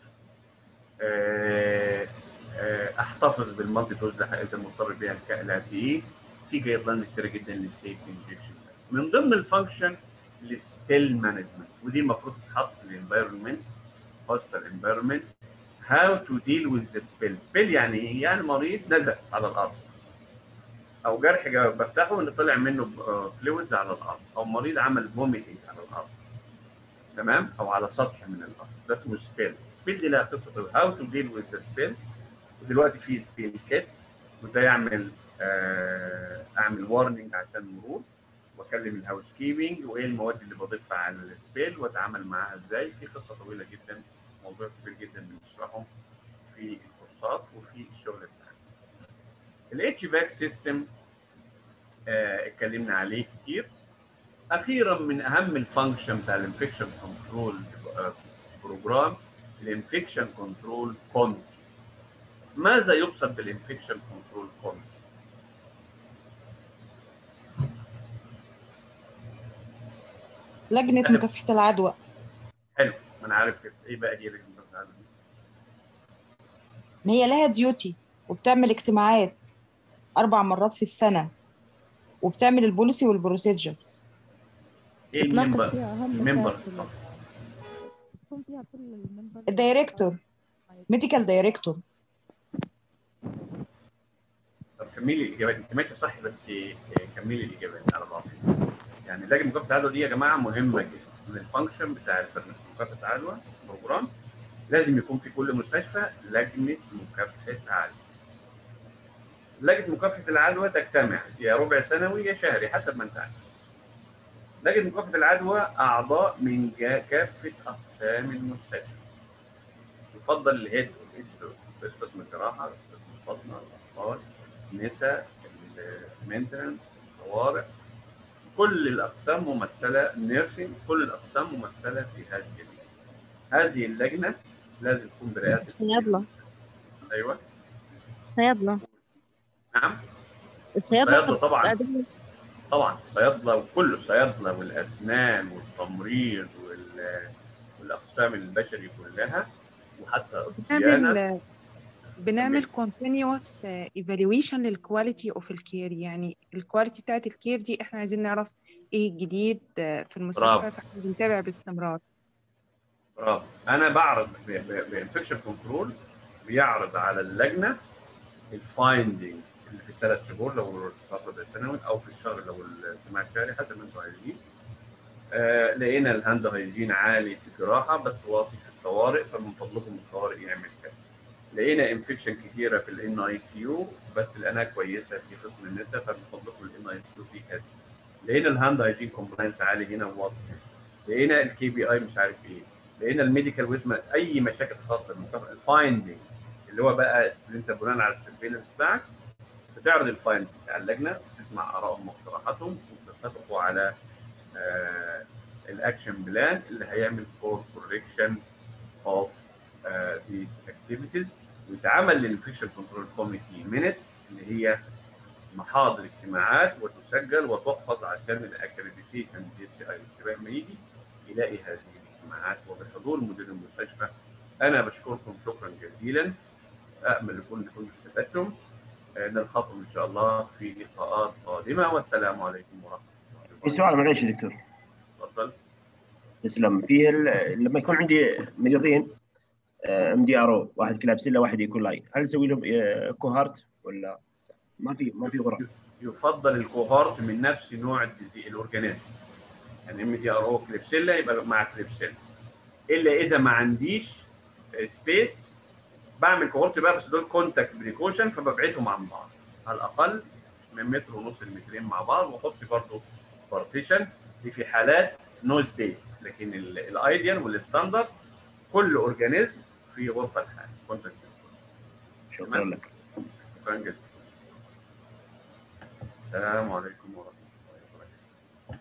احتفظ بالمالتي دوز لحقيقه المضطر بيها قد ايه. في جايد لاين كتير جدا للسيف انجكشن. من ضمن الفانكشن السبيل مانجمنت، ودي المفروض تتحط في الانفايرمنت هوستال انفايرمنت. هاو تو ديل وذ ذا سبيل. سبيل يعني ايه؟ يعني مريض نزل على الارض او جرح بفتحه ان طلع منه فلويدز على الارض، او مريض عمل فوميتنج على الارض، تمام، او على سطح من الارض، ده اسمه سبيل. سبيل دي لها قصه هاو تو ديل وذ ذا سبيل. ودلوقتي في سبيل كيت، وده يعمل آه اعمل وارنينج عشان المرور، واكلم الهاوس كيبنج وايه المواد اللي بضيفها على السبيل واتعامل معاها ازاي. في قصه طويله جدا، موضوع كبير جدا بنشرحه في الكورسات وفي الشغل بتاعنا. الاتش فاك سيستم اتكلمنا عليه كتير. اخيرا من اهم الفانكشن بتاع الانفكشن كنترول بروجرام الانفكشن كنترول كوميتي. ماذا يقصد بالانفكشن كنترول كوميتي؟ لجنة مكافحة العدوى. حلو، ما انا عارف ايه بقى دي لجنة مكافحة العدوى. ان هي لها ديوتي وبتعمل اجتماعات اربع مرات في السنة وبتعمل البوليسي والبروسيجر. ايه الممبر؟ الممبر الدايركتور، ميديكال دايركتور. طب كملي الاجابات، انت ماشيه صح بس كملي الاجابات على بعضها. يعني لجنه مكافحه العدوى دي يا جماعه مهمه جدا، من الفانكشن بتاع البرنامج مكافحه العدوى بروجرام. لازم يكون في كل مستشفى لجنه مكافحه عدوى. لجنه مكافحه العدوى تجتمع يا ربع سنوي يا شهري حسب ما انت عايز. لجنه مكافحه العدوى اعضاء من كافه اقسام المستشفى. يفضل الهيد قسم الجراحه، قسم البطنه، الاطفال، النساء، المينتنس، الطوارئ، كل الاقسام ممثله، النيرسينج، كل الاقسام ممثله في هذه اللجنه. هذه اللجنه لازم تكون برئاسه صيادله. ايوه صيادله. نعم الصيادله الصيادله طبعا طبعا الصيادله وكل الصيادله والاسنان والتمريض والاقسام البشري كلها وحتى الصيانه. بنعمل بنعمل continuous evaluation للكواليتي اوف الكير، يعني الكواليتي بتاعت الكير دي احنا عايزين نعرف ايه الجديد في المستشفى، فاحنا بنتابع باستمرار. برافو. انا بعرض بانفكشن كنترول بيعرض على اللجنه الفايندنجز اللي في الثلاث شهور لو الفتره الثانوي، او في الشهر لو الاجتماع الشهري، حسب ما انتم عايزين. آه لقينا الهاند هايجين عالي في الجراحه بس واطي في الطوارئ، فمن فضلكم الطوارئ يعمل كذا. لقينا انفكشن كثيره في الان اي سي يو بس لقيناها كويسه في قسم النساء، فمن فضلكم الان اي سي يو في كذا. لقينا الهاند هايجين كومبلاينس عالي هنا وواطي. لقينا الكي بي اي مش عارف ايه. لقينا الميديكال ويزم اي مشاكل خاصه بالمكافاه الفايندنج اللي هو بقى اللي انت بناء على السيرفيلنس بتاعك بتعرض الفايندنج بتاع اللجنه، تسمع ارائهم واقتراحاتهم وتتفقوا على آه الاكشن بلان اللي هيعمل فور كوركشن اوف ذيس اكتيفيتيز. ويتعمل للانفكشن كنترول كوميتي مينتس اللي هي محاضر اجتماعات وتسجل وتحفظ عشان الاكريديتيشن دي سي اي لما يجي يلاقي هذه الاجتماعات وبحضور مدير المستشفى. انا بشكركم شكرا جزيلا، امل يكون كنتم استفدتم. نلقاكم ان شاء الله في لقاءات قادمه، والسلام عليكم ورحمه الله وبركاته. في سؤال معلش يا دكتور. تفضل. تسلم. في لما يكون عندي مريضين ام دي ار او، واحد كلابسيلا واحد ايكولاي، هل اسوي لهم كوهارت ولا ما في ما في غرض؟ يفضل الكوهارت من نفس نوع الديزي الاورجانيزم. يعني ام دي ار او كليبسيلا يبقى مع كليبسيلا، الا اذا ما عنديش سبيس بعمل كوهورت بقى، بس دول كونتاكت بريكوشن فببعدهم عن بعض على الاقل من متر ونص لمترين مع بعض، واحط برضه بارتيشن دي في حالات نو سبيس. لكن الايديال والستاندرد كل اورجانيزم في غرفه لحاله كونتاكت. شكرا لك. شكرا جدا. السلام عليكم ورحمه الله وبركاته.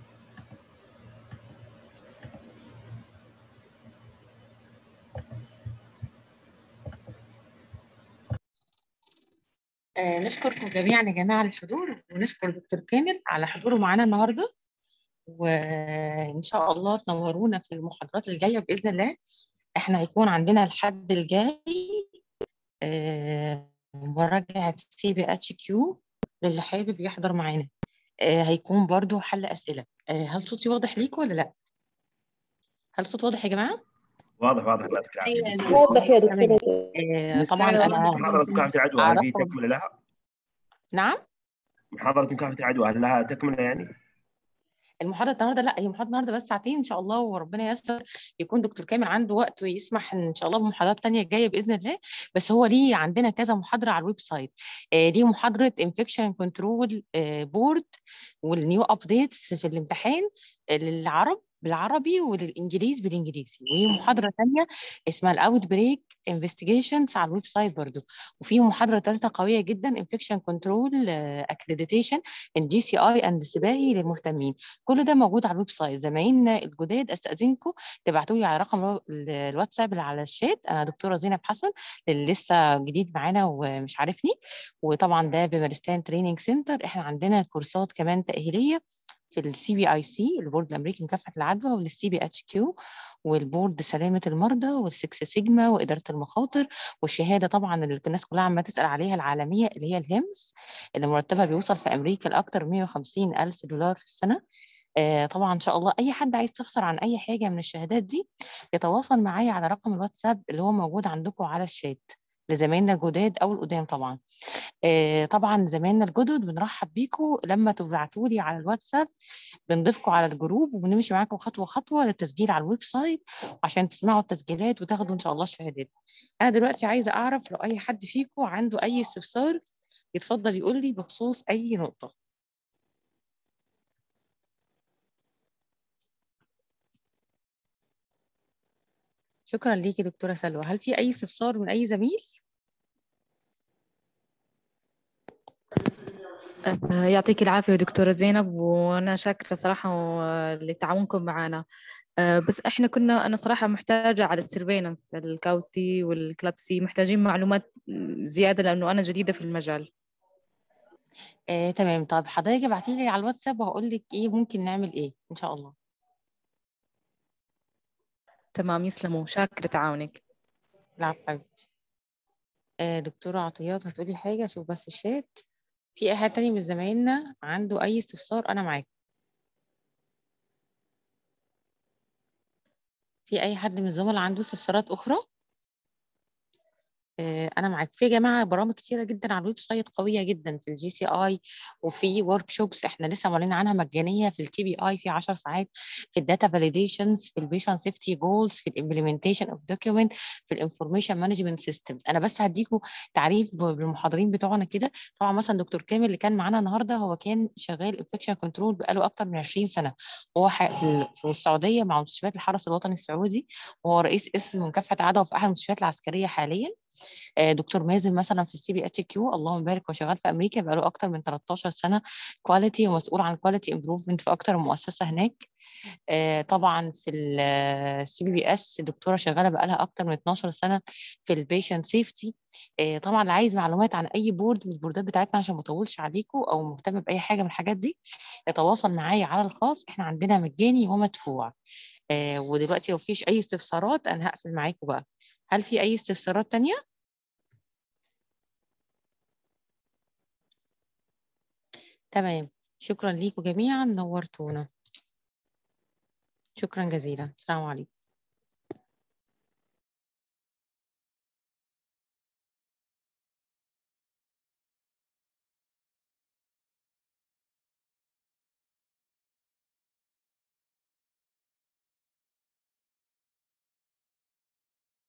آه نشكركم جميعا يا جماعة على الحضور، ونشكر دكتور كامل على حضوره معانا النهاردة، وإن شاء الله تنورونا في المحاضرات الجاية بإذن الله. إحنا هيكون عندنا الحد الجاي آه مراجعة سي بي اتش كيو للي حابب يحضر معانا. آه هيكون برضو حل أسئلة. آه هل صوتي واضح ليكم ولا لأ؟ هل الصوت واضح يا جماعة؟ واضح واضح. الله يعطيك العافية. واضح يا دكتورة. آه طبعا أنا محاضرة مكافحة العدوى هل في أعرفهم. تكملة لها؟ نعم؟ محاضرة مكافحة العدوى هل لها تكملة يعني؟ المحاضرة النهارده لا، هي محاضرة النهارده بس ساعتين ان شاء الله، وربنا ييسر يكون دكتور كامل عنده وقت ويسمح ان شاء الله بمحاضرات تانية جايه باذن الله. بس هو ليه عندنا كذا محاضرة على الويب سايت. آه دي محاضرة انفكشن كنترول بورد والنيو ابديتس في الامتحان للعرب بالعربي وللانجليز بالانجليزي، وهي محاضرة تانية اسمها الاوت بريك انفستيجيشنز على الويب سايت برضو. وفي محاضرة ثالثة قوية جدا انفكشن كنترول اكريديتيشن ان جي سي اي اند سباهي للمهتمين. كل ده موجود على الويب سايت. زمايلنا الجداد استاذنكم تبعتوا لي على رقم الواتساب اللي على الشات. انا دكتوره زينب حسن اللي لسه جديد معانا ومش عارفني، وطبعا ده بمارستان تريننج سنتر. احنا عندنا كورسات كمان تاهيليه في السي بي اي سي البورد الامريكي لمكافحه العدوى، والسي بي اتش كيو والبورد سلامه المرضى، والسكس سيجما واداره المخاطر، والشهاده طبعا اللي الناس كلها عماله تسال عليها العالميه اللي هي الهيمس اللي مرتبها بيوصل في امريكا لاكثر مئة وخمسين الف دولار في السنه. آه طبعا ان شاء الله اي حد عايز يستفسر عن اي حاجه من الشهادات دي يتواصل معايا على رقم الواتساب اللي هو موجود عندكم على الشات لزمايلنا الجداد او القدام. طبعا آه طبعا زمايلنا الجدد بنرحب بيكم لما تبعتوا لي على الواتساب، بنضيفكم على الجروب وبنمشي معاكم خطوه خطوه للتسجيل على الويب سايت عشان تسمعوا التسجيلات وتاخدوا ان شاء الله الشهادات. انا دلوقتي عايزه اعرف لو اي حد فيكم عنده اي استفسار يتفضل يقول لي بخصوص اي نقطه. شكرا ليكي دكتورة سلوى. هل في أي استفسار من أي زميل؟ يعطيك العافية دكتورة زينب، وأنا شاكرة صراحة لتعاونكم معنا. بس إحنا كنا أنا صراحة محتاجة على السيرفيلانس الكاوتي والكلابسي، محتاجين معلومات زيادة لأنه أنا جديدة في المجال. آه، تمام. طب حضرتك ابعتي لي على الواتساب وهقول لك إيه ممكن نعمل إيه إن شاء الله. تمام، يسلموا، شاكرة تعاونك. لا حبيبتي. آه دكتورة عطيات هتقولي حاجة؟ شوف بس الشات. في أي حد تاني من زمايلنا عنده أي استفسار أنا معاك. في اي حد من الزملاء عنده استفسارات اخرى؟ آه، انا معاك في يا جماعه برامج كتيره جدا على الويب سايت قويه جدا في الجي سي اي، وفي ورك شوبس احنا لسه معلنين عنها مجانيه في الكي بي اي في عشر ساعات، في الداتا فاليديشنز، في البيشن سيفتي جولز، في الامبلمنتيشن اوف دوكيومنت، في الانفورميشن مانجمنت سيستم. انا بس هديكم تعريف ب- بالمحاضرين بتوعنا كده. طبعا مثلا دكتور كامل اللي كان معانا النهارده هو كان شغال انفكشن كنترول بقاله اكتر من عشرين سنه، هو ح- في ال- في السعوديه مع مستشفيات الحرس الوطني السعودي، وهو رئيس قسم مكافحه عدوى في احد المستشفيات العسكريه حاليا. آه، دكتور مازن مثلا في السي بي اتش كيو، اللهم بارك، وشغال في امريكا بقاله اكتر من تلتاشر سنه كواليتي، ومسؤول عن كواليتي امبروفمنت في اكتر من مؤسسه هناك. آه، طبعا في السي بي بي اس دكتوره شغاله بقالها اكتر من اتناشر سنه في البيشنت سيفتي. طبعا اللي عايز معلومات عن اي بورد من البوردات بتاعتنا عشان ما اطولش عليكم، او مهتم باي حاجه من الحاجات دي، يتواصل معايا على الخاص، احنا عندنا مجاني ومدفوع. آه، ودلوقتي لو فيش اي استفسارات انا هقفل معاكم بقى. هل في اي استفسارات تانية؟ تمام. شكرا ليكم جميعا، نورتونا. شكرا جزيلا، السلام عليكم.